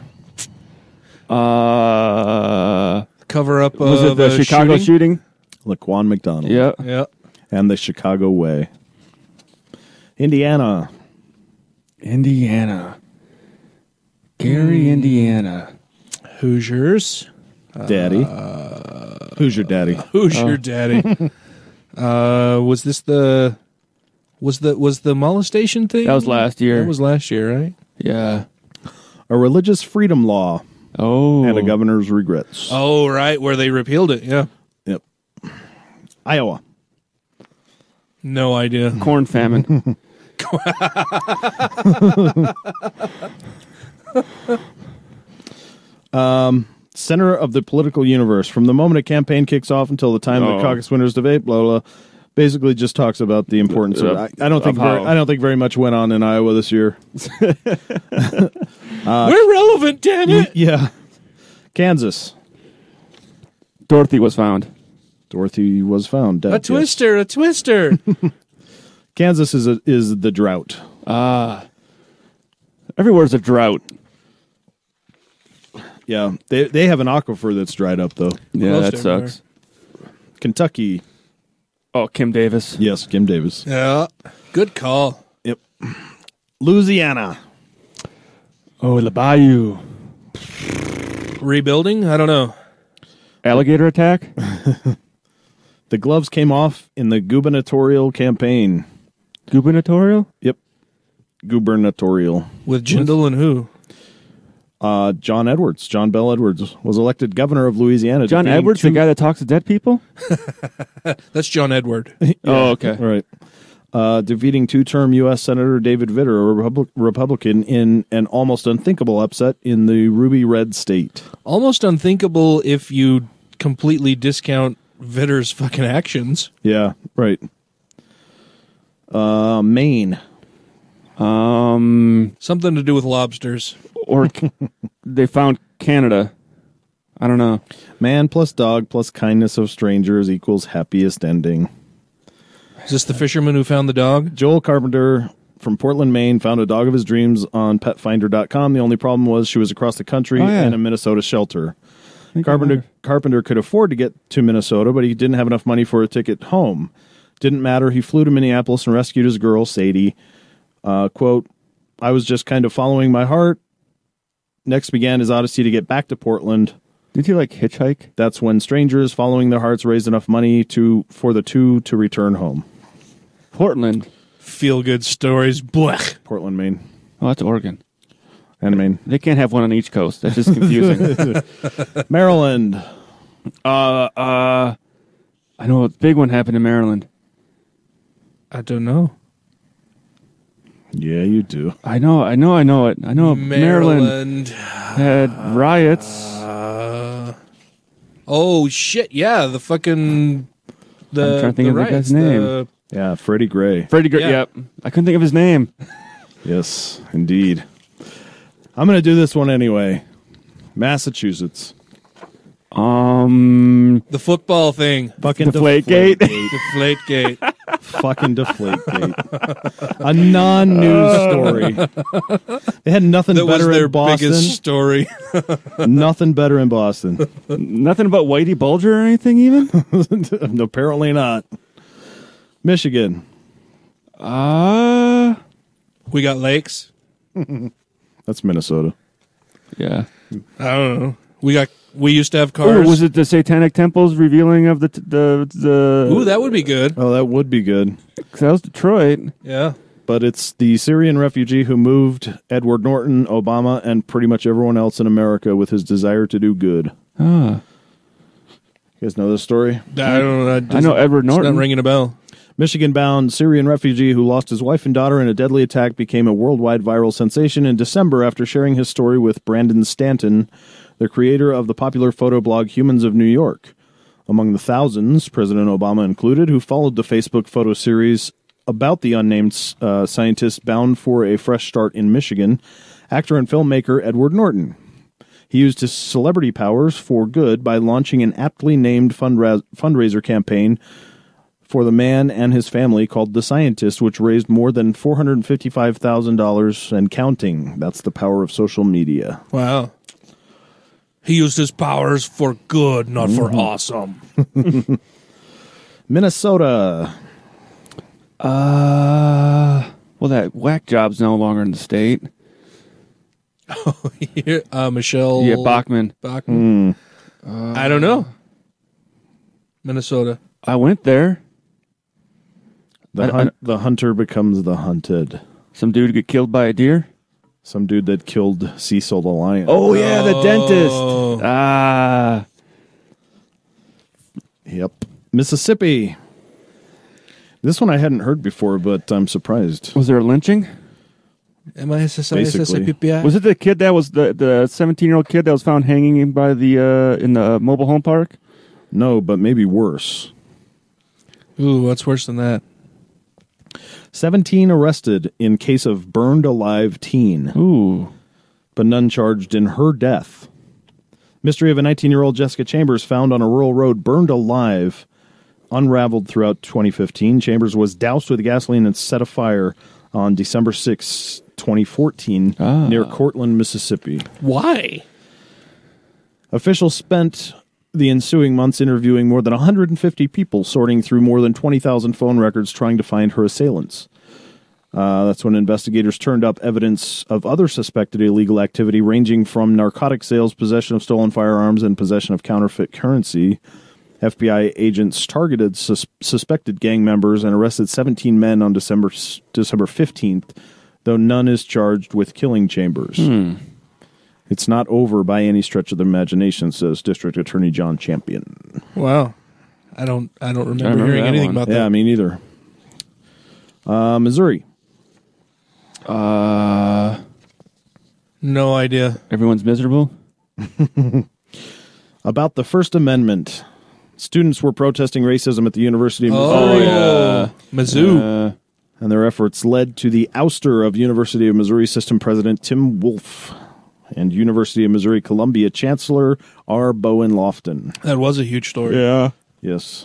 Uh, Cover up was it of the a Chicago shooting? Laquan McDonald. Yeah. Yeah. And the Chicago Way. Indiana. Indiana. Gary, Indiana. Hoosiers. Daddy. Uh, Who's your daddy? Who's Oh. your daddy? uh, was this the was the was the molestation thing? That was last year. That was last year, right? Yeah. A religious freedom law. Oh. And a governor's regrets. Oh, right, where they repealed it. Yeah. Yep. Iowa. No idea. Corn famine. um, center of the political universe. From the moment a campaign kicks off until the time Oh. the caucus winners debate, blah, blah, blah. Basically just talks about the importance of, Uh, I, I don't think of very, how- I don't think very much went on in Iowa this year. We're relevant, damn it. Yeah. Kansas. Dorothy was found. Dorothy was found dead. A yes. twister, a twister. Kansas is a, is the drought. Ah. Everywhere's a drought. Yeah, they they have an aquifer that's dried up though. Yeah, Most that everywhere. sucks. Kentucky. Oh, Kim Davis. Yes, Kim Davis. Yeah. Good call. Yep. Louisiana. Oh, the Bayou. Rebuilding? I don't know. Alligator attack? The gloves came off in the gubernatorial campaign. Gubernatorial? Yep. Gubernatorial. With Jindal and who? Uh, John Edwards. John Bell Edwards was elected governor of Louisiana. John defeating Edwards, two- the guy that talks to dead people? That's John Edward. Oh, okay. Right. Uh, defeating two-term U S Senator David Vitter, a Repub- Republican, in an almost unthinkable upset in the Ruby Red state. Almost unthinkable if you completely discount Vitter's fucking actions. Yeah, right. Uh, Maine. Um, Something to do with lobsters. or c- they found Canada. I don't know. Man plus dog plus kindness of strangers equals happiest ending. Is this the fisherman who found the dog? Joel Carpenter from Portland, Maine, found a dog of his dreams on pet finder dot com. The only problem was she was across the country Oh, yeah. in a Minnesota shelter. think I Carpenter might Carpenter could afford to get to Minnesota, but he didn't have enough money for a ticket home. Didn't matter. He flew to Minneapolis and rescued his girl, Sadie. Uh, quote, I was just kind of following my heart. Next began his odyssey to get back to Portland. Did he like hitchhike? That's when strangers following their hearts raised enough money to for the two to return home. Portland. Feel good stories. Blech. Portland, Maine. Oh, that's Oregon. And Maine. They can't have one on each coast. That's just confusing. Maryland. Uh, uh, I know a big one happened in Maryland. I don't know. Yeah, you do. I know, I know, I know it. I know Maryland, Maryland had riots. Uh, oh shit! Yeah, the fucking the. I'm trying to think the of the riots, guy's name. the- Yeah, Freddie Gray. Freddie Gray. Yeah. Yep. I couldn't think of his name. Yes, indeed. I'm going to do this one anyway. Massachusetts. Um, the football thing. Fucking Deflategate. Deflategate. Fucking Deflategate. A non-news story. They had nothing That was better their in Boston. biggest story. Nothing better in Boston. Nothing about Whitey Bulger or anything, even. Apparently not. Michigan. Uh, we got lakes. That's Minnesota. Yeah. I don't know. We got. We used to have cars. Ooh, was it the Satanic Temples revealing of the t- the the? Ooh, that would be good. Oh, that would be good. Because that was Detroit. Yeah. But it's the Syrian refugee who moved Edward Norton, Obama, and pretty much everyone else in America with his desire to do good. Ah. You guys know this story? I don't know. I know Edward It's Norton. not ringing a bell. Michigan-bound Syrian refugee who lost his wife and daughter in a deadly attack became a worldwide viral sensation in December after sharing his story with Brandon Stanton, the creator of the popular photo blog Humans of New York. Among the thousands, President Obama included, who followed the Facebook photo series about the unnamed uh, scientist bound for a fresh start in Michigan, actor and filmmaker Edward Norton. He used his celebrity powers for good by launching an aptly named fundra- fundraiser campaign for the man and his family called The Scientist, which raised more than four hundred fifty-five thousand dollars and counting. That's the power of social media. Wow. He used his powers for good, not for Mhm. awesome. Minnesota. Uh, well, that whack job's no longer in the state. Here, uh, Michelle. Yeah, Bachman. Bachman. Uh, I don't know. Minnesota. I went there. The, I- hun- I- the hunter becomes the hunted. Some dude get killed by a deer. Some dude that killed Cecil the lion. Oh yeah, the dentist. Ah. Yep. Mississippi. This one I hadn't heard before, but I'm surprised. Was there a lynching? M I S S I S S I P P I. Was it the kid that was the the seventeen year old kid that was found hanging by the uh, in the mobile home park? No, but maybe worse. Ooh, what's worse than that? seventeen arrested in case of burned alive teen. Ooh. But none charged in her death. Mystery of a nineteen-year-old Jessica Chambers found on a rural road burned alive, unraveled throughout twenty fifteen. Chambers was doused with gasoline and set afire on December sixth, twenty fourteen, Ah. near Cortland, Mississippi. Why? Officials spent the ensuing months interviewing more than one hundred fifty people, sorting through more than twenty thousand phone records trying to find her assailants. Uh, that's when investigators turned up evidence of other suspected illegal activity ranging from narcotic sales, possession of stolen firearms, and possession of counterfeit currency. F B I agents targeted sus- suspected gang members and arrested seventeen men on December December fifteenth, though none is charged with killing Chambers. Hmm. It's not over by any stretch of the imagination, says District Attorney John Champion. Wow. I don't. I don't remember, remember hearing that anything one. about Yeah, that. me neither. Uh, Missouri. Uh, No idea. everyone's miserable. About the First Amendment. Students were protesting racism at the University of Oh, Missouri. yeah. Mizzou. Uh, And their efforts led to the ouster of University of Missouri System President Tim Wolfe and University of Missouri Columbia Chancellor R. Bowen Lofton. That was a huge story. yeah. Yes.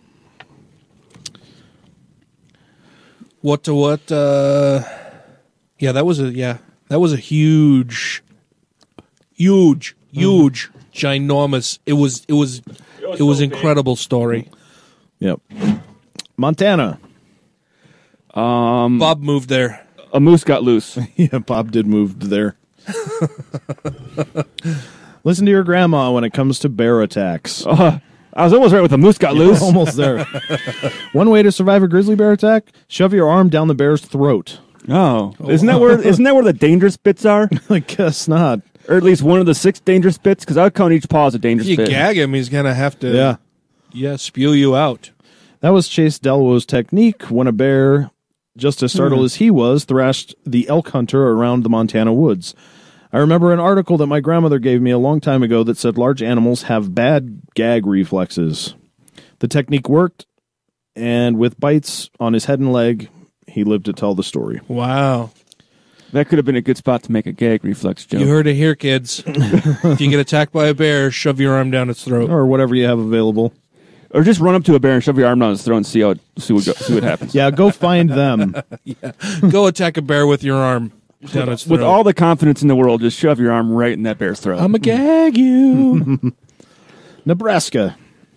What to what? Uh, yeah, that was a yeah, that was a huge, huge, huge, ginormous. It was it was it was incredible story. Yep. Montana. Um, Bob moved there. a moose got loose. Yeah, Bob did move there. Listen to your grandma when it comes to bear attacks. Uh, I was almost right with the moose got You're loose. almost there. One way to survive a grizzly bear attack: shove your arm down the bear's throat. Oh, isn't that where isn't that where the dangerous bits are? I guess not. Or at least one of the six dangerous bits, because I would count each paw as a dangerous If you bit. gag him, he's gonna have to. Yeah. Yeah, spew you out. That was Chase Delwo's technique when a bear, just as startled Hmm. as he was, thrashed the elk hunter around the Montana woods. I remember an article that my grandmother gave me a long time ago that said large animals have bad gag reflexes. The technique worked, and with bites on his head and leg, he lived to tell the story. Wow. That could have been a good spot to make a gag reflex joke. You heard it here, kids. If you get attacked by a bear, shove your arm down its throat. Or whatever you have available. Or just run up to a bear and shove your arm down its throat and see how it, see what, go, see what happens. Yeah, go find them. Yeah. Go attack a bear with your arm down its throat. With all the confidence in the world, just shove your arm right in that bear's throat. I'm a gag you. Nebraska.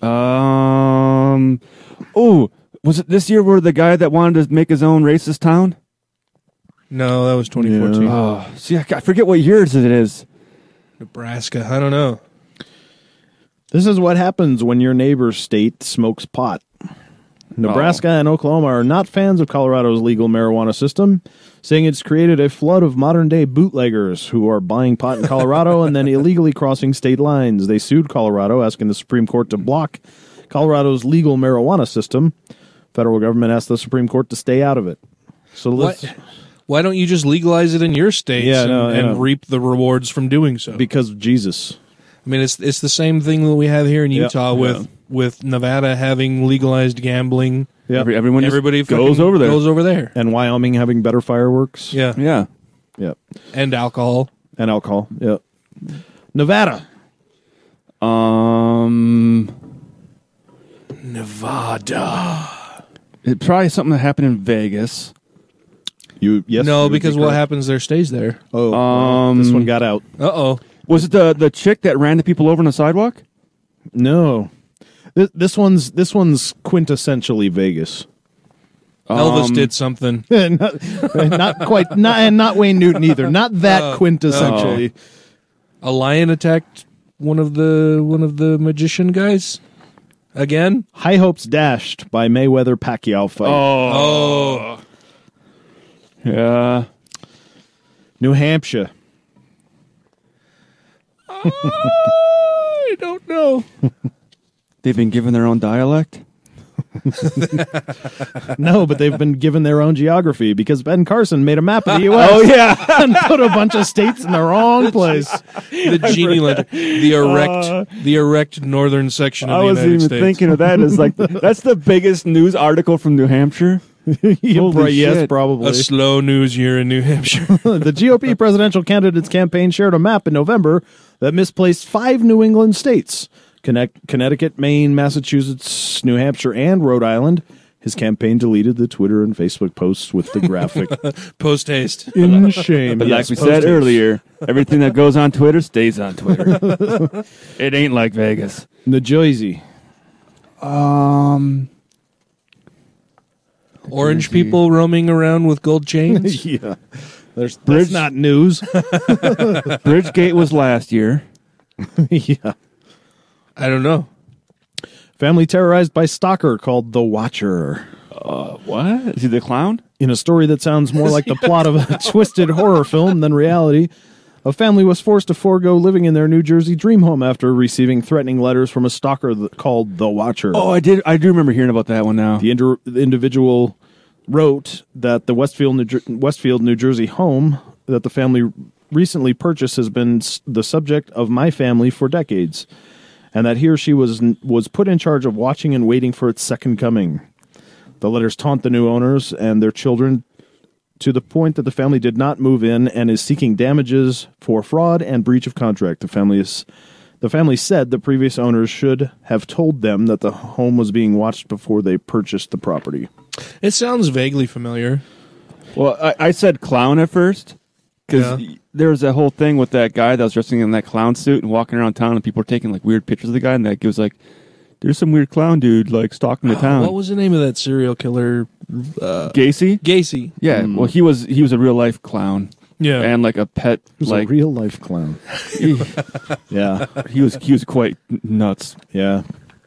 Um. Oh, was it this year where the guy that wanted to make his own racist town? No, that was twenty fourteen. Yeah. Oh, see, I, I forget what years it is. Nebraska. I don't know. This is what happens when your neighbor's state smokes pot. Nebraska Oh. and Oklahoma are not fans of Colorado's legal marijuana system, saying it's created a flood of modern-day bootleggers who are buying pot in Colorado and then illegally crossing state lines. They sued Colorado, asking the Supreme Court to block Colorado's legal marijuana system. Federal government asked the Supreme Court to stay out of it. So let's... What? Why don't you just legalize it in your states Yeah, and, no, and yeah. reap the rewards from doing so? Because of Jesus. I mean, it's it's the same thing that we have here in Yeah, Utah yeah. with with Nevada having legalized gambling. Yeah. Every, everyone just Everybody goes fucking over there. Goes over there. And Wyoming having better fireworks. Yeah. Yeah. Yeah. And alcohol. And alcohol. Yeah. Nevada. Um. Nevada. It's probably something that happened in Vegas. You yes. no, you would be because what correct. happens there stays there. Oh, well, Um, this one got out. Uh oh. Was it the the chick that ran the people over on the sidewalk? No. This, this one's this one's quintessentially Vegas. Elvis Um, did something. not, not quite. Not and not Wayne Newton either. Not that Uh, quintessentially. A lion attacked one of the one of the magician guys. Again? High hopes dashed by Mayweather Pacquiao fight. Oh. Yeah. New Hampshire. I don't know. They've been given their own dialect. No, but they've been given their own geography because Ben Carson made a map of the U S Oh, yeah. and put a bunch of states in the wrong place. The genie lantern, the erect, Uh, the erect northern section of I the wasn't United even States. thinking of that as like that's the biggest news article from New Hampshire. Yeah, Holy right, yes, shit. probably. A slow news year in New Hampshire. The G O P presidential candidate's campaign shared a map in November that misplaced five New England states: Connect- Connecticut, Maine, Massachusetts, New Hampshire, and Rhode Island. His campaign deleted the Twitter and Facebook posts with the graphic. Post haste. In shame. But Yes, like we post said haste. earlier, everything that goes on Twitter stays on Twitter. It ain't like Vegas. New Jersey. Um, Orange people roaming around with gold chains. Yeah. There's, Bridge- that's not news. Bridgegate was last year. Yeah. I don't know. Family terrorized by stalker called The Watcher. Uh, what? Is he the clown? In a story that sounds more like the plot of a twisted horror film than reality, a family was forced to forego living in their New Jersey dream home after receiving threatening letters from a stalker that, called The Watcher. Oh, I did. I do remember hearing about that one now. The, inter- the individual wrote that the Westfield, New Jer- Westfield, New Jersey home that the family recently purchased has been s- the subject of my family for decades, and that he or she was was put in charge of watching and waiting for its second coming. The letters taunt the new owners and their children to the point that the family did not move in and is seeking damages for fraud and breach of contract. The family is, the family said the previous owners should have told them that the home was being watched before they purchased the property. It sounds vaguely familiar. Well, I, I said clown at first because Yeah. there was that whole thing with that guy that was dressing in that clown suit and walking around town, and people were taking like weird pictures of the guy, and that was like, "There's some weird clown dude like stalking the town." What was the name of that serial killer? Uh, Gacy? Gacy. Yeah. Mm. Well, he was he was a real life clown. Yeah. and like a pet, He's like a real life clown. Yeah, he was he was quite nuts. Yeah.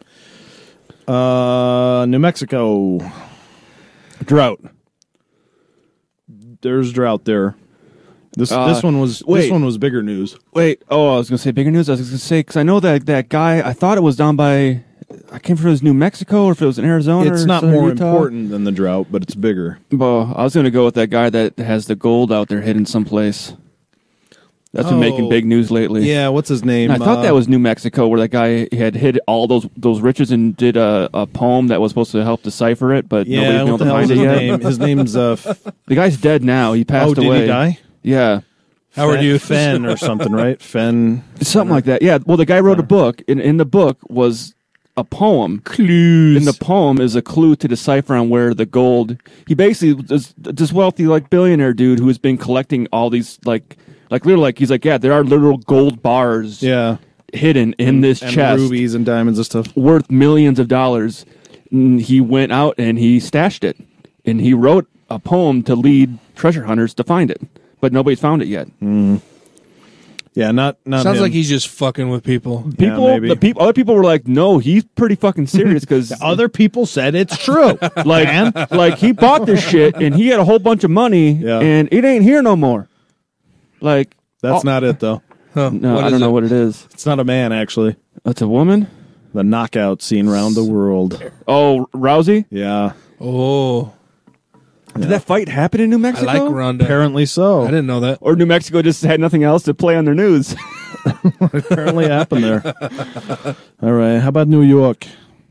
Uh, New Mexico Drought. There's drought there. This Uh, this one was wait. this one was bigger news. Wait, oh, I was gonna say bigger news. I was gonna say because I know that that guy. I thought it was down by. I can't remember if it was New Mexico or if it was in Arizona. It's or not southern more Utah. important than the drought, but it's bigger. Well, I was gonna go with that guy that has the gold out there hidden someplace. That's been making Oh. big news lately. Yeah, what's his name? And I thought Uh, that was New Mexico, where that guy had hid all those those riches and did a, a poem that was supposed to help decipher it, but Yeah, nobody's been able what the to hell find is it his yet. name? His name's uh, F- the guy's dead now. He passed Oh, did he away. die? Yeah. Howard you Fenn or something, right? Fenn, something like that. Yeah. Well, the guy wrote a book, and in the book was a poem. Clues. And the poem is a clue to decipher on where the gold. He basically was this wealthy like billionaire dude who has been collecting all these like like literally like he's like yeah there are literal gold bars yeah hidden in and, this and chest rubies and diamonds and stuff worth millions of dollars. And he went out and he stashed it, and he wrote a poem to lead treasure hunters to find it, but nobody's found it yet. Mm. Yeah, not not. Sounds him. like he's just fucking with people. People, Yeah, maybe. the people, other people were like, "No, he's pretty fucking serious." Because other people said it's true. like, man. like he bought this shit and he had a whole bunch of money, Yeah. and it ain't here no more. Like That's oh, not it though. Huh. No, What I is don't know it? what it is. It's not a man actually. That's a woman. The knockout scene around the world. Oh, Rousey. Yeah. Oh, Did that fight happen in New I Mexico? like Ronda. Apparently so. I didn't know that. Or New Mexico just had nothing else to play on their news. Apparently happened there. All right. How about New York?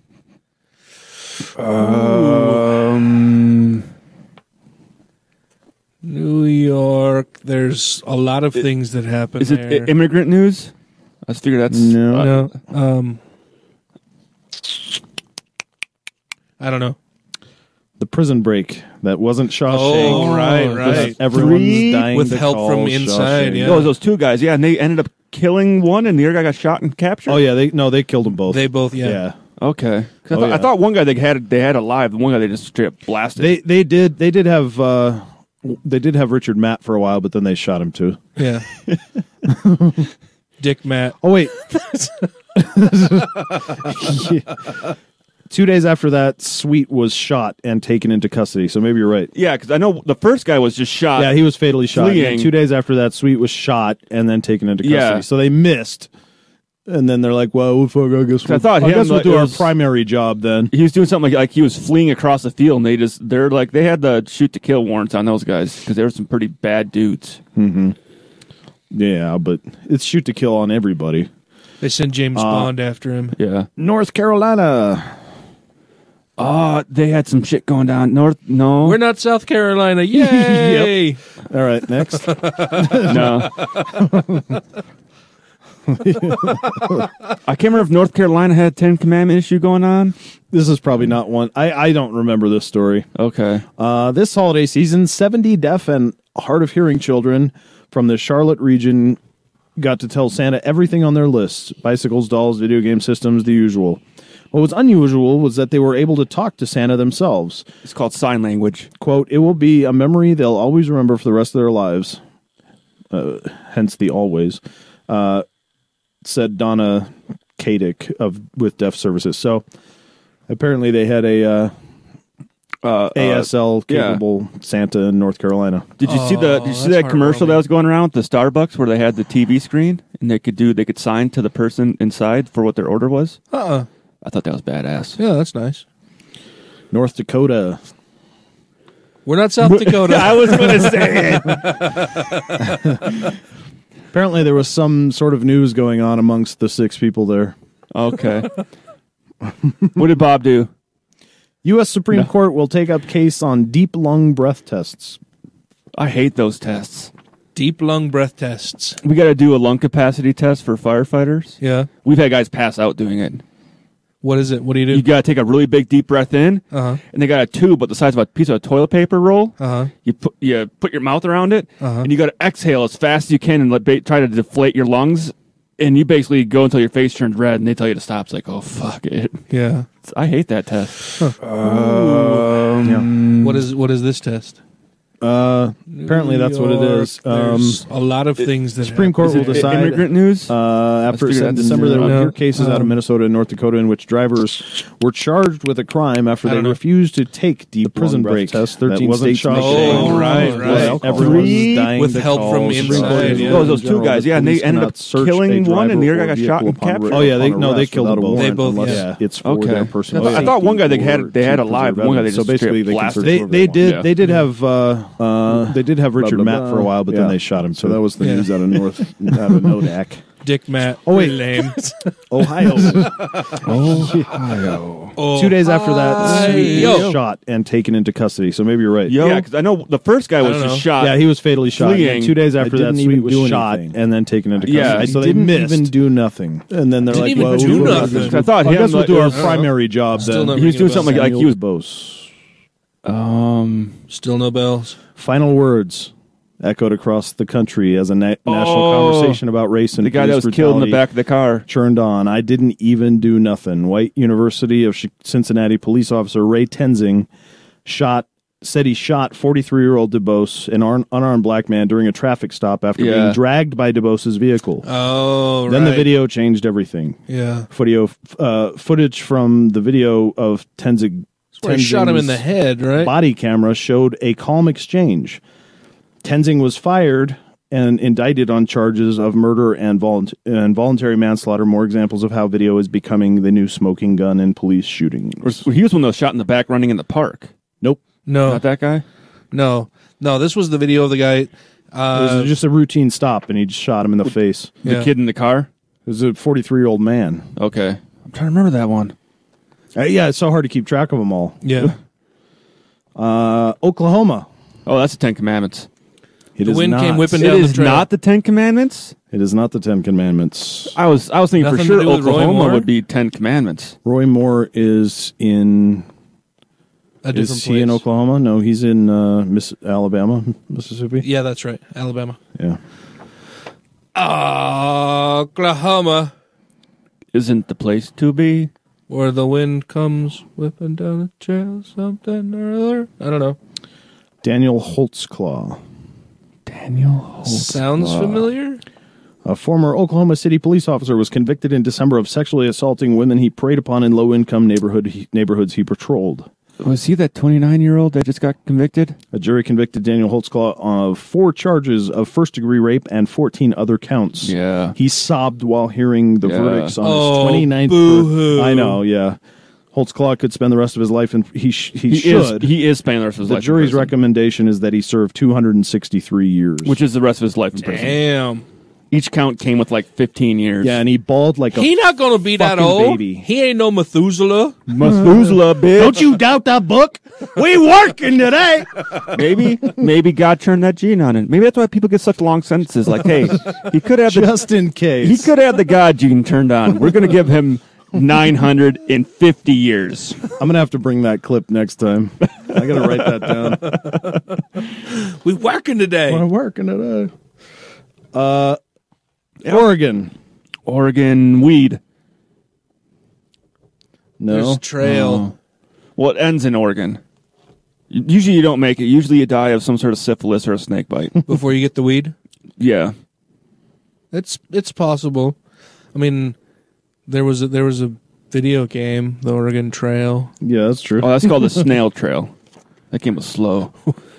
Um, New York. There's a lot of things that happen is it there. i- immigrant news? I just figure that's No. uh, no. Um, I don't know. The prison break that wasn't Shawshank. Oh, right, right. Everyone's Three dying with to help call from inside, Shawshank. yeah. Those those two guys, yeah, and they ended up killing one, and the other guy got shot and captured. Oh yeah, they no, they killed them both. They both, yeah. yeah. Okay. 'Cause I, Oh, thought, I yeah. thought one guy they had they had alive, the one guy they just straight up blasted. They they did they did have uh, they did have Richard Matt for a while, but then they shot him too. Yeah. Dick Matt. Oh wait. Yeah. Two days after that, Sweet was shot and taken into custody. So maybe you're right. yeah, because I know the first guy was just shot. Yeah, he was fatally shot. fleeing. And two days after that, Sweet was shot and then taken into custody. Yeah. So they missed. And then they're like, "Well, fuck, I guess we'll, I thought I him, guess we'll like, do it our was- primary job then." He was doing something like, like he was fleeing across the field, and they just they're like they had the shoot to kill warrants on those guys because there were some pretty bad dudes. Mm-hmm. Yeah, but it's shoot to kill on everybody. They sent James Uh, Bond after him. Yeah. North Carolina. Oh, they had some shit going down north. No, We're not South Carolina. Yay! All right, next. no. I can't remember if North Carolina had a Ten Commandment issue going on. This is probably not one. I, I don't remember this story. Okay. Uh, this holiday season, seventy deaf and hard of hearing children from the Charlotte region got to tell Santa everything on their list: bicycles, dolls, video game systems, the usual. What was unusual was that they were able to talk to Santa themselves. It's called sign language. Quote, "It will be a memory they'll always remember for the rest of their lives." Uh, hence the always. Uh, said Donna Kadick of with Deaf Services. So apparently they had a uh, Uh, A S L yeah. capable Santa in North Carolina. Did you see the? Did you see that's that commercial heartwarming. that was going around with the Starbucks where they had the T V screen and they could do they could sign to the person inside for what their order was? Uh-uh. I thought that was badass. Yeah, that's nice. North Dakota. We're not South Dakota. I was going to say it. Apparently there was some sort of news going on amongst the six people there. Okay. What did Bob do? U S Supreme No. Court will take up case on deep lung breath tests. I hate those tests. Deep lung breath tests. We got to do a lung capacity test for firefighters. Yeah. We've had guys pass out doing it. What is it? What do you do? You got to take a really big deep breath in, Uh-huh. and they got a tube about the size of a piece of toilet paper roll. Uh-huh. You put you put your mouth around it, Uh-huh. and you got to exhale as fast as you can and let, ba- try to deflate your lungs. And you basically go until your face turns red, and they tell you to stop. It's like, oh fuck it. Yeah. I hate that test. Um, what is what is this test? Uh, apparently, that's what it is. Um, There's a lot of things that Supreme Court will decide. Immigrant news. Uh, after figure in that's December, there no. were cases Um, out of Minnesota and North Dakota in which drivers were charged with a crime after I they don't know. refused to take deep prison breath break test. That thirteen wasn't states shot. Oh, Oh, right, right. Everyone's dying with to help call from Supreme inside. Court. Yeah. Oh, those two guys, yeah, and they Police ended cannot up search killing a one, and the other guy driver got or shot and vehicle upon captured. Oh yeah, they upon no, they arrest killed them without a both. warrant They both- unless yeah. it's for Okay. their personal. I thought- I thought one guy they had- safety they had or to alive, preserve one guy they evidence. So just basically, straight they blasted they through they everyone. did Yeah. they did have uh, uh, they did have Richard blah, Matt blah. for a while, but Yeah. then they shot him. So that was the Yeah. news out of North out of Nodak. Dick Matt. Oh wait, lame. Ohio. Ohio. Two days after that, Sweet Ohio. was shot and taken into custody. So maybe you're right. Yeah, because I know the first guy I was don't just know. shot. Yeah, he was fatally shot. fleeing. And two days after I that, didn't Sweet even was do shot anything. and then taken into custody. Yeah, so he they didn't even miss. do nothing. And then they're Didn't like, even well, do we'll- nothing. I thought I him, guess we'll like, do our uh, primary job Still then. not he was ringing doing a something bell. like, like he was. Bose. Um, Still no bells. Final words echoed across the country as a na- national Oh, conversation about race and the guy that police was killed in the brutality back of the car. churned on. I didn't even do nothing. White University of Ch- Cincinnati police officer Ray Tenzing shot said he shot forty-three-year-old DeBose, an ar- unarmed black man, during a traffic stop after Yeah. being dragged by DeBose's vehicle. Oh, Then right. the video changed everything. Yeah. Video, uh, footage from the video of Tenzing. That's where he shot him in the head, right? Body camera showed a calm exchange. Tenzing was fired and indicted on charges of murder and volunt- and voluntary manslaughter. More examples of how video is becoming the new smoking gun in police shootings. He was one that was shot in the back running in the park. Nope. No. Not that guy? No. No, this was the video of the guy. Uh, it was just a routine stop, and he just shot him in the face. The Yeah. kid in the car? It was a forty-three-year-old man. Okay. I'm trying to remember that one. Uh, yeah, it's so hard to keep track of them all. Yeah. Uh, Oklahoma. Oh, that's the Ten Commandments. It The is wind not. came whipping It down the is trail. not the Ten Commandments? It is not the Ten Commandments. I was I was thinking Nothing for to sure do with Roy Oklahoma Moore? would be Ten Commandments. Roy Moore is in. A different Is he place. in Oklahoma? No, he's in uh, Miss Alabama, Mississippi. Yeah, that's right. Alabama. Yeah. Oklahoma, Isn't the place to be? where the wind comes whipping down the trail, something or other. I don't know. Daniel Holtzclaw. Daniel Sounds familiar? A former Oklahoma City police officer was convicted in December of sexually assaulting women he preyed upon in low-income neighborhood he, neighborhoods he patrolled. Was he that twenty-nine-year-old that just got convicted? A jury convicted Daniel Holtzclaw of four charges of first-degree rape and fourteen other counts. Yeah. He sobbed while hearing the Yeah. verdicts on Oh, his twenty-ninth boo-hoo. birthday. I know, yeah. Holtzclaw could spend the rest of his life in he sh- he, He should. is he is spending the rest of his the life in jury's prison, recommendation is that he serve two hundred sixty-three years. which is the rest of his life in prison. Damn. Each count came with like fifteen years. yeah, and he bawled like a He not gonna be that fucking old. baby. He ain't no Methuselah. Methuselah, bitch. Don't you doubt that book? We working today. Maybe, maybe God turned that gene on him. Maybe that's why people get such long sentences. Like, hey, he could have the, Just in case. he could have the God gene turned on. We're gonna give him nine hundred and fifty years. I'm gonna have to bring that clip next time. I gotta write that down. We working today. We're working today. Uh, Oregon. Oregon weed. No. There's trail. No. Well, it ends in Oregon. Usually you don't make it. Usually you die of some sort of syphilis or a snake bite. Before you get the weed. Yeah. It's it's possible. I mean, there was a, there was a video game, the Oregon Trail. Yeah, that's true. Oh, that's called the snail trail. That game was slow.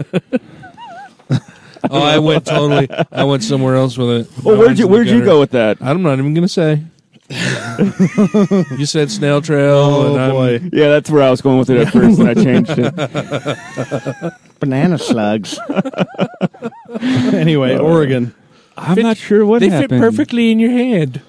Oh, I went totally. I went somewhere else with it. Well, where'd you where'd you go with that? I'm not even gonna say. You said snail trail. Oh, and I'm- boy. Yeah, that's where I was going with it at first, and I changed it. Banana slugs. Anyway, Oregon. I'm Fit- not sure what they happened. fit perfectly in your hand.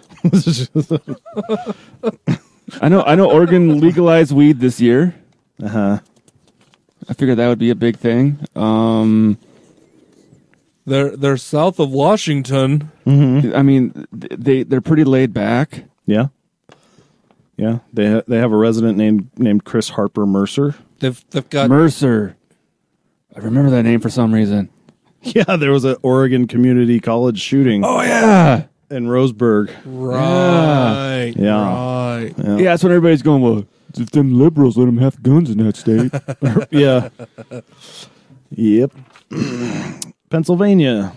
I know. I know. Oregon legalized weed this year. Uh huh. I figured that would be a big thing. Um, They're they're south of Washington. Mm-hmm. I mean, th- they they're pretty laid back. Yeah. Yeah. They ha- they have a resident named named Chris Harper Mercer. They've they've got Mercer. I remember that name for some reason. Yeah, there was an Oregon Community College shooting. Oh yeah, in Roseburg. right. Yeah. Right. Yeah. yeah. That's when everybody's going. Well, if them liberals let them have guns in that state. Yeah. Yep. Pennsylvania.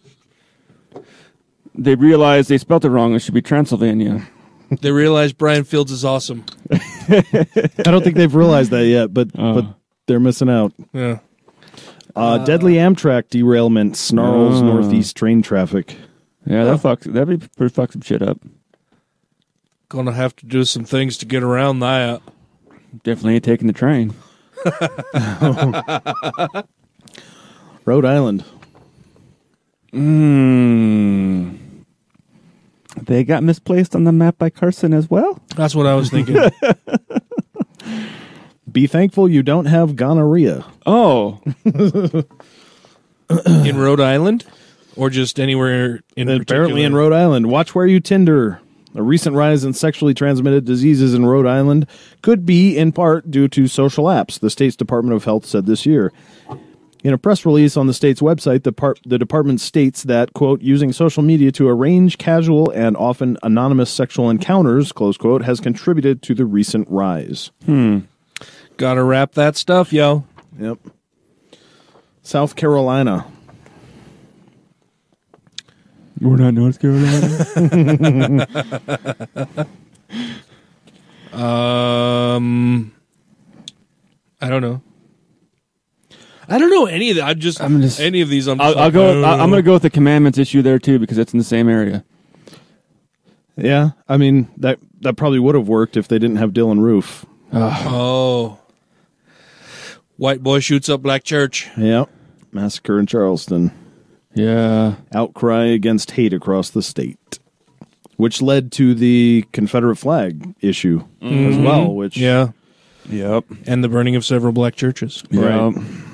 They realized they spelt it wrong. It should be Transylvania. They realized Brian Fields is awesome. I don't think they've realized that yet, but Oh. but they're missing out. Yeah. Uh, deadly Amtrak derailment snarls Oh. northeast train traffic. Yeah, that fucks. That'd be pretty fuck some shit up. Gonna have to do some things to get around that. Definitely ain't taking the train. Rhode Island. Mm. They got misplaced on the map by Carson as well? That's what I was thinking. Be thankful you don't have gonorrhea. Oh. In Rhode Island? Or just anywhere in Apparently particular? in Rhode Island. Watch where you Tinder. A recent rise in sexually transmitted diseases in Rhode Island could be in part due to social apps, the state's Department of Health said this year. In a press release on the state's website, the, par- the department states that, quote, using social media to arrange casual and often anonymous sexual encounters, close quote, has contributed to the recent rise. Hmm. Gotta wrap that stuff, yo. Yep. South Carolina. We're not North Carolina. um, I don't know. I don't know any of that. I just, I'm just any of these. I'm. I'll, just I'll like, go. I don't I'll- I'm know. going to go with the commandments issue there too because it's in the same area. Yeah, I mean, that, that probably would have worked if they didn't have Dylan Roof. Oh, white boy shoots up black church. Yep. Massacre in Charleston. Yeah. Outcry against hate across the state, which led to the Confederate flag issue as Mhm. well, which... Yeah. Yep. And the burning of several black churches. Right.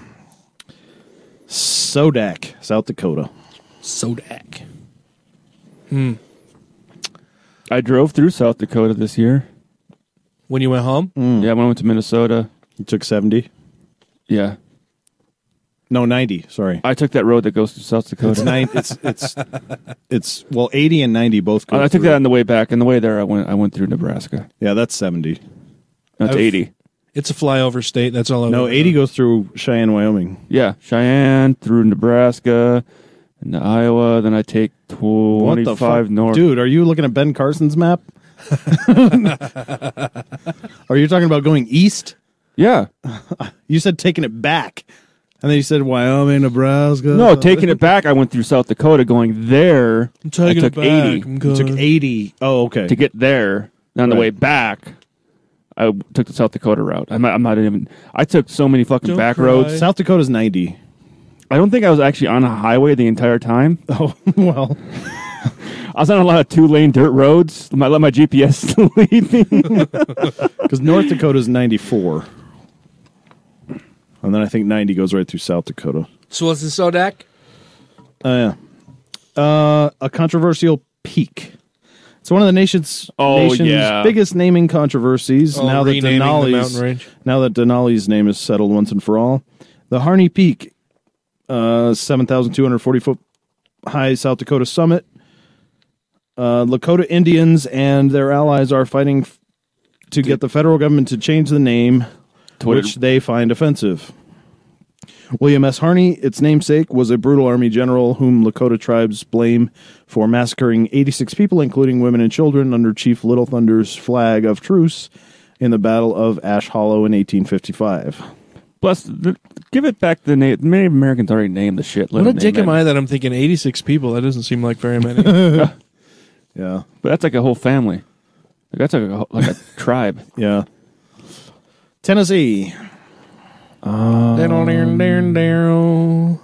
Sodak, South Dakota. Sodak. Hmm. I drove through South Dakota this year. When you went home? Yeah, when I went to Minnesota. You took seventy? Yeah. No, ninety, sorry. I took that road that goes to South Dakota. It's nine. It's it's it's well, eighty and ninety both go. I, I took through. that on the way back. On the way there, I went. I went through Nebraska. Yeah, that's seventy. That's I've- eighty. It's a flyover state. That's all I No, know. eighty goes through Cheyenne, Wyoming. Yeah, Cheyenne through Nebraska, into Iowa. Then I take What the twenty-five fuck, north. dude? Are you looking at Ben Carson's map? Are you talking about going east? Yeah. You said taking it back, and then you said Wyoming, Nebraska. No, taking it back. I went through South Dakota, going there. I'm taking I took it back. eighty. I'm You good. took eighty. Oh, okay. To get there. And on the Right. way back, I took the South Dakota route. I'm not, I'm not even. I took so many fucking Don't back cry. roads. South Dakota's ninety. I don't think I was actually on a highway the entire time. Oh well. I was on a lot of two lane dirt roads. I let my G P S lead me. Because North Dakota's ninety-four. And then I think ninety goes right through South Dakota. So what's the Sodak? Oh, yeah. Uh, a controversial peak. It's one of the nation's, Oh, nation's yeah. biggest naming controversies. Oh, now that renaming the Denali's mountain range. now that Denali's name is settled once and for all. The Harney Peak, uh, seven thousand two hundred forty foot high South Dakota summit. Uh, Lakota Indians and their allies are fighting f- to get the federal government to change the name, To what which it- they find offensive. William S. Harney, its namesake, was a brutal army general whom Lakota tribes blame for massacring eighty-six people, including women and children, under Chief Little Thunder's flag of truce in the Battle of Ash Hollow in eighteen fifty-five. Plus, the, give it back the name. Many Americans already named the shit. Let What a them dick name am it. I that I'm thinking eighty-six people? That doesn't seem like very many. Yeah. But that's like a whole family. Like, that's like a, like a tribe. Yeah. Tennessee. Down, down, down, down.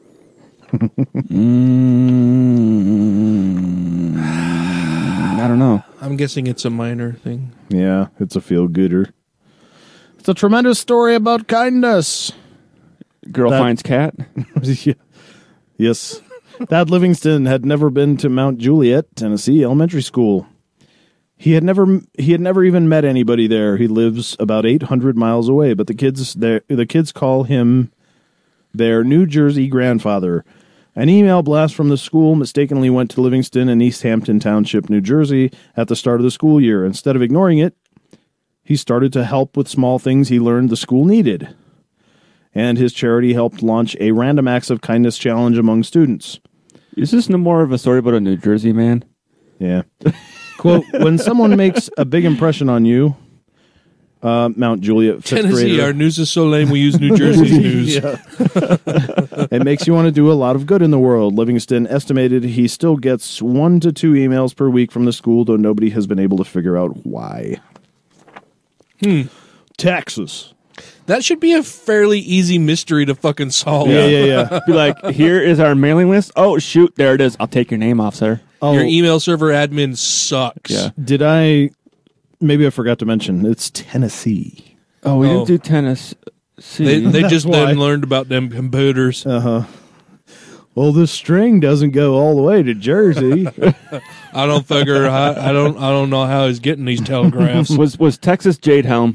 Mm, I don't know. I'm guessing it's a minor thing. Yeah, it's a feel-gooder. It's a tremendous story about kindness. Girl That- finds cat. Yeah. Yes. Thad Livingston had never been to Mount Juliet, Tennessee elementary school. He had never he had never even met anybody there. He lives about eight hundred miles away, but the kids there the kids call him their New Jersey grandfather. An email blast from the school mistakenly went to Livingston in East Hampton Township, New Jersey at the start of the school year. Instead of ignoring it, he started to help with small things he learned the school needed. and his charity helped launch a random acts of kindness challenge among students. Is this no more of a story about a New Jersey man? Yeah. Quote, when someone makes a big impression on you, uh, Mount Juliet, fifth Tennessee, grader. our news is so lame we use New Jersey's news. Yeah. It makes you want to do a lot of good in the world. Livingston estimated he still gets one to two emails per week from the school, though nobody has been able to figure out why. Hmm. Texas. That should be a fairly easy mystery to fucking solve. Yeah, yeah, yeah. Be like, here is our mailing list. Oh, shoot, there it is. I'll take your name off, sir. Oh. Your email server admin sucks. Yeah. Did I... Maybe I forgot to mention, it's Tennessee. Oh, we Oh. didn't do Tennessee. They, they just That's why. then learned about them computers. Uh-huh. Well, this string doesn't go all the way to Jersey. I don't figure. How, I don't. I don't know how he's getting these telegraphs. was was Texas Jade Helm?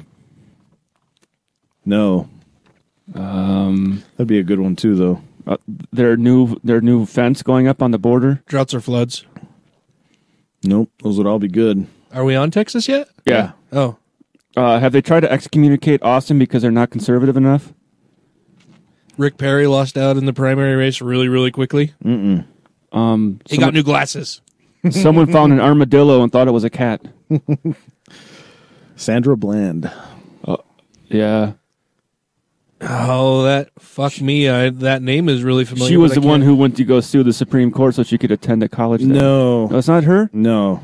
No. Um, That'd be a good one, too, though. Uh, their new their new fence going up on the border. Droughts or floods? Nope. Those would all be good. Are we on Texas yet? Yeah. Oh. Uh, have they tried to excommunicate Austin because they're not conservative enough? Rick Perry lost out in the primary race really, really quickly. Mm-mm. Um, He got new glasses. Someone found an armadillo and thought it was a cat. Sandra Bland. Uh, yeah. Oh, that fuck me! I, that name is really familiar. She was but the I one can't- who went to go sue the Supreme Court so she could attend a college there. No. That's not her? No.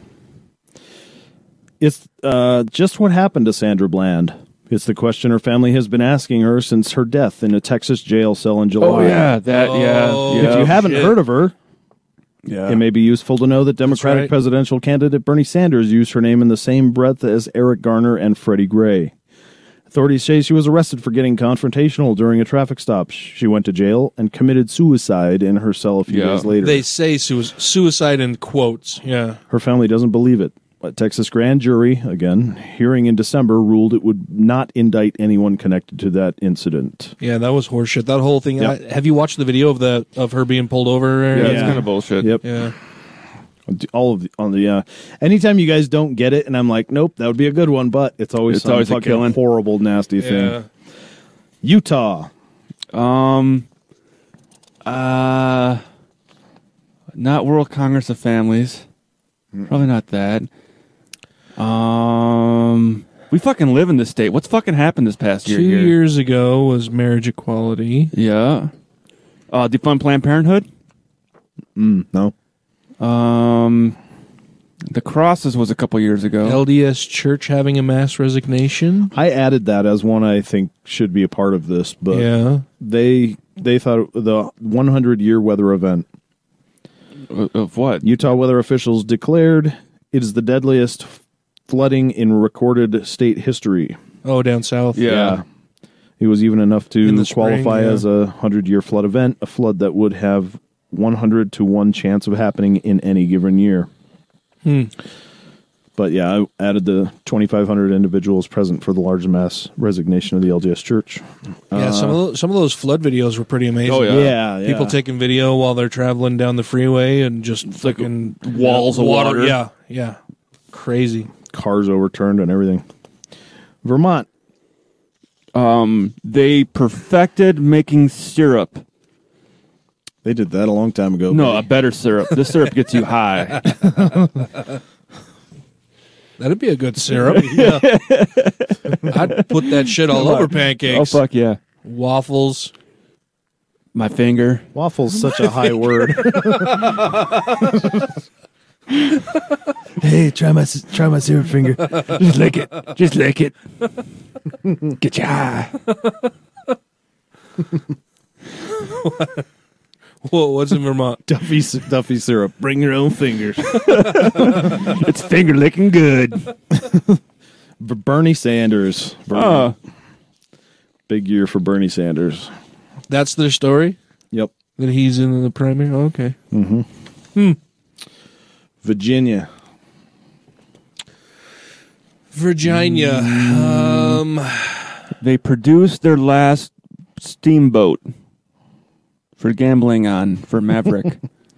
It's uh, just what happened to Sandra Bland. It's the question her family has been asking her since her death in a Texas jail cell in July. Oh, yeah. That, yeah. Oh, yeah. If you haven't shit. heard of her, Yeah. it may be useful to know that Democratic right. presidential candidate Bernie Sanders used her name in the same breath as Eric Garner and Freddie Gray. Authorities say she was arrested for getting confrontational during a traffic stop. She went to jail and committed suicide in her cell a few Yeah. days later. They say sui- suicide in quotes. Yeah. Her family doesn't believe it. A Texas grand jury, again, hearing in December, ruled it would not indict anyone connected to that incident. Yeah, that was horseshit. That whole thing. Yep. I, have you watched the video of the of her being pulled over? Yeah, it's Yeah. kind of bullshit. Yep. Yeah. All of the, on the, uh, anytime you guys don't get it, and I'm like, nope, that would be a good one, but it's always It's some always a fucking killing. horrible, nasty Yeah. thing. Utah. Um, uh, not World Congress of Families. Probably not that. Um, we fucking live in this state. What's fucking happened this past year? Two here? years ago was marriage equality. Yeah. Uh, defund Planned Parenthood. Mm, no. Um, the crosses was a couple years ago. L D S Church having a mass resignation. I added that as one I think should be a part of this, but Yeah. they they thought it- the one hundred year weather event. Of- of what? Utah weather officials declared it is the deadliest flooding in recorded state history. Oh, down south. Yeah. It was even enough In to the spring, qualify yeah. as a hundred-year flood event, a flood that would have one hundred to one chance of happening in any given year. Hmm. But yeah, I added the twenty-five hundred individuals present for the large mass resignation of the L D S Church. Yeah, some of those, some of those flood videos were pretty amazing. Oh, yeah. Yeah, yeah. People taking video while they're traveling down the freeway and just fucking walls of water. Yeah, yeah, crazy. Cars overturned and everything. Vermont. Um, they perfected making syrup. They did that a long time ago. No, a buddy. better syrup. This syrup gets you high. That'd be a good syrup. Yeah. I'd put that shit all over pancakes. Oh, fuck yeah. Waffles. My finger. Waffle's such a high word. Hey, try my try my syrup finger. Just lick it. Just lick it. Get you high. Whoa, what's in Vermont? Duffy Duffy syrup. Bring your own fingers. It's finger licking good. Bernie Sanders. Oh. Big year for Bernie Sanders. That's their story? Yep. That he's in the primary? Oh, okay. Mm-hmm. Hmm. Virginia. Virginia. Um, They produced their last steamboat for gambling on for Maverick.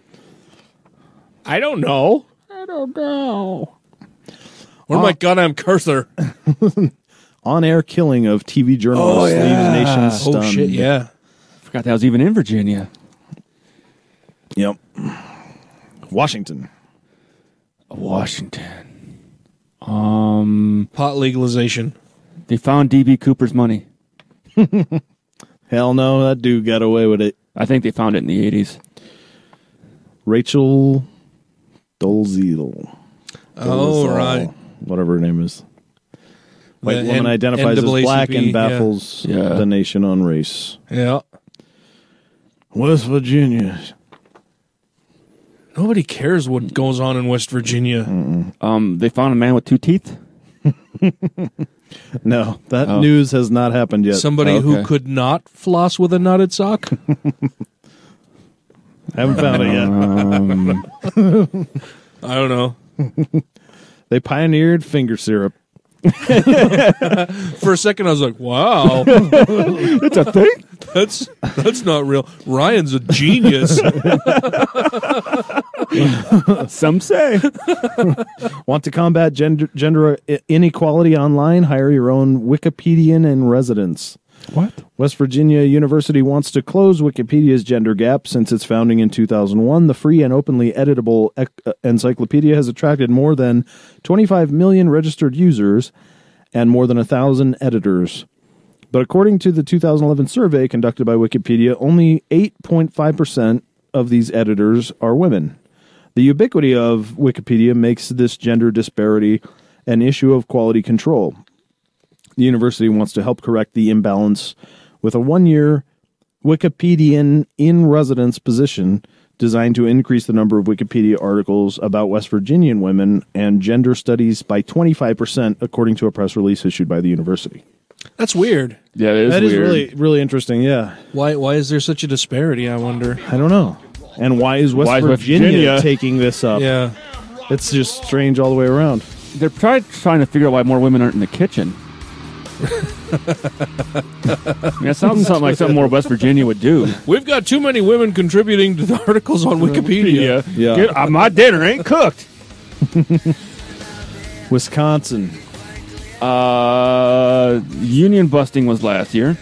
I don't know. I don't know. Or my goddamn cursor. on-air killing of T V journalist Oh, yeah. leaves nation Oh, stunned. shit, yeah. Forgot that was even in Virginia. Yep. Washington. Washington. Um, Pot legalization. They found D B Cooper's money. Hell no, that dude got away with it. I think they found it in the eighties. Rachel Dolezal. Oh, Dolezal, right. Whatever her name is. White The woman N- identifies N double A C P, as black and yeah. baffles Yeah. the nation on race. Yeah. West Virginia. Nobody cares what goes on in West Virginia. Um, they found a man with two teeth. No, that Oh. news has not happened yet. Somebody Okay. who could not floss with a knotted sock. Haven't found it yet. Um, I don't know. They pioneered finger syrup. For a second, I was like, "Wow, it's a thing." That's that's not real." Ryan's a genius. Some say. Want to combat gender, gender inequality online? Hire your own Wikipedian in residence. What? West Virginia University wants to close Wikipedia's gender gap. Since its founding in two thousand one, the free and openly editable ec- uh, encyclopedia has attracted more than twenty-five million registered users and more than one thousand editors. But according to the two thousand eleven survey conducted by Wikipedia, only eight point five percent of these editors are women. The ubiquity of Wikipedia makes this gender disparity an issue of quality control. The university wants to help correct the imbalance with a one-year Wikipedian in-residence position designed to increase the number of Wikipedia articles about West Virginian women and gender studies by twenty-five percent, according to a press release issued by the university. That's weird. Yeah, it is That is weird. really, really interesting, yeah. Why why is there such a disparity? I wonder. I don't know. And why is West, Why is West Virginia, Virginia- taking this up? Yeah. It's just strange all the way around. They're try- trying to figure out why more women aren't in the kitchen. I mean, that sounds something like something more West Virginia would do. We've got too many women contributing to the articles on Wikipedia. Yeah. Get, uh, my dinner ain't cooked. Wisconsin. Uh, union busting was last year.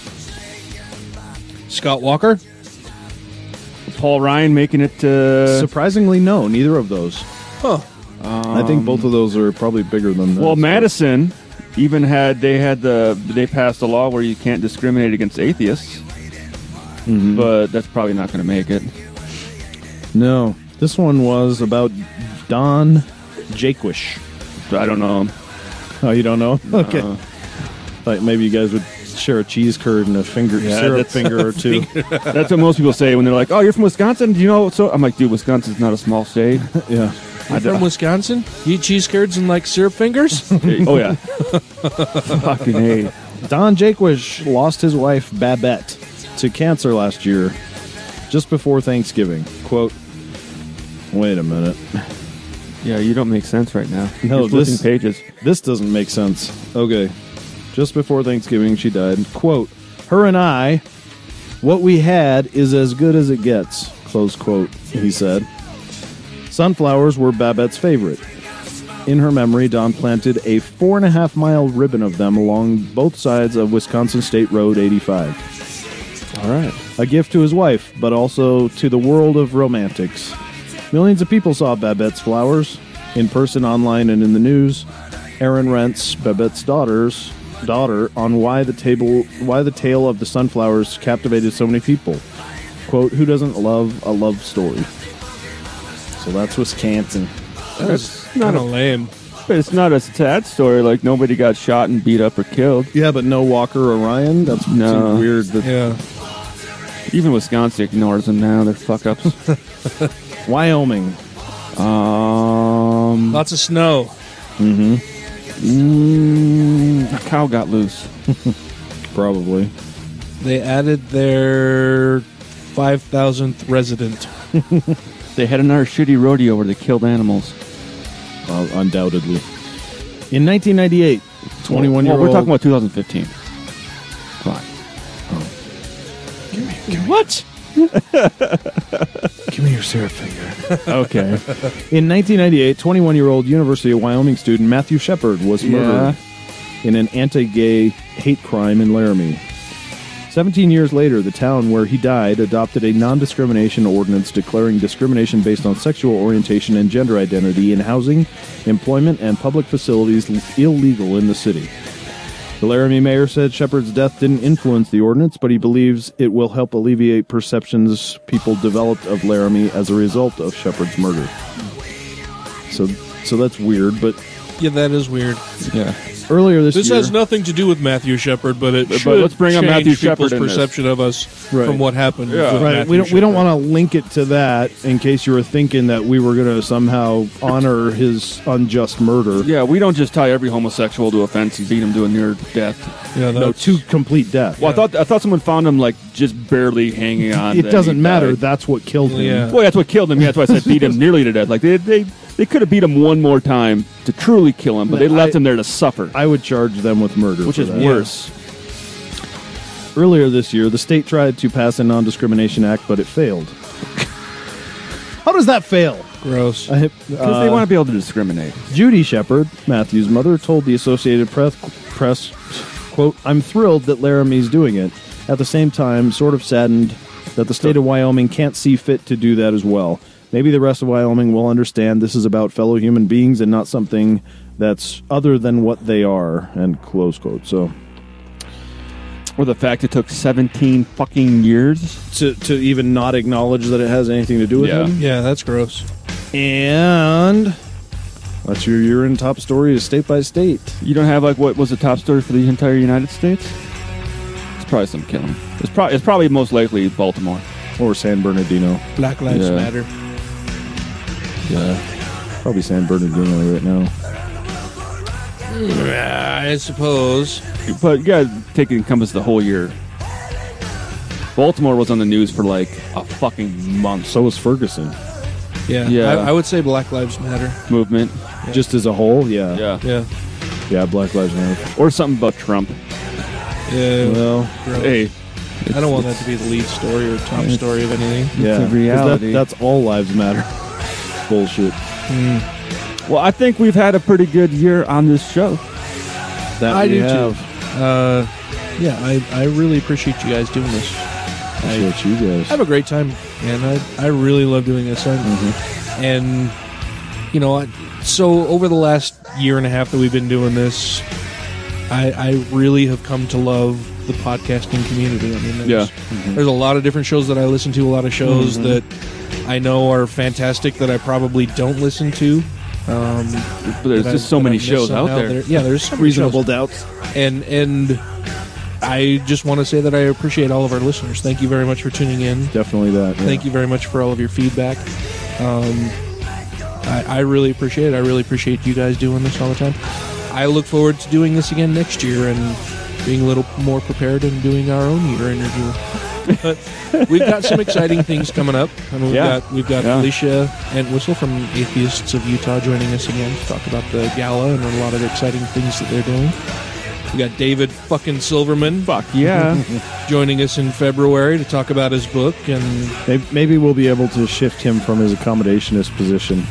Scott Walker? Paul Ryan making it. Uh, Surprisingly, no, neither of those. Huh. I think both of those are probably bigger than that. Well, Madison even had they had the they passed a law where you can't discriminate against atheists, Mhm. but that's probably not going to make it. No, this one was about Don Jaquish. I don't know. Oh, you don't know? No. Okay. Like maybe you guys would share a cheese curd and a finger, Yeah, syrup that's- finger or two. That's what most people say when they're like, "Oh, you're from Wisconsin? Do you know?" So I'm like, "Dude, Wisconsin's not a small state." Yeah. You from Wisconsin? You eat cheese curds and like syrup fingers? Oh yeah. Fucking A. Don Jaquish lost his wife Babette to cancer last year, just before Thanksgiving. Quote, wait a minute. Yeah, you don't make sense right now. No, You're flipping this pages. This doesn't make sense. Okay. Just before Thanksgiving, she died. Quote, her and I, what we had is as good as it gets. Close quote, he said. Sunflowers were Babette's favorite. In her memory, Don planted a four and a half mile ribbon of them along both sides of Wisconsin State Road eighty-five. All right. A gift to his wife, but also to the world of romantics. Millions of people saw Babette's flowers, in person, online, and in the news. Aaron Rentz, Babette's daughter's daughter, on why the table, why the tale of the sunflowers captivated so many people. Quote, who doesn't love a love story? So that's Wisconsin. That's kind of lame. But it's not a sad story. Like nobody got shot and beat up or killed. Yeah, but no Walker Orion. That's No. seems weird. That Yeah. Even Wisconsin ignores them now. They're fuck ups. Wyoming. Um. Lots of snow. Mm-hmm. Mm, a cow got loose. Probably. They added their five thousandth resident. They had another shitty rodeo where they killed animals. Uh, undoubtedly. In nineteen ninety-eight, twenty-one-year-old... Well, we're talking about two thousand fifteen. Come on. What? Give me your syrup finger. Okay. In nineteen ninety-eight, twenty-one-year-old University of Wyoming student Matthew Shepard was Yeah. murdered. in an anti-gay hate crime in Laramie. Seventeen years later, the town where he died adopted a non-discrimination ordinance declaring discrimination based on sexual orientation and gender identity in housing, employment, and public facilities illegal in the city. The Laramie mayor said Shepard's death didn't influence the ordinance, but he believes it will help alleviate perceptions people developed of Laramie as a result of Shepard's murder. So, so that's weird, but yeah, that is weird. Yeah. Earlier this, This year, has nothing to do with Matthew Shepard, but it But should let's bring up change Matthew people's Shepard in this. perception of us Right. from what happened. Yeah, with right. Matthew We don't. We don't Shepard. want to link it to that in case you were thinking that we were going to somehow honor his unjust murder. Yeah, we don't just tie every homosexual to a fence and beat him to a near death. Yeah, no, to complete death. Well, I thought I thought someone found him like just barely hanging on. It then doesn't he matter. died. That's what killed him. Well, that's what killed him. Yeah, that's why I said beat him nearly to death. Like they they they could have beat him one more time to truly kill him, but they left I- him there to suffer. I would charge them with murder, Which for is that. worse. Earlier this year, the state tried to pass a non-discrimination act, but it failed. How does that fail? Gross. Because they want to be able to discriminate. Judy Shepard, Matthew's mother, told the Associated Press, press, quote, "I'm thrilled that Laramie's doing it. At the same time, sort of saddened that the state of Wyoming can't see fit to do that as well. Maybe the rest of Wyoming will understand this is about fellow human beings and not something that's other than what they are," and close quote. So, or the fact it took seventeen fucking years to to even not acknowledge that it has anything to do with Yeah. him. Yeah, that's gross. And that's your year in top story is state by state. You don't have like what was the top story for the entire United States? It's probably some killing. It's probably it's probably most likely Baltimore or San Bernardino. Black Lives Yeah. Matter. Yeah, probably San Bernardino right now. Yeah, I suppose. But you gotta take it encompass the whole year. Baltimore was on the news for like a fucking month. So was Ferguson. Yeah, Yeah. I, I would say Black Lives Matter. Movement. Just as a whole, yeah. Yeah. Yeah. Yeah, Black Lives Matter. Or something about Trump. Yeah. Well, gross. hey. I don't want that to be the lead story or top It's- story of anything. Yeah, a 'cause reality. That, that's all lives matter. Bullshit. Well, I think we've had a pretty good year on this show. That I we do have. too. Uh, yeah, I, I really appreciate you guys doing this. I Appreciate you guys. have a great time, and I I really love doing this. I, And you know, I, so over the last year and a half that we've been doing this, I I really have come to love the podcasting community. I mean, there's, Yeah. there's a lot of different shows that I listen to, a lot of shows Mhm. that I know are fantastic that I probably don't listen to. Um, But there's that I- just so that many I've missed shows out somehow. there. Yeah, there's so many Reasonable shows. doubts. And and I just want to say that I appreciate all of our listeners. Thank you very much for tuning in. Definitely that. Yeah. Thank you very much for all of your feedback. Um, I, I really appreciate it. I really appreciate you guys doing this all the time. I look forward to doing this again next year and being a little more prepared and doing our own year interview. But we've got some exciting things coming up. I mean, we've Yeah. got we've got Yeah. Alicia Entwistle from Atheists of Utah joining us again to talk about the gala and a lot of exciting things that they're doing. We got David fucking Silverman. Fuck yeah. Joining us in February to talk about his book and Maybe, maybe we'll be able to shift him from his accommodationist position.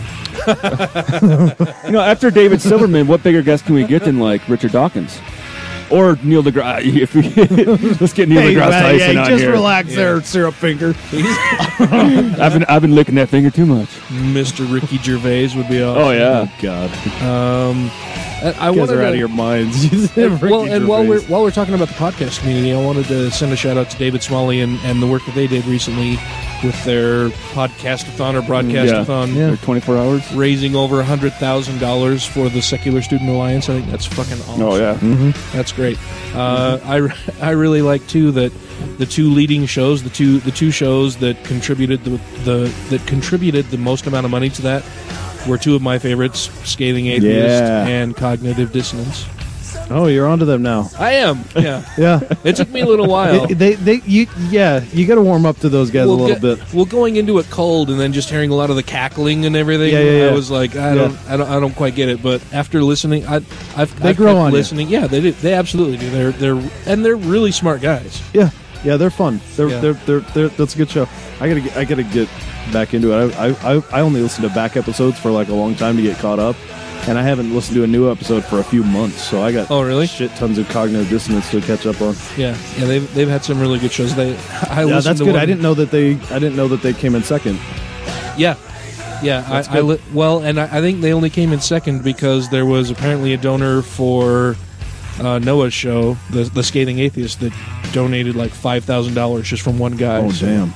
You know, after David Silverman, what bigger guest can we get than like Richard Dawkins? Or Neil deGrasse. If we, let's get Neil Hey, deGrasse man, Tyson yeah, on just here. relax Yeah. there, syrup finger. I've been I've been licking that finger too much. Mister Ricky Gervais would be awesome. Oh yeah. God. Um, I, I You guys wanted are to, out of your minds. well, Ricky and while we're Gervais. while we're talking about the podcast community, I wanted to send a shout out to David Smalley and, and the work that they did recently with their podcastathon or broadcastathon, Yeah. twenty-four hours. raising over a hundred thousand dollars for the Secular Student Alliance. I think that's fucking awesome. Oh yeah. Mhm. That's great. Uh, I, I really like too that the two leading shows, the two the two shows that contributed the, the that contributed the most amount of money to that were two of my favorites: Scathing Atheist Yeah. and Cognitive Dissonance. Oh, you're onto them now. I am. Yeah. Yeah. It took me a little while. They, they, they you, yeah, you got to warm up to those guys Well, a little get- bit. Well, going into it cold and then just hearing a lot of the cackling and everything, Yeah, yeah, yeah. I was like, I Yeah. don't, I don't, I don't quite get it. But after listening, I, I've, They I've grow kept on you. listening. Yeah, they do. They absolutely do. They're, they're, and they're really smart guys. Yeah, yeah, they're fun. They're, Yeah. they're, they're, they're, that's a good show. I gotta, get, I gotta get back into it. I, I, I- I only listen to back episodes for like a long time to get caught up. And I haven't listened to a new episode for a few months, so I got oh really shit tons of cognitive dissonance to catch up on. Yeah, yeah, they've they've had some really good shows. They, I yeah, listened that's to good. one- I didn't know that they I didn't know that they came in second. Yeah, yeah. That's I, I good. li- well, and I, I think they only came in second because there was apparently a donor for uh, Noah's show, the the Scathing Atheist, that donated like five thousand dollars just from one guy. Oh, So, damn.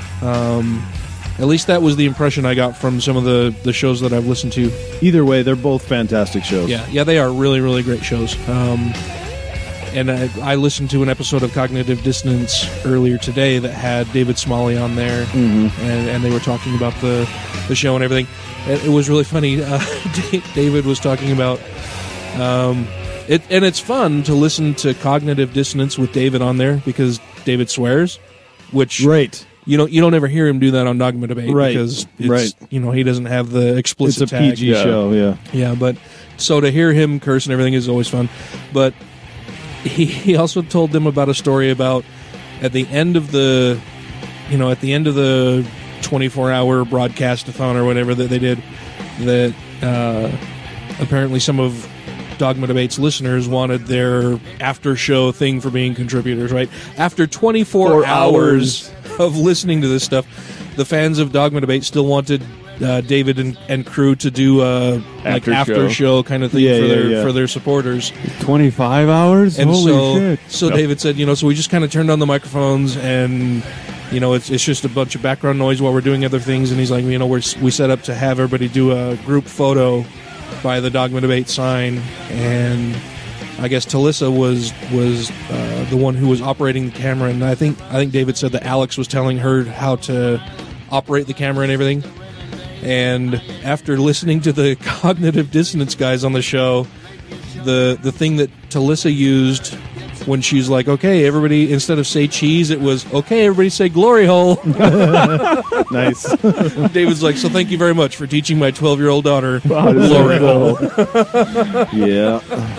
Um, at least that was the impression I got from some of the, the shows that I've listened to. Either way, they're both fantastic shows. Yeah, yeah, they are really, really great shows. Um, and I, I listened to an episode of Cognitive Dissonance earlier today that had David Smalley on there, Mhm. and, and they were talking about the, the show and everything. It, it was really funny. Uh, David was talking about, um, it, and it's fun to listen to Cognitive Dissonance with David on there because David swears, which right. You don't you don't ever hear him do that on Dogma Debate Right, because it's, right. you know he doesn't have the explicit. It's a tag. P G Yeah. show, yeah. Yeah, but so to hear him curse and everything is always fun. But he, he also told them about a story about at the end of the you know at the end of the twenty-four hour broadcast-a-thon or whatever that they did, that uh, apparently some of Dogma Debate's listeners wanted their after show thing for being contributors, right? After twenty-four Four hours, hours. of listening to this stuff, the fans of Dogma Debate still wanted uh, David and, and crew to do uh, like After after show. show kind of thing Yeah, for yeah, their yeah. for their supporters. twenty-five hours? And Holy so, shit. so David said, you know, so we just kind of turned on the microphones and, you know, it's it's just a bunch of background noise while we're doing other things. And he's like, you know, we're, we set up to have everybody do a group photo by the Dogma Debate sign. And I guess Talissa was was uh, the one who was operating the camera. And I think I think David said that Alex was telling her how to operate the camera and everything. And after listening to the Cognitive Dissonance guys on the show, the the thing that Talissa used when she's like, okay, everybody, instead of say cheese, it was, okay, everybody say glory hole. Nice. David's like, so thank you very much for teaching my twelve-year-old daughter Wow, this is glory cool. hole. Yeah.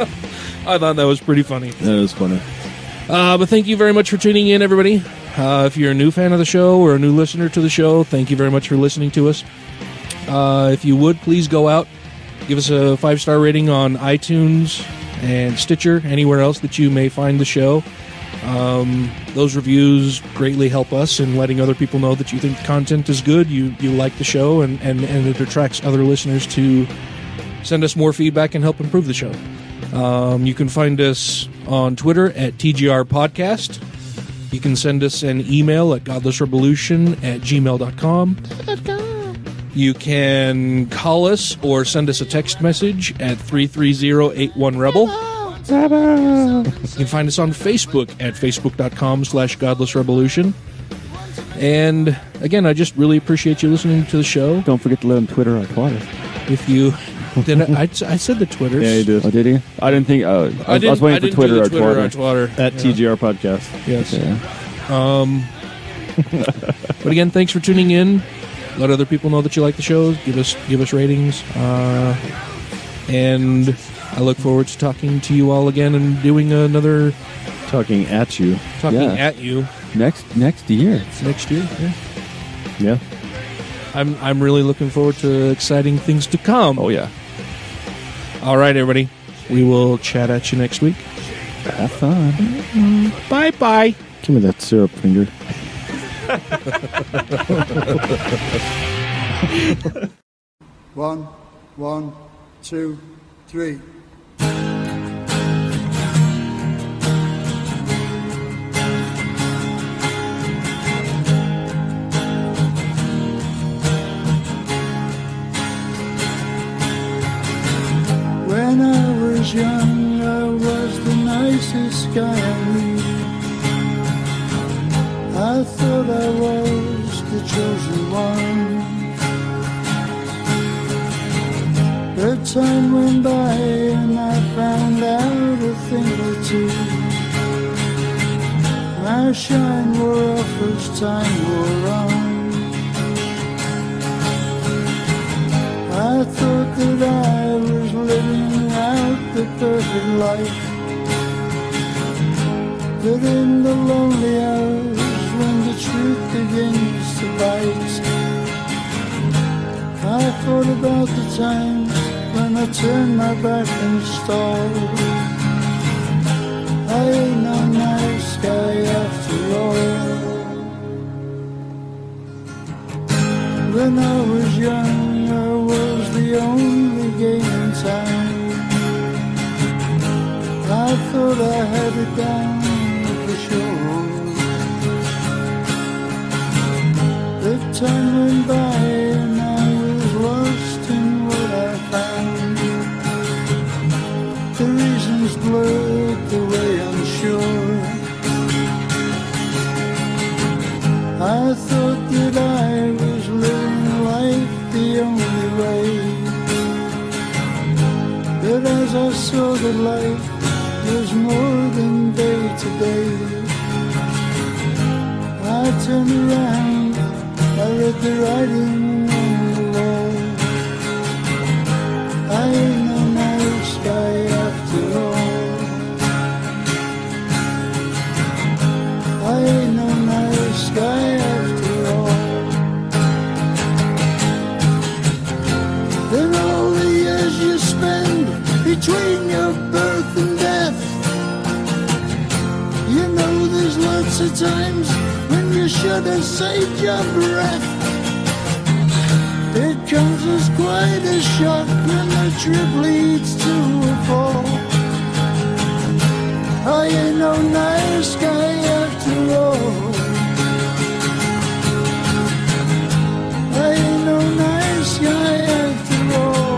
I thought that was pretty funny. That is funny. Uh, but thank you very much for tuning in, everybody. Uh, if you're a new fan of the show or a new listener to the show, thank you very much for listening to us. Uh, if you would, please go out, give us a five-star rating on iTunes and Stitcher, anywhere else that you may find the show. Um, those reviews greatly help us in letting other people know that you think the content is good, you you like the show, and, and, and it attracts other listeners to send us more feedback and help improve the show. Um, you can find us on Twitter at T G R Podcast. You can send us an email at godless rebelution at gmail dot com. You can call us or send us a text message at three three zero, eight one rebel. You can find us on Facebook at facebook.com slash godlessrebelution. And again, I just really appreciate you listening to the show. Don't forget to let them Twitter our Twitter. If you did, I, I said the Twitters. Yeah, you did. Oh, did he? I didn't think. Uh, I, I, was, didn't, I was waiting I didn't for Twitter do or the Twitter Twitter. or Twitter. At Yeah. T G R Podcast. Yes. Yeah. Um, but again, thanks for tuning in. Let other people know that you like the show. Give us give us ratings. Uh, and I look forward to talking to you all again and doing another Talking at you. talking Yeah. at you Next next year. next year. Yeah. Yeah. I'm I'm really looking forward to exciting things to come. Oh yeah. All right, everybody. We will chat at you next week. Have fun. Bye bye. Give me that syrup finger. One, one, two, three. When I was young, I was the nicest guy I knew. I thought I was the chosen one. But time went by and I found out a thing or two. My shine wore off as time wore on. I thought that I was living out the perfect life. But in the lonely hours when the truth begins to bite, I thought about the times when I turn my back and stall. I ain't no nice guy after all. When I was young, I was the only game in town. I thought I had it down for sure. The time went by and I was lost in what I found. The reasons blurred, the way unsure. I thought that I was living life the only way. But as I saw that life was more than day to day, I turned around, I read the writing on the wall. I ain't no nice guy after all. I ain't no nice guy after all. Then all the years you spend between your birth and death, you know there's lots of times when you should have saved your breath. It comes as quite a shock when the trip leads to a fall. I ain't no nice guy after all. I ain't no nice guy after all.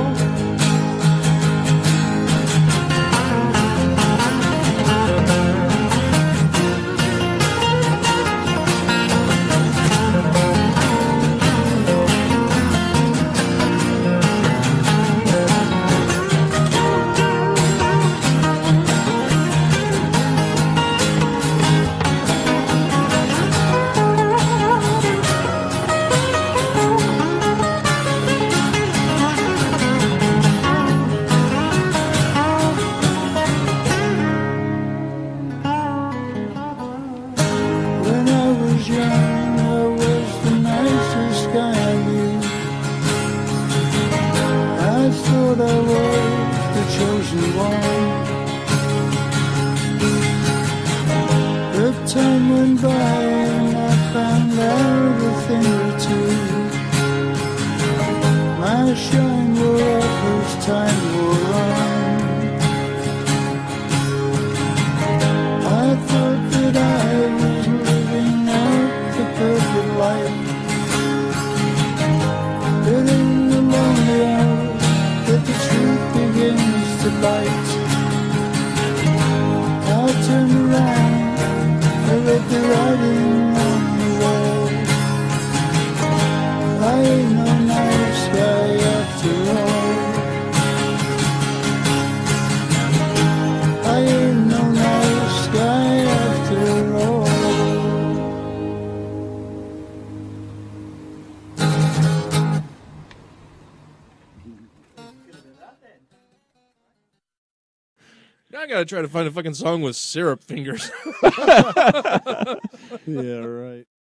Time went by and I found out a thing or two. My shine wore off as time wore on. I thought that I was living out the perfect life, but in the lonely hours that the truth begins to bite, I turned around, I read the writing on the wall. I ain't no nice guy after all. I ain't no nice guy after all. Now I gotta try to find a fucking song with syrup fingers. Yeah, right.